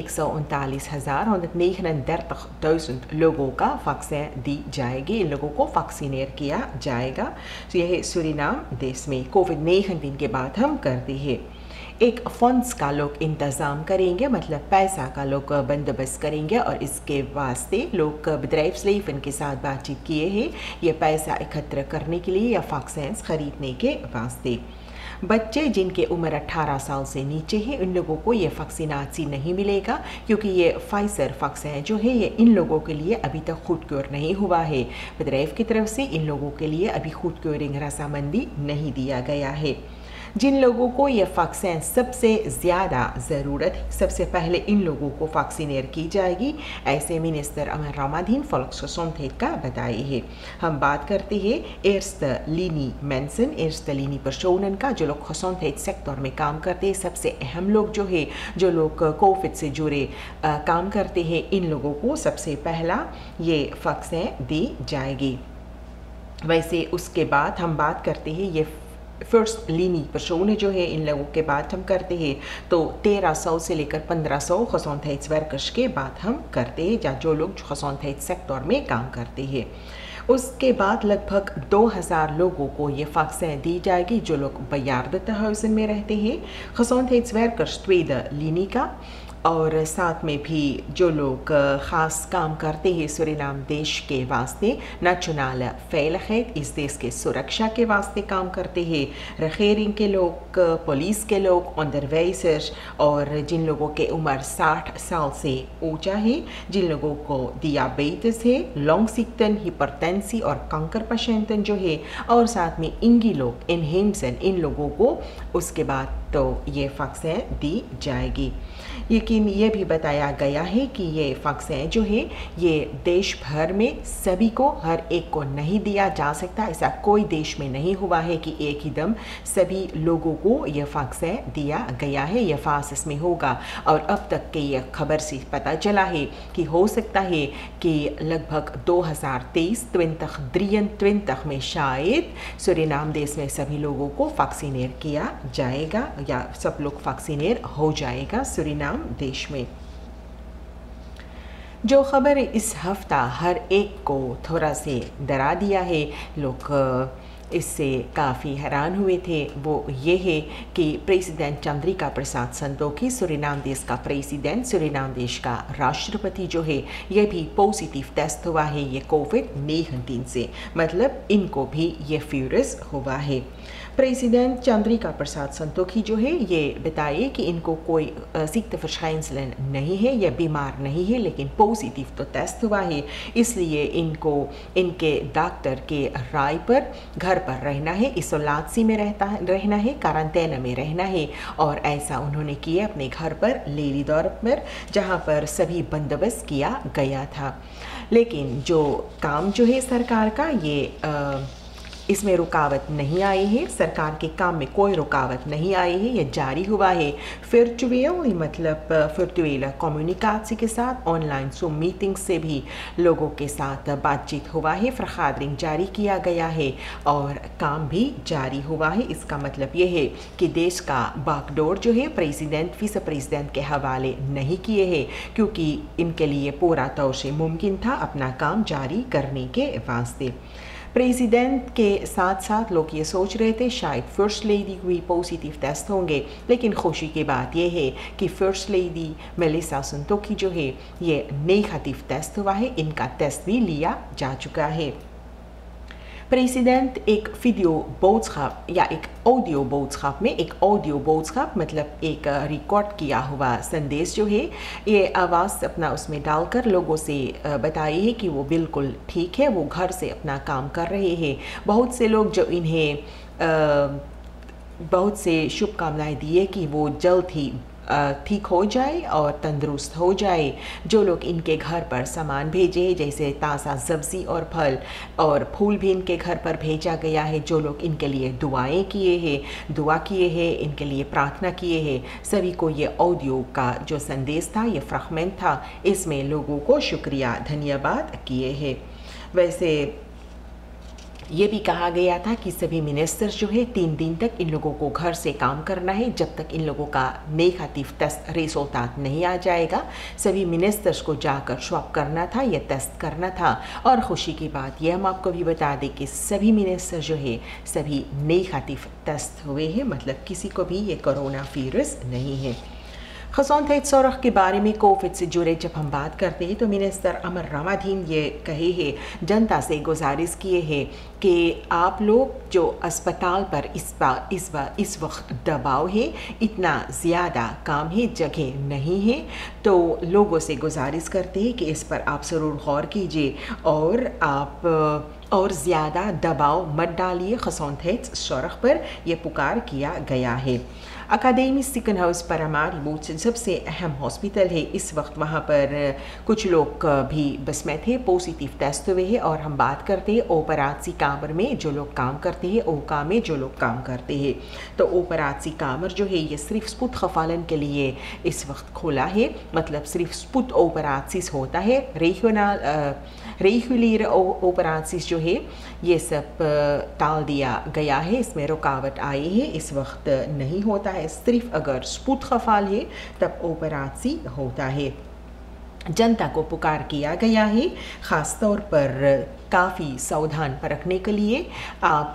139,139 लोगों का वैक्सीन दी जाएगी। इन लोगों को वैक्सीनेट किया जाएगा। तो यह सूरीनाम देश में कोविड-19 के बाद हम करते हैं। एक फंड्स का लोग इंतज़ाम करेंगे, मतलब पैसा का लोग बंदोबस्त करेंगे और इसके वास्ते लोग bedrijfsleven के साथ बातचीत किए हैं ये पैसा एकत्र करने के लिए या वैक्सीन खरीदने के वास्ते। बच्चे जिनके उम्र 18 साल से नीचे है उन लोगों को ये वैक्सीनासी नहीं मिलेगा, क्योंकि ये फाइजर वैक्सीन जो है ये इन लोगों के लिए अभी तक खुद क्योर नहीं हुआ है। bedrijf की तरफ से इन लोगों के लिए अभी खुद क्योरिंग रजामंदी नहीं दिया गया है। जिन लोगों को ये वैक्सीन सबसे ज़्यादा ज़रूरत है सबसे पहले इन लोगों को वैक्सीनेट की जाएगी, ऐसे मिनिस्टर अमर रामाधीन Volksgezondheid का बताए है। हम बात करते हैं eerste linie mensen, eerste linie personen का, जो लोग gezondheid सेक्टर में काम करते हैं। सबसे अहम लोग जो है जो लोग कोविड से जुड़े काम करते हैं इन लोगों को सबसे पहला ये वैक्सीन दी जाएगी। वैसे उसके बाद हम बात करते हैं ये फर्स्ट लीनी पर्सोने जो है इन लोगों के बाद हम करते हैं तो 1300 से लेकर 1500 gezondheidswerkers के बाद हम करते हैं या जो लोग gezondheid सेक्टर में काम करते हैं। उसके बाद लगभग 2000 लोगों को ये वैक्सीन दी जाएगी जो लोग bejaardentehuizen में रहते हैं। gezondheidswerkers tweede linie का और साथ में भी जो लोग ख़ास काम करते हैं सूरीनाम देश के वास्ते, नेशनल veiligheid इस देश के सुरक्षा के वास्ते काम करते हैं। regering के लोग, पुलिस के लोग, onderwijzers और जिन लोगों के उम्र 60 साल से ऊंचा है, जिन लोगों को diabetes है, लॉन्गसिक्टन, हिपरटेंसी और कंकर पेशेंटन जो है, और साथ में इंगी लोग इनहेमसन इन लोगों को उसके बाद तो ये वैक्सीन दी जाएगी। लेकिन ये भी बताया गया है कि ये वैक्सीन जो है ये देश भर में सभी को हर एक को नहीं दिया जा सकता। ऐसा कोई देश में नहीं हुआ है कि एक ही दम सभी लोगों को ये वैक्सीन दिया गया है। ये फासिस में होगा और अब तक के ये खबर से पता चला है कि हो सकता है कि लगभग 2023 2023 में शायद सूरीनाम देश में सभी लोगों को वैक्सीनेट किया जाएगा या सब लोग वैक्सीनेट हो जाएगा सूरीनाम देश में। जो खबर इस हफ्ता हर एक को थोड़ा से डरा दिया है, लोग इससे काफ़ी हैरान हुए थे, वो ये है कि प्रेसिडेंट चंद्रिका प्रसाद संतोखी सूरीनाम देश का प्रेसिडेंट, सूरीनाम देश का राष्ट्रपति जो है ये भी पॉजिटिव टेस्ट हुआ है ये कोविड-19 से, मतलब इनको भी ये वायरस हुआ है। प्रेसिडेंट चंद्रिका प्रसाद संतोखी जो है ये बताइए कि इनको कोई ziekteverschijnselen नहीं है, ये बीमार नहीं है, लेकिन पॉजिटिव तो टेस्ट हुआ है, इसलिए इनको इनके डॉक्टर के राय पर घर पर रहना है, इसोलासी में रहना है, क्वारंटाइन में रहना है। और ऐसा उन्होंने किया अपने घर पर लेली दौर पर, जहाँ पर सभी बंदोबस्त किया गया था। लेकिन जो काम जो है सरकार का ये इसमें रुकावट नहीं आई है, सरकार के काम में कोई रुकावट नहीं आई है, ये जारी हुआ है। वर्चुअल मतलब वर्चुअल कम्युनिकेशन के साथ ऑनलाइन ज़ूम मीटिंग से भी लोगों के साथ बातचीत हुआ है, फरखादरिंग जारी किया गया है और काम भी जारी हुआ है। इसका मतलब ये है कि देश का बागडोर जो है प्रेसिडेंट विस प्रेसिडेंट के हवाले नहीं किए हैं, क्योंकि इनके लिए पूरा तौर से मुमकिन था अपना काम जारी करने के वास्ते। प्रेसिडेंट के साथ साथ लोग ये सोच रहे थे शायद फर्स्ट लेडी भी पॉजिटिव टेस्ट होंगे, लेकिन खुशी की बात यह है कि फर्स्ट लेडी मेलिसा संतोखी जो है ये नेगेटिव टेस्ट हुआ है, इनका टेस्ट भी लिया जा चुका है। President एक वीडियो boodschap या एक ऑडियो boodschap में एक ऑडियो boodschap मतलब एक रिकॉर्ड किया हुआ संदेश जो है ये आवाज़ अपना उसमें डालकर लोगों से बताई है कि वो बिल्कुल ठीक है, वो घर से अपना काम कर रहे हैं। बहुत से लोग जो इन्हें बहुत से शुभकामनाएं दिए कि वो जल्द ही ठीक हो जाए और तंदुरुस्त हो जाए। जो लोग इनके घर पर सामान भेजे जैसे ताज़ा सब्ज़ी और फल और फूल भी इनके घर पर भेजा गया है, जो लोग इनके लिए दुआ किए हैं, इनके लिए प्रार्थना किए हैं, सभी को ये ऑडियो का जो संदेश था, ये फ्रैगमेंट था, इसमें लोगों को शुक्रिया धन्यवाद किए हैं। वैसे ये भी कहा गया था कि सभी मिनिस्टर्स जो है 3 दिन तक इन लोगों को घर से काम करना है, जब तक इन लोगों का नेगेटिव टेस्ट रिजल्ट नहीं आ जाएगा। सभी मिनिस्टर्स को जाकर स्वैब करना था, यह टेस्ट करना था। और खुशी की बात यह हम आपको भी बता दें कि सभी मिनिस्टर जो है सभी नेगेटिव टेस्ट हुए हैं, मतलब किसी को भी ये कोरोना वायरस नहीं है। खसौंथेत सौरख के बारे में कोविड से जुड़े जब हम बात करते हैं तो मिनिस्टर अमर रामाधीन ये कहे हैं, जनता से गुजारिश किए हैं कि आप लोग जो अस्पताल पर इस वक्त दबाव है, इतना ज़्यादा काम है, जगह नहीं है, तो लोगों से गुजारिश करते हैं कि इस पर आप ज़रूर गौर कीजिए और आप और ज़्यादा दबाव मत डालिए। खसौंथेत सौरख पर यह पुकार किया गया है। अकादमी सिकन हाउस परामारी बोर्ड से सबसे अहम हॉस्पिटल है, इस वक्त वहाँ पर कुछ लोग भी बस में थे, पॉजिटिव टेस्ट हुए हैं। और हम बात करते हैं ओपरासी कामर में जो लोग काम करते हैं, ओका में जो लोग काम करते हैं, तो ओपरासी कामर जो है ये सिर्फ स्पुत खफालन के लिए इस वक्त खोला है, मतलब सिर्फ स्पुत ओपरासिस होता है। रेगुलर ओपरासिस जो है ये सब टाल दिया गया है, इसमें रुकावट आई है, इस वक्त नहीं होता है। सिर्फ अगर स्पुत खफाल है तब ओपरासी होता है। जनता को पुकार किया गया है ख़ास तौर पर काफ़ी सावधान बरतने के लिए। आप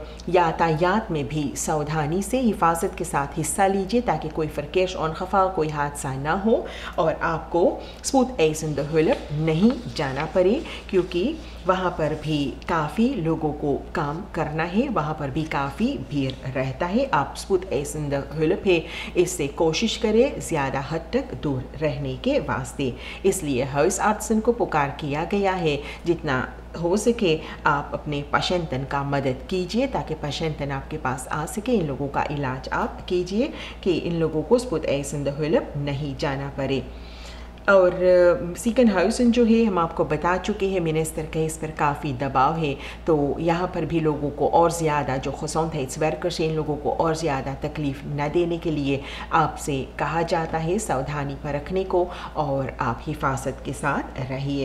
यातायात में भी सावधानी से हिफाजत के साथ हिस्सा लीजिए ताकि कोई फरकेश और खफा कोई हादसा ना हो और आपको स्पूत एसन द हुलप नहीं जाना पड़े, क्योंकि वहाँ पर भी काफ़ी लोगों को काम करना है, वहाँ पर भी काफ़ी भीड़ रहता है। आप स्पूत एसन द हुलप है इससे कोशिश करें ज़्यादा हद तक दूर रहने के वास्ते। इसलिए हाउस आर्ट्सन को पुकार किया गया है जितना हो सके आप अपने पेशेंटन का मदद कीजिए ताकि पेशेंटन आपके पास आ सके, इन लोगों का इलाज आप कीजिए कि इन लोगों को स्पुत एसन द हुलप नहीं जाना पड़े। और सिकन हाउसन जो है हम आपको बता चुके हैं मिनिस्टर के इस पर काफ़ी दबाव है, तो यहाँ पर भी लोगों को और ज़्यादा जो खसौंथेत वर्कर्स हैं इन लोगों को और ज़्यादा तकलीफ़ न देने के लिए आपसे कहा जाता है सावधानी पर रखने को और आप हिफाजत के साथ रहिए।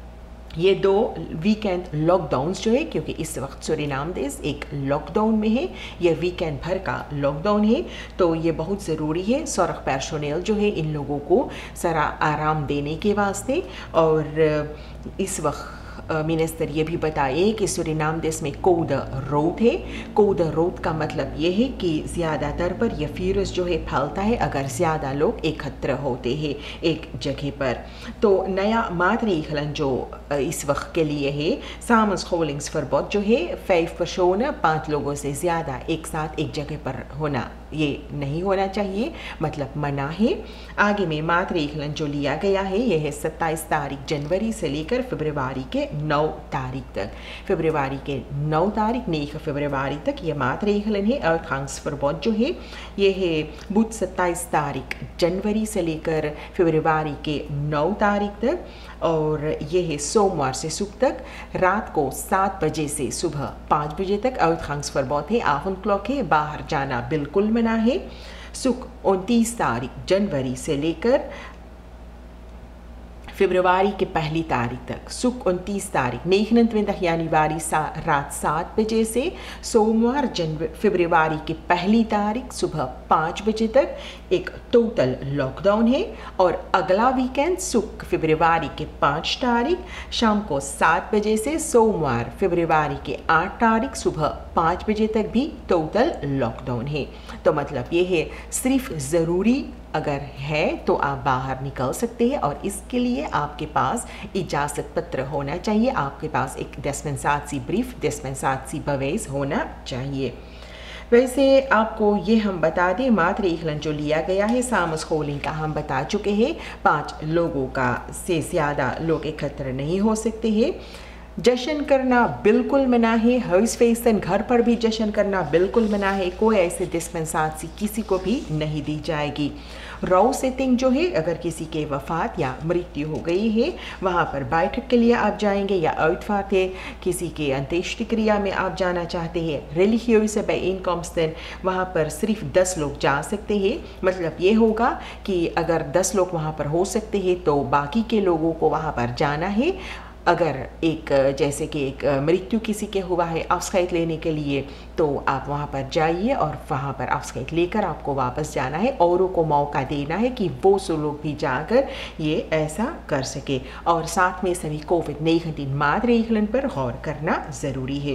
ये 2 वीकेंड लॉकडाउन्स जो है, क्योंकि इस वक्त सूरीनाम देश एक लॉकडाउन में है, यह वीकेंड भर का लॉकडाउन है, तो ये बहुत ज़रूरी है सौरख पर्सोनेल जो है इन लोगों को ज़रा आराम देने के वास्ते। और इस वक्त मिनिस्टर ये भी बताए कि सूरीनाम देश में कोड रोड है। कोड रोड का मतलब ये है कि ज़्यादातर पर यह वायरस जो है फैलता है अगर ज़्यादा लोग एकत्र होते हैं एक जगह पर। तो नया मातरीखलन जो इस वक्त के लिए है सामस्खोलिंग्स फरबॉट जो है 5 पर्सन 5 लोगों से ज़्यादा एक साथ एक जगह पर होना ये नहीं होना चाहिए, मतलब मना है। आगे में मातरीखलन जो लिया गया है यह है 27 तारीख जनवरी से लेकर फरवरी के 9 तारीख तक। फरवरी के 9 तारीख 9 फरवरी तक यह मातरीखलन है। अर्थांग्स फरबॉट जो है यह है बुध 27 तारीख जनवरी से लेकर फरवरी के 9 तारीख तक, और यह है सोमवार से शुक्र तक रात को 7 बजे से सुबह 5 बजे तक। अर्थांग्स फरबॉट है आफन क्लॉक है, बाहर जाना बिल्कुल मना है। सुख 29 तारीख जनवरी से लेकर फरवरी के 1 तारीख तक। सुख 29 तारीख 29 जनवरी रात 7 बजे से सोमवार फरवरी के 1 तारीख सुबह 5 बजे तक एक टोटल लॉकडाउन है। और अगला वीकेंड सुख फरवरी के 5 तारीख शाम को 7 बजे से सोमवार फरवरी के 8 तारीख सुबह 5 बजे तक भी टोटल लॉकडाउन है। तो मतलब ये है सिर्फ ज़रूरी अगर है तो आप बाहर निकल सकते हैं और इसके लिए आपके पास इजाज़त पत्र होना चाहिए, आपके पास एक डिस्पेंसाची ब्रीफ, डिस्पेंसाची bewijs होना चाहिए। वैसे आपको ये हम बता दें मातरेगलन जो लिया गया है सामस्कोलिंग का हम बता चुके हैं, 5 लोगों का से ज़्यादा लोग एकत्र नहीं हो सकते हैं। जश्न करना बिल्कुल मना है, हाउस फेसन घर पर भी जश्न करना बिल्कुल मना है, कोई ऐसे डिस्पेंसाची किसी को भी नहीं दी जाएगी। रो सेटिंग जो है अगर किसी के वफ़ात या मृत्यु हो गई है वहाँ पर बैठक के लिए आप जाएंगे या uitvaart है किसी के अंत्येष्टि क्रिया में आप जाना चाहते हैं, रिलीजियस bijeenkomsten वहाँ पर सिर्फ 10 लोग जा सकते हैं। मतलब ये होगा कि अगर 10 लोग वहाँ पर हो सकते हैं तो बाकी के लोगों को वहाँ पर जाना है। अगर एक जैसे कि एक मृत्यु किसी के हुआ है अफस्कैत लेने के लिए तो आप वहाँ पर जाइए और वहाँ पर अफस्कैत लेकर आपको वापस जाना है, औरों को मौका देना है कि वो सो लोग भी जाकर ये ऐसा कर सके। और साथ में सभी COVID-19 maatregelen पर गौर करना ज़रूरी है।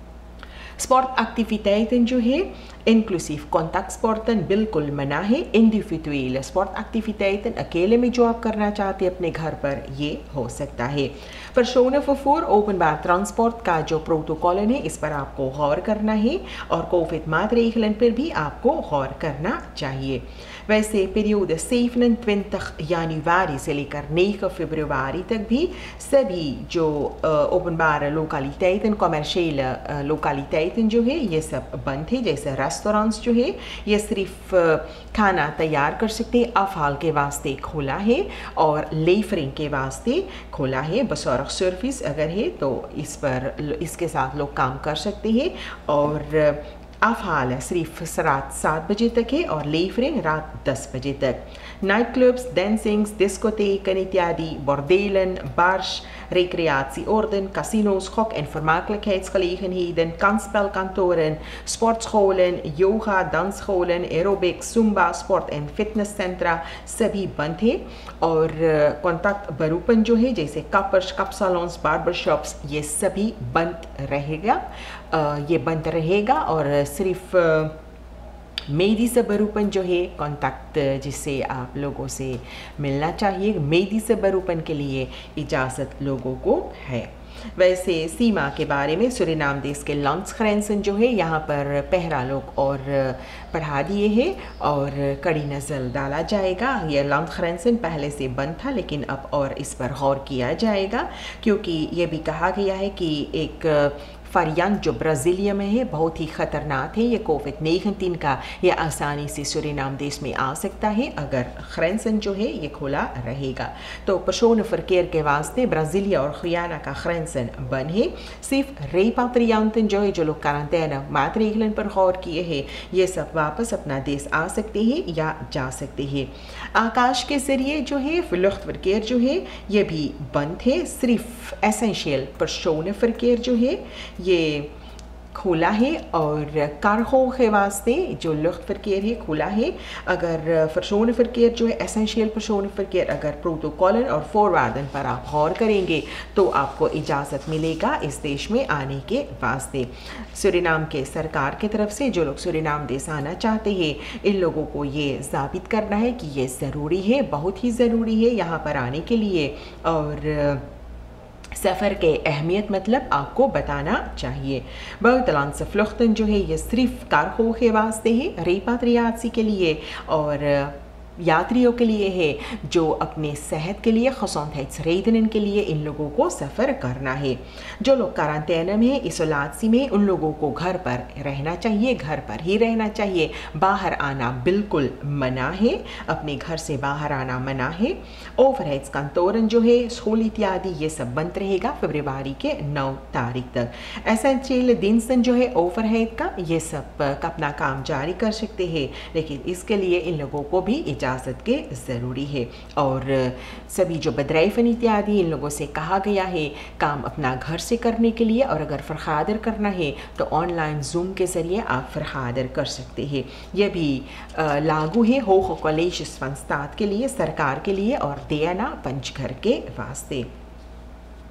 स्पोर्टactiviteiten जो है इंक्लूसिव कॉन्टैक्ट स्पोर्टन बिल्कुल मना है। इंडिविजुअल स्पोर्टactiviteiten अकेले में जो आप करना चाहते हैं अपने घर पर ये हो सकता है। personenvervoer openbaar transport का जो प्रोटोकॉल है इस पर आपको गौर करना है और कोविड maatregelen पर भी आपको गौर करना चाहिए। वैसे पीरियड 27 जनवरी से लेकर 9 फरवरी तक भी सभी जो ओपनबार लोकलिटेiten कमर्शियल लोकलिटेiten जो है ये सब बंद है। जैसे रेस्टोरेंट्स जो है ये सिर्फ खाना तैयार कर सकते हैं, अफाल के वास्ते खोला है और लेफरिंग के वास्ते खोला है। बसौर सर्विस अगर है तो इस पर इसके साथ लोग काम कर सकते हैं और अफाल सिर्फ रात 7 बजे तक है और लेफरिंग रात 10 बजे तक। नाइट क्लब्स, dancings, discotheken इत्यादि, bordelen, bars, recreatieoorden, casino's, gok- en vermakelijkheidsgelegenheden, kansspelkantoren, sportscholen, yoga, dansscholen, aerobics, zumba, sport en fitnesscentra सभी बंद है। और कॉन्टैक्ट बरूपन जो है जैसे कपर्स, कप सैलून्स, बार्बर शॉप्स ये सभी बंद रहेगा, ये बंद रहेगा। और सिर्फ मेडिसिन बरूपन जो है कॉन्टैक्ट जिससे आप लोगों से मिलना चाहिए, मेडिसिन बरूपन के लिए इजाज़त लोगों को है। वैसे सीमा के बारे में सूरीनाम देश के landsgrenzen जो है यहाँ पर पहरा लोग और बढ़ा दिए हैं और कड़ी नज़र डाला जाएगा। यह landsgrenzen पहले से बंद था लेकिन अब और इस पर गौर किया जाएगा क्योंकि ये भी कहा गया है कि एक वेरिएंट जो ब्राज़ीलिया में है बहुत ही ख़तरनाक है। ये COVID-19 का ये आसानी से सूरीनाम देश में आ सकता है अगर ग्रेंसन जो है ये खुला रहेगा। तो personenverkeer के वास्ते ब्राज़ीलिया और गुयाना का ग्रेंसन बंद है। सिर्फ repatrianten जो है जो लोग क्वारंटाइन maatregelen पर गौर किए हैं ये सब वापस अपना देश आ सकते हैं या जा सकते हैं। आकाश के ज़रिए जो है luchtverkeer जो है ये भी बंद है। सिर्फ एसेंशियल personenverkeer जो है ये खुला है और कार्गो के वास्ते जो luchtverkeer है खुला है। अगर personenverkeer जो है एसेंशियल personenverkeer अगर प्रोटोकॉल और फॉरवर्डन पर आप गौर करेंगे तो आपको इजाज़त मिलेगा इस देश में आने के वास्ते। सूरीनाम के सरकार की तरफ से जो लोग सूरीनाम देश आना चाहते हैं इन लोगों को ये साबित करना है कि ये ज़रूरी है, बहुत ही ज़रूरी है यहाँ पर आने के लिए और सफ़र के अहमियत मतलब आपको बताना चाहिए। buitenlandse vluchten जो है ये सिर्फ कार्गो के वास्ते है, repatriatie के लिए और यात्रियों के लिए है जो अपने सेहत के लिए gezondheidsredenen के लिए इन लोगों को सफ़र करना है। जो लोग क्वारंटाइन में इसोलासी में उन लोगों को घर पर रहना चाहिए, घर पर ही रहना चाहिए। बाहर आना बिल्कुल मना है, अपने घर से बाहर आना मना है। ओवरहेड्सkantoren जो है स्कूल इत्यादि ये सब बंद रहेगा फरवरी के 9 तारीख तक। एसेंशियल दिनसन जो है ओवरहेड का ये सब अपना काम जारी कर सकते हैं लेकिन इसके लिए इन लोगों को भी इजाज़त के ज़रूरी है। और सभी जो बदराइफन इत्यादि इन लोगों से कहा गया है काम अपना घर से करने के लिए और अगर फरखादर करना है तो ऑनलाइन जूम के ज़रिए आप फरखादर कर सकते हैं। यह भी लागू है होग कॉलेज van staat के लिए, सरकार के लिए और देना पंचघर के वास्ते।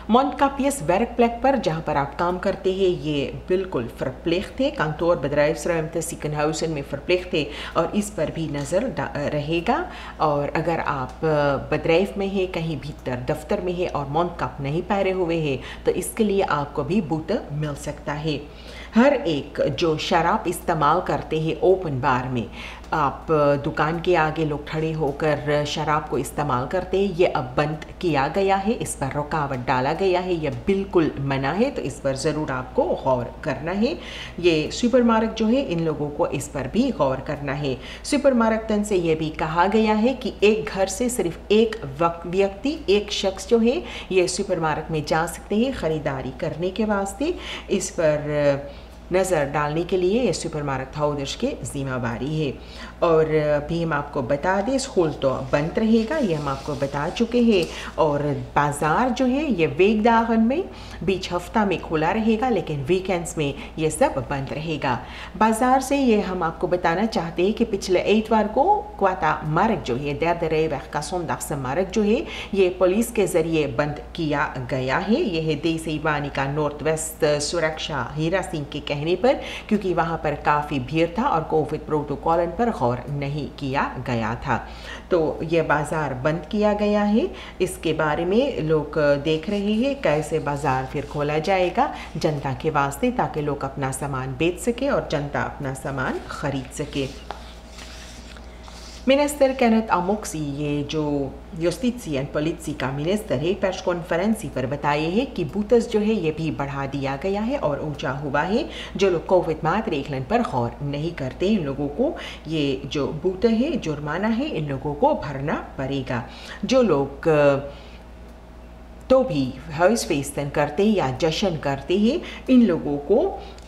Mondkapjes werkplek पर जहाँ पर आप काम करते हैं ये बिल्कुल verplicht है। kantoor bedrijfsruimte ziekenhuizen में verplicht है और इस पर भी नज़र रहेगा। और अगर आप bedrijf में है, कहीं भीतर दफ्तर में है और mondkap नहीं पहने हुए हैं तो इसके लिए आपको भी boete मिल सकता है। हर एक जो शराब इस्तेमाल करते हैं ओपन बार में, आप दुकान के आगे लोग खड़े होकर शराब को इस्तेमाल करते हैं, ये अब बंद किया गया है। इस पर रुकावट डाला गया है, ये बिल्कुल मना है, तो इस पर ज़रूर आपको गौर करना है। ये सुपरमार्केट जो है इन लोगों को इस पर भी गौर करना है। सुपरमार्केटन से ये भी कहा गया है कि एक घर से सिर्फ एक व्यक्ति, एक शख्स जो है ये सुपरमार्केट में जा सकते हैं ख़रीदारी करने के वास्ते। इस पर नज़र डालने के लिए ये सुपरमार्केट हाउडर्स की जिम्मेवारी है। और भी हम आपको बता दें स्कूल तो बंद रहेगा, ये हम आपको बता चुके हैं। और बाज़ार जो है ये वेकदागन में बीच हफ्ता में खुला रहेगा, लेकिन वीकेंड्स में ये सब बंद रहेगा। बाज़ार से ये हम आपको बताना चाहते हैं कि पिछले एतवार को क्वाता मार्ग जो है दर्दरे का सोमदाख मार्ग जो है ये पुलिस के ज़रिए बंद किया गया है। ये है देसी वानी का नॉर्थ वेस्ट सुरक्षा हीरा सिंह के कहने पर, क्योंकि वहाँ पर काफ़ी भीड़ था और कोविड प्रोटोकॉल पर गौर नहीं किया गया था, तो यह बाज़ार बंद किया गया है। इसके बारे में लोग देख रहे हैं कैसे बाज़ार फिर खोला जाएगा जनता के वास्ते, ताकि लोग अपना सामान बेच सके और जनता अपना सामान खरीद सके। मिनिस्टर केनेथ अमोक्सी, ये जो जुस्टिसी एंड पॉलिसी का मिनिस्टर है, प्रेस कॉन्फ्रेंसी पर बताए हैं कि बूतस जो है ये भी बढ़ा दिया गया है और ऊंचा हुआ है। जो लोग कोविड मातरेखलन पर गौर नहीं करते इन लोगों को ये जो बूते है, जुर्माना है, इन लोगों को भरना पड़ेगा। जो लोग तो भी हौस फेस्तन करते या जश्न करते हैं इन लोगों को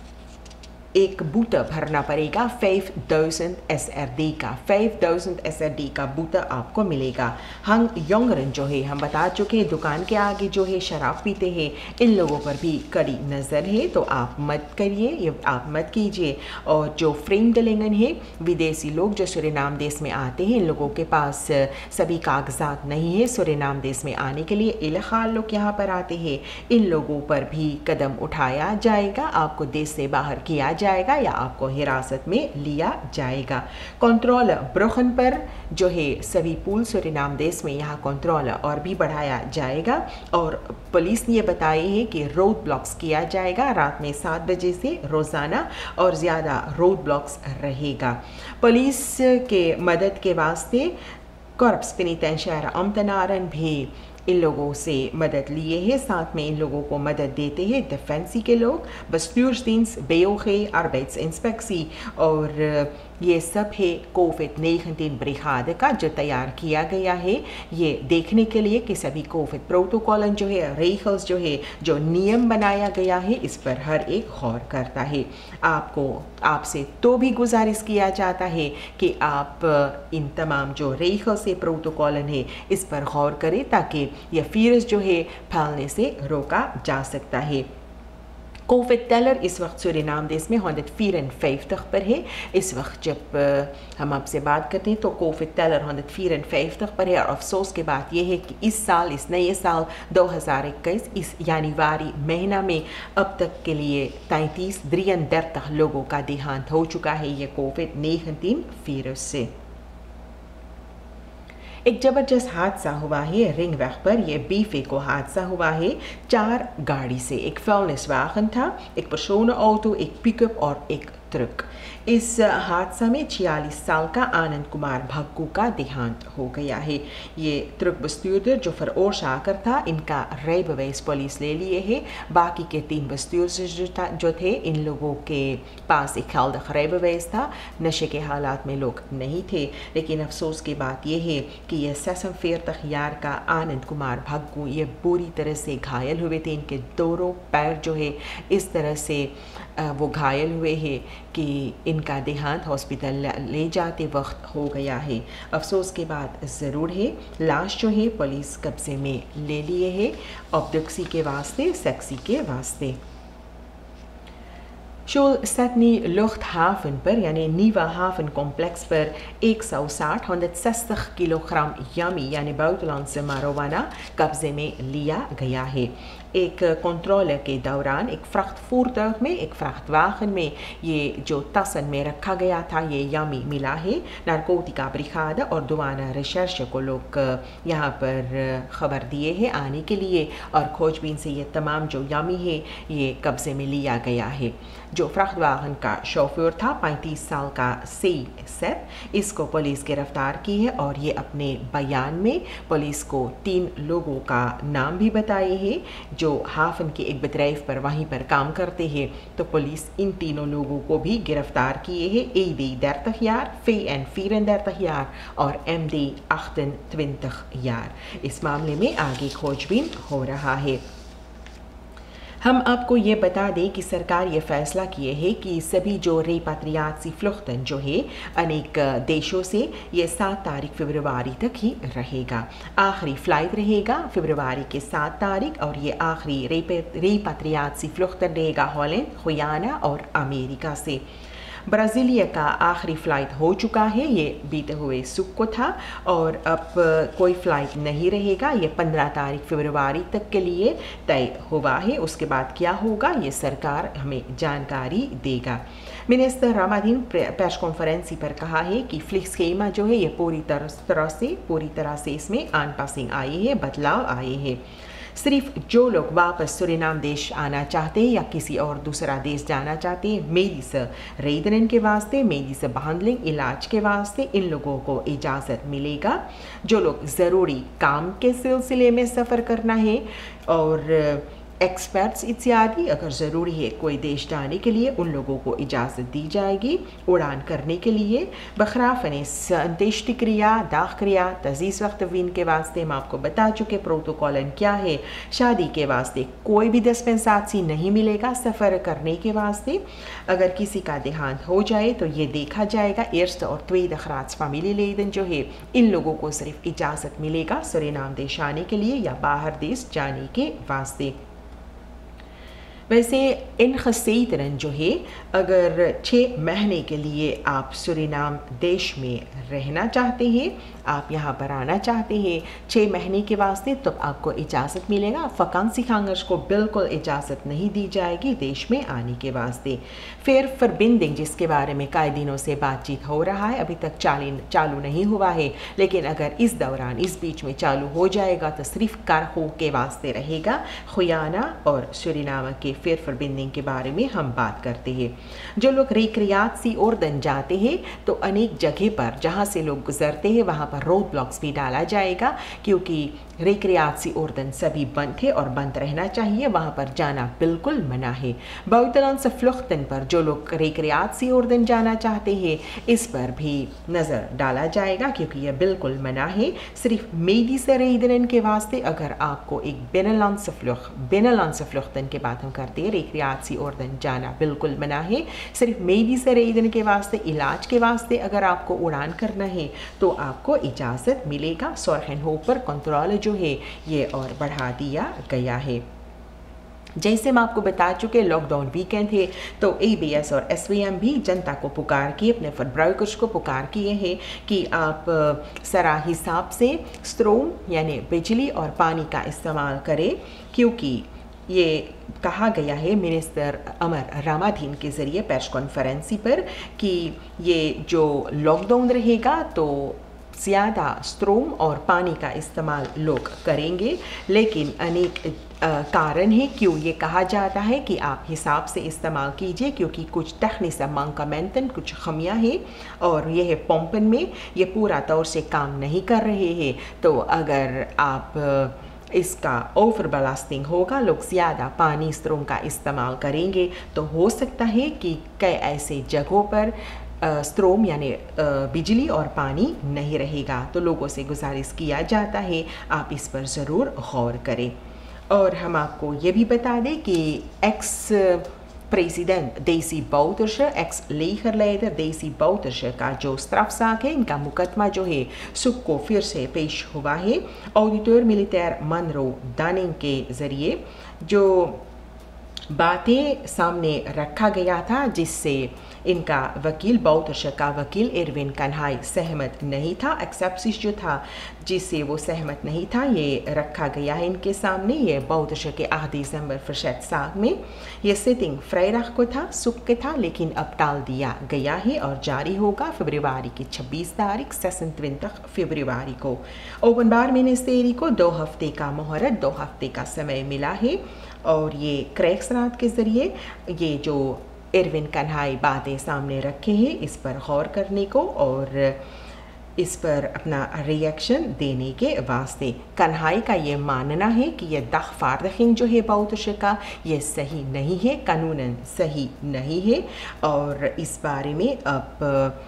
एक बूटा भरना पड़ेगा 5000 SRD का। 5000 SRD का बूटा आपको मिलेगा। हम यंगरन जो है हम बता चुके हैं दुकान के आगे जो है शराब पीते हैं, इन लोगों पर भी कड़ी नज़र है, तो आप मत करिए, ये आप मत कीजिए। और जो फ्रेम डलेंगन है, विदेशी लोग जो सूरीनाम देश में आते हैं, इन लोगों के पास सभी कागजात नहीं है सूरीनाम देश में आने के लिए, इलहाल लोग यहाँ पर आते हैं, इन लोगों पर भी कदम उठाया जाएगा। आपको देश से बाहर किया जाएगा या आपको हिरासत में लिया जाएगा। कंट्रोल ब्रोखन पर जो है सभी पूल सूरीनाम देश में यहाँ कंट्रोल और भी बढ़ाया जाएगा। और पुलिस ने ये बताया है कि रोड ब्लॉक्स किया जाएगा रात में 7 बजे से रोज़ाना, और ज़्यादा रोड ब्लॉक्स रहेगा। पुलिस के मदद के वास्ते कॉर्प्स पेनिटेंशियर अम्तनारन भी इन लोगों से मदद लिए हैं, साथ में इन लोगों को मदद देते हैं डिफेंसी के लोग, bestuursdienst, BOG, arbeidsinspectie, और ये सब है कोविड-19 ब्रिगादे का जो तैयार किया गया है ये देखने के लिए कि सभी कोविड प्रोटोकॉल जो है, रेगल्स जो है, जो नियम बनाया गया है, इस पर हर एक गौर करता है। आपसे तो भी गुजारिश किया जाता है कि आप इन तमाम जो रेगल्स से प्रोटोकॉल है इस पर गौर करें, ताकि यह वायरस जो है फैलने से रोका जा सकता है। कोविड टेलर इस वक्त सूरीनाम देश में 154 पर है। इस वक्त जब हम आपसे बात करते हैं तो कोविड टेलर 154 पर है। और अफसोस की बात यह है कि इस साल, इस नए साल 2021 इस जनवरी महीना में अब तक के लिए 33 लोगों का देहांत हो चुका है ये कोविड-19 वायरस से। एक ज़बरदस्त हादसा हुआ है रिंग वैग पर। यह बीफे को हादसा हुआ है 4 गाड़ी से। एक vuilniswagen था, एक पर्सोनल ऑटो, एक पिकअप और एक ट्रक। इस हादसा में 46 साल का आनंद कुमार भग्गू का देहांत हो गया है। ये ट्रक बस्तूर जो veroorzaker था, इनका rijbewijs पुलिस ले लिए है। बाकी के 3 बस्तूर जो थे, इन लोगों के पास एक geldig rijbewijs था, नशे के हालात में लोग नहीं थे। लेकिन अफसोस की बात यह है कि यह 46 यार का आनंद कुमार भग्गू ये बुरी तरह से घायल हुए थे। इनके दोनों पैर जो है इस तरह से वो घायल हुए हैं कि इनका देहांत हॉस्पिटल ले जाते वक्त हो गया है। अफसोस के बाद ज़रूर है, लाश जो है पुलिस कब्जे में ले लिए है ऑटोप्सी के वास्ते, सेक्सी के वास्ते। शोल स्टनी luchthaven पर यानी नीवा हावन कॉम्प्लेक्स पर 160 किलोग्राम यमी यानी बुitenlandse marijuana कब्जे में लिया गया है। एक कंट्रोल के दौरान एक फ्राchtvoertuig में, एक फ्राchtwagen में ये जो तसन में रखा गया था ये यामी मिला है। नारकोटिका ब्रिगादा और दुआना रिसर्च को लोग यहाँ पर खबर दिए हैं आने के लिए और खोजबीन से ये तमाम जो यामी है ये कब्जे में लिया गया है। जो फ्राchtwagen का शोफर था 35 साल का सेट, इसको पुलिस गिरफ्तार की है और ये अपने बयान में पुलिस को 3 लोगों का नाम भी बताए हैं जो हाफन के एक bedrijf पर वहीं पर काम करते हैं। तो पुलिस इन तीनों लोगों को भी गिरफ्तार किए हैं। ED 30 jaar, VN 34 jaar और MD 28 jaar। इस मामले में आगे खोजबीन हो रहा है। हम आपको ये बता दें कि सरकार ये फैसला किए है कि सभी जो रेपात्रियासी फ्लुchtन जो है अनेक देशों से ये 7 तारीख फरवरी तक ही रहेगा। आखिरी फ़्लाइट रहेगा फरवरी के 7 तारीख और ये आखिरी रेपात्रियासी फ्लुchtन रहेगा हॉलैंड, गुयाना और अमेरिका से। ब्राज़ीलिया का आखिरी फ़्लाइट हो चुका है, ये बीते हुए सुख को था और अब कोई फ़्लाइट नहीं रहेगा। ये 15 तारीख फरवरी तक के लिए तय हुआ है। उसके बाद क्या होगा ये सरकार हमें जानकारी देगा। मिनिस्टर रामाधीन प्रेस कॉन्फ्रेंस पर कहा है कि फ्लिक्सकेमा जो है ये पूरी तरह से इसमें आनपासिंग आई है, बदलाव आए हैं। सिर्फ जो लोग वापस सुरीनाम देश आना चाहते हैं या किसी और दूसरा देश जाना चाहते हैं, मेडिसिन रेदन के वास्ते, मेडिसिन बहांडलिंग इलाज के वास्ते इन लोगों को इजाज़त मिलेगा। जो लोग ज़रूरी काम के सिलसिले में सफ़र करना है और एक्सपर्ट्स इत्यादि अगर ज़रूरी है कोई देश जाने के लिए उन लोगों को इजाज़त दी जाएगी उड़ान करने के लिए। बखराफन संतेष्टि क्रिया, दाख क्रिया, तजीज़ वक्त विन के वास्ते हम आपको बता चुके प्रोटोकॉल क्या है। शादी के वास्ते कोई भी डिस्पेंसाची नहीं मिलेगा सफ़र करने के वास्ते। अगर किसी का देहांत हो जाए तो ये देखा जाएगा। eerste और tweede graads familieleden जो है इन लोगों को सिर्फ इजाज़त मिलेगा सुरीनाम देश आने के लिए या बाहर देश जाने के वास्ते। वैसे इन खसीतरन जो है अगर 6 महीने के लिए आप सुरीनाम देश में रहना चाहते हैं, आप यहाँ पर आना चाहते हैं 6 महीने के वास्ते तो आपको इजाज़त मिलेगा। वकांसीगangers को बिल्कुल इजाज़त नहीं दी जाएगी देश में आने के वास्ते। फिर फरबिंडिंग जिसके बारे में कई दिनों से बातचीत हो रहा है, अभी तक चालू नहीं हुआ है, लेकिन अगर इस दौरान इस बीच में चालू हो जाएगा तो सिर्फ कारहो के वास्ते रहेगा। गुयाना और सुरीनाम के फिर फरबिंडिंग के बारे में हम बात करते हैं। जो लोग रिक्रियासी ओर्दन जाते हैं तो अनेक जगह पर जहाँ से लोग गुजरते हैं वहाँ पर रोड ब्लॉक्स भी डाला जाएगा क्योंकि रिक्रियासी ओर्दन सभी बंद है और बंद रहना चाहिए, वहाँ पर जाना बिल्कुल मना है। buitenlandse vluchten पर जो लोग रिक्रियासी ओर्दन जाना चाहते हैं इस पर भी नज़र डाला जाएगा क्योंकि यह बिल्कुल मना है। सिर्फ medische redenen के वास्ते अगर आपको एक binnenlandse vluchten के बात हम करते हैं, रिक्रियासी ओर्दन जाना बिल्कुल मना है। सिर्फ medische redenen के वास्ते, इलाज के वास्ते अगर आपको उड़ान करना है तो आपको इजाज़त मिलेगा। Zorgenhoper कंट्रोल जो है ये और बढ़ा दिया गया है। जैसे हम आपको बता चुके लॉकडाउन वीकेंड है तो ABS और SVM भी जनता को पुकार किए, अपने verbruikers को पुकार किए हैं कि आप सरा हिसाब से स्ट्रोम यानी बिजली और पानी का इस्तेमाल करें क्योंकि ये कहा गया है मिनिस्टर अमर रामाधीन के ज़रिए प्रेस कॉन्फ्रेंस पर कि ये जो लॉकडाउन रहेगा तो ज़्यादा स्ट्रोम और पानी का इस्तेमाल लोग करेंगे, लेकिन अनेक कारण है क्यों ये कहा जाता है कि आप हिसाब से इस्तेमाल कीजिए क्योंकि कुछ टेक्निक मांकामेंटन कुछ खमियाँ हैं और यह पंपन में ये पूरा तौर से काम नहीं कर रहे हैं। तो अगर आप इसका ओवर बलास्टिंग होगा, लोग ज़्यादा पानी स्ट्रोम का इस्तेमाल करेंगे तो हो सकता है कि कई ऐसे जगहों पर स्ट्रोम यानी बिजली और पानी नहीं रहेगा। तो लोगों से गुजारिश किया जाता है आप इस पर ज़रूर गौर करें। और हम आपको ये भी बता दें कि ex president Desi Bouterse, ex legerleider Desi Bouterse का जो स्ट्राफजाक है, इनका मुकदमा जो है सुख को फिर से पेश हुआ है ऑडिटर मिलिटर मनरो दानिंग के ज़रिए। जो बातें सामने रखा गया था, जिससे इनका वकील बौद्धश का वकील एरविन कन्हाई सहमत नहीं था। एक्सेप्सिस जो था जिससे वो सहमत नहीं था, ये रखा गया है इनके सामने। ये बौद्धश के 8 दिसंबर फरशत साग में ये सिटिंग फ्राइडे को था, सुख के था, लेकिन अब टाल दिया गया है और जारी होगा फरवरी की 26 तारीख 26 फरवरी को। ओपन बार मिनिस्ट्री को 2 हफ्ते का मोहरत, 2 हफ्ते का समय मिला है और ये क्रैक्सरात के ज़रिए ये जो एरविन कन्हाई बातें सामने रखे हैं इस पर गौर करने को और इस पर अपना रिएक्शन देने के वास्ते। कन्हाई का ये मानना है कि ये दखफारदखिंग जो है बौद्धश का ये सही नहीं है, कानूनन सही नहीं है और इस बारे में अब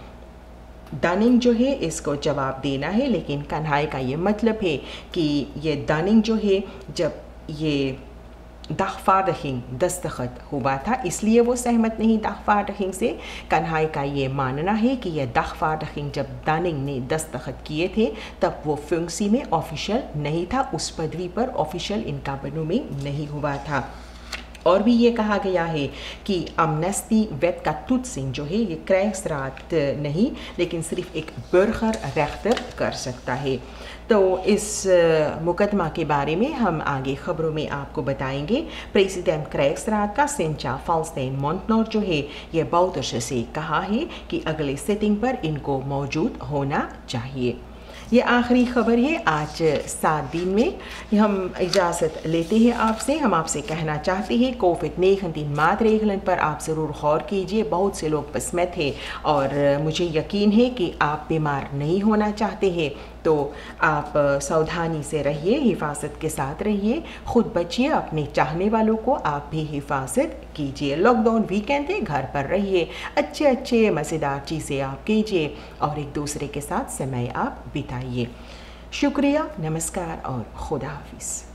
डनिंग जो है इसको जवाब देना है। लेकिन कन्हाई का ये मतलब है कि ये डनिंग जो है जब ये दखफारदखिंग दस्तखत हुआ था इसलिए वो सहमत नहीं दखफारदखिंग से। कन्हाई का ये मानना है कि यह दखफारदखिंग जब डनिंग ने दस्तखत किए थे तब वो फुंक्सी में ऑफिशियल नहीं था, उस पदवी पर ऑफिशियल इनका बनूमिंग नहीं हुआ था। और भी ये कहा गया है कि अमनेस्टी वेट का तुत्सिंग जो है ये क्रैक्सरात नहीं लेकिन सिर्फ एक बर्गर रेख्तर कर सकता है। तो इस मुकदमा के बारे में हम आगे ख़बरों में आपको बताएंगे। प्रेसिडेंट क्रैक्सरात का सिंचा फाल्स्टेन मोंटनोर जो है ये बौद्धश से कहा है कि अगले सिटिंग पर इनको मौजूद होना चाहिए। ये आखिरी खबर है आज 7 दिन में। हम इजाज़त लेते हैं आपसे। हम आपसे कहना चाहते हैं कोविड-19 मातरेगलन पर आप ज़रूर गौर कीजिए। बहुत से लोग पसमत हैं और मुझे यकीन है कि आप बीमार नहीं होना चाहते हैं, तो आप सावधानी से रहिए, हिफाजत के साथ रहिए, ख़ुद बचिए, अपने चाहने वालों को आप भी हिफाजत कीजिए। लॉकडाउन वीकेंड है, घर पर रहिए, अच्छे मज़ेदार चीज़ें आप कीजिए और एक दूसरे के साथ समय आप बिताइए। शुक्रिया, नमस्कार और खुदा हाफिज़।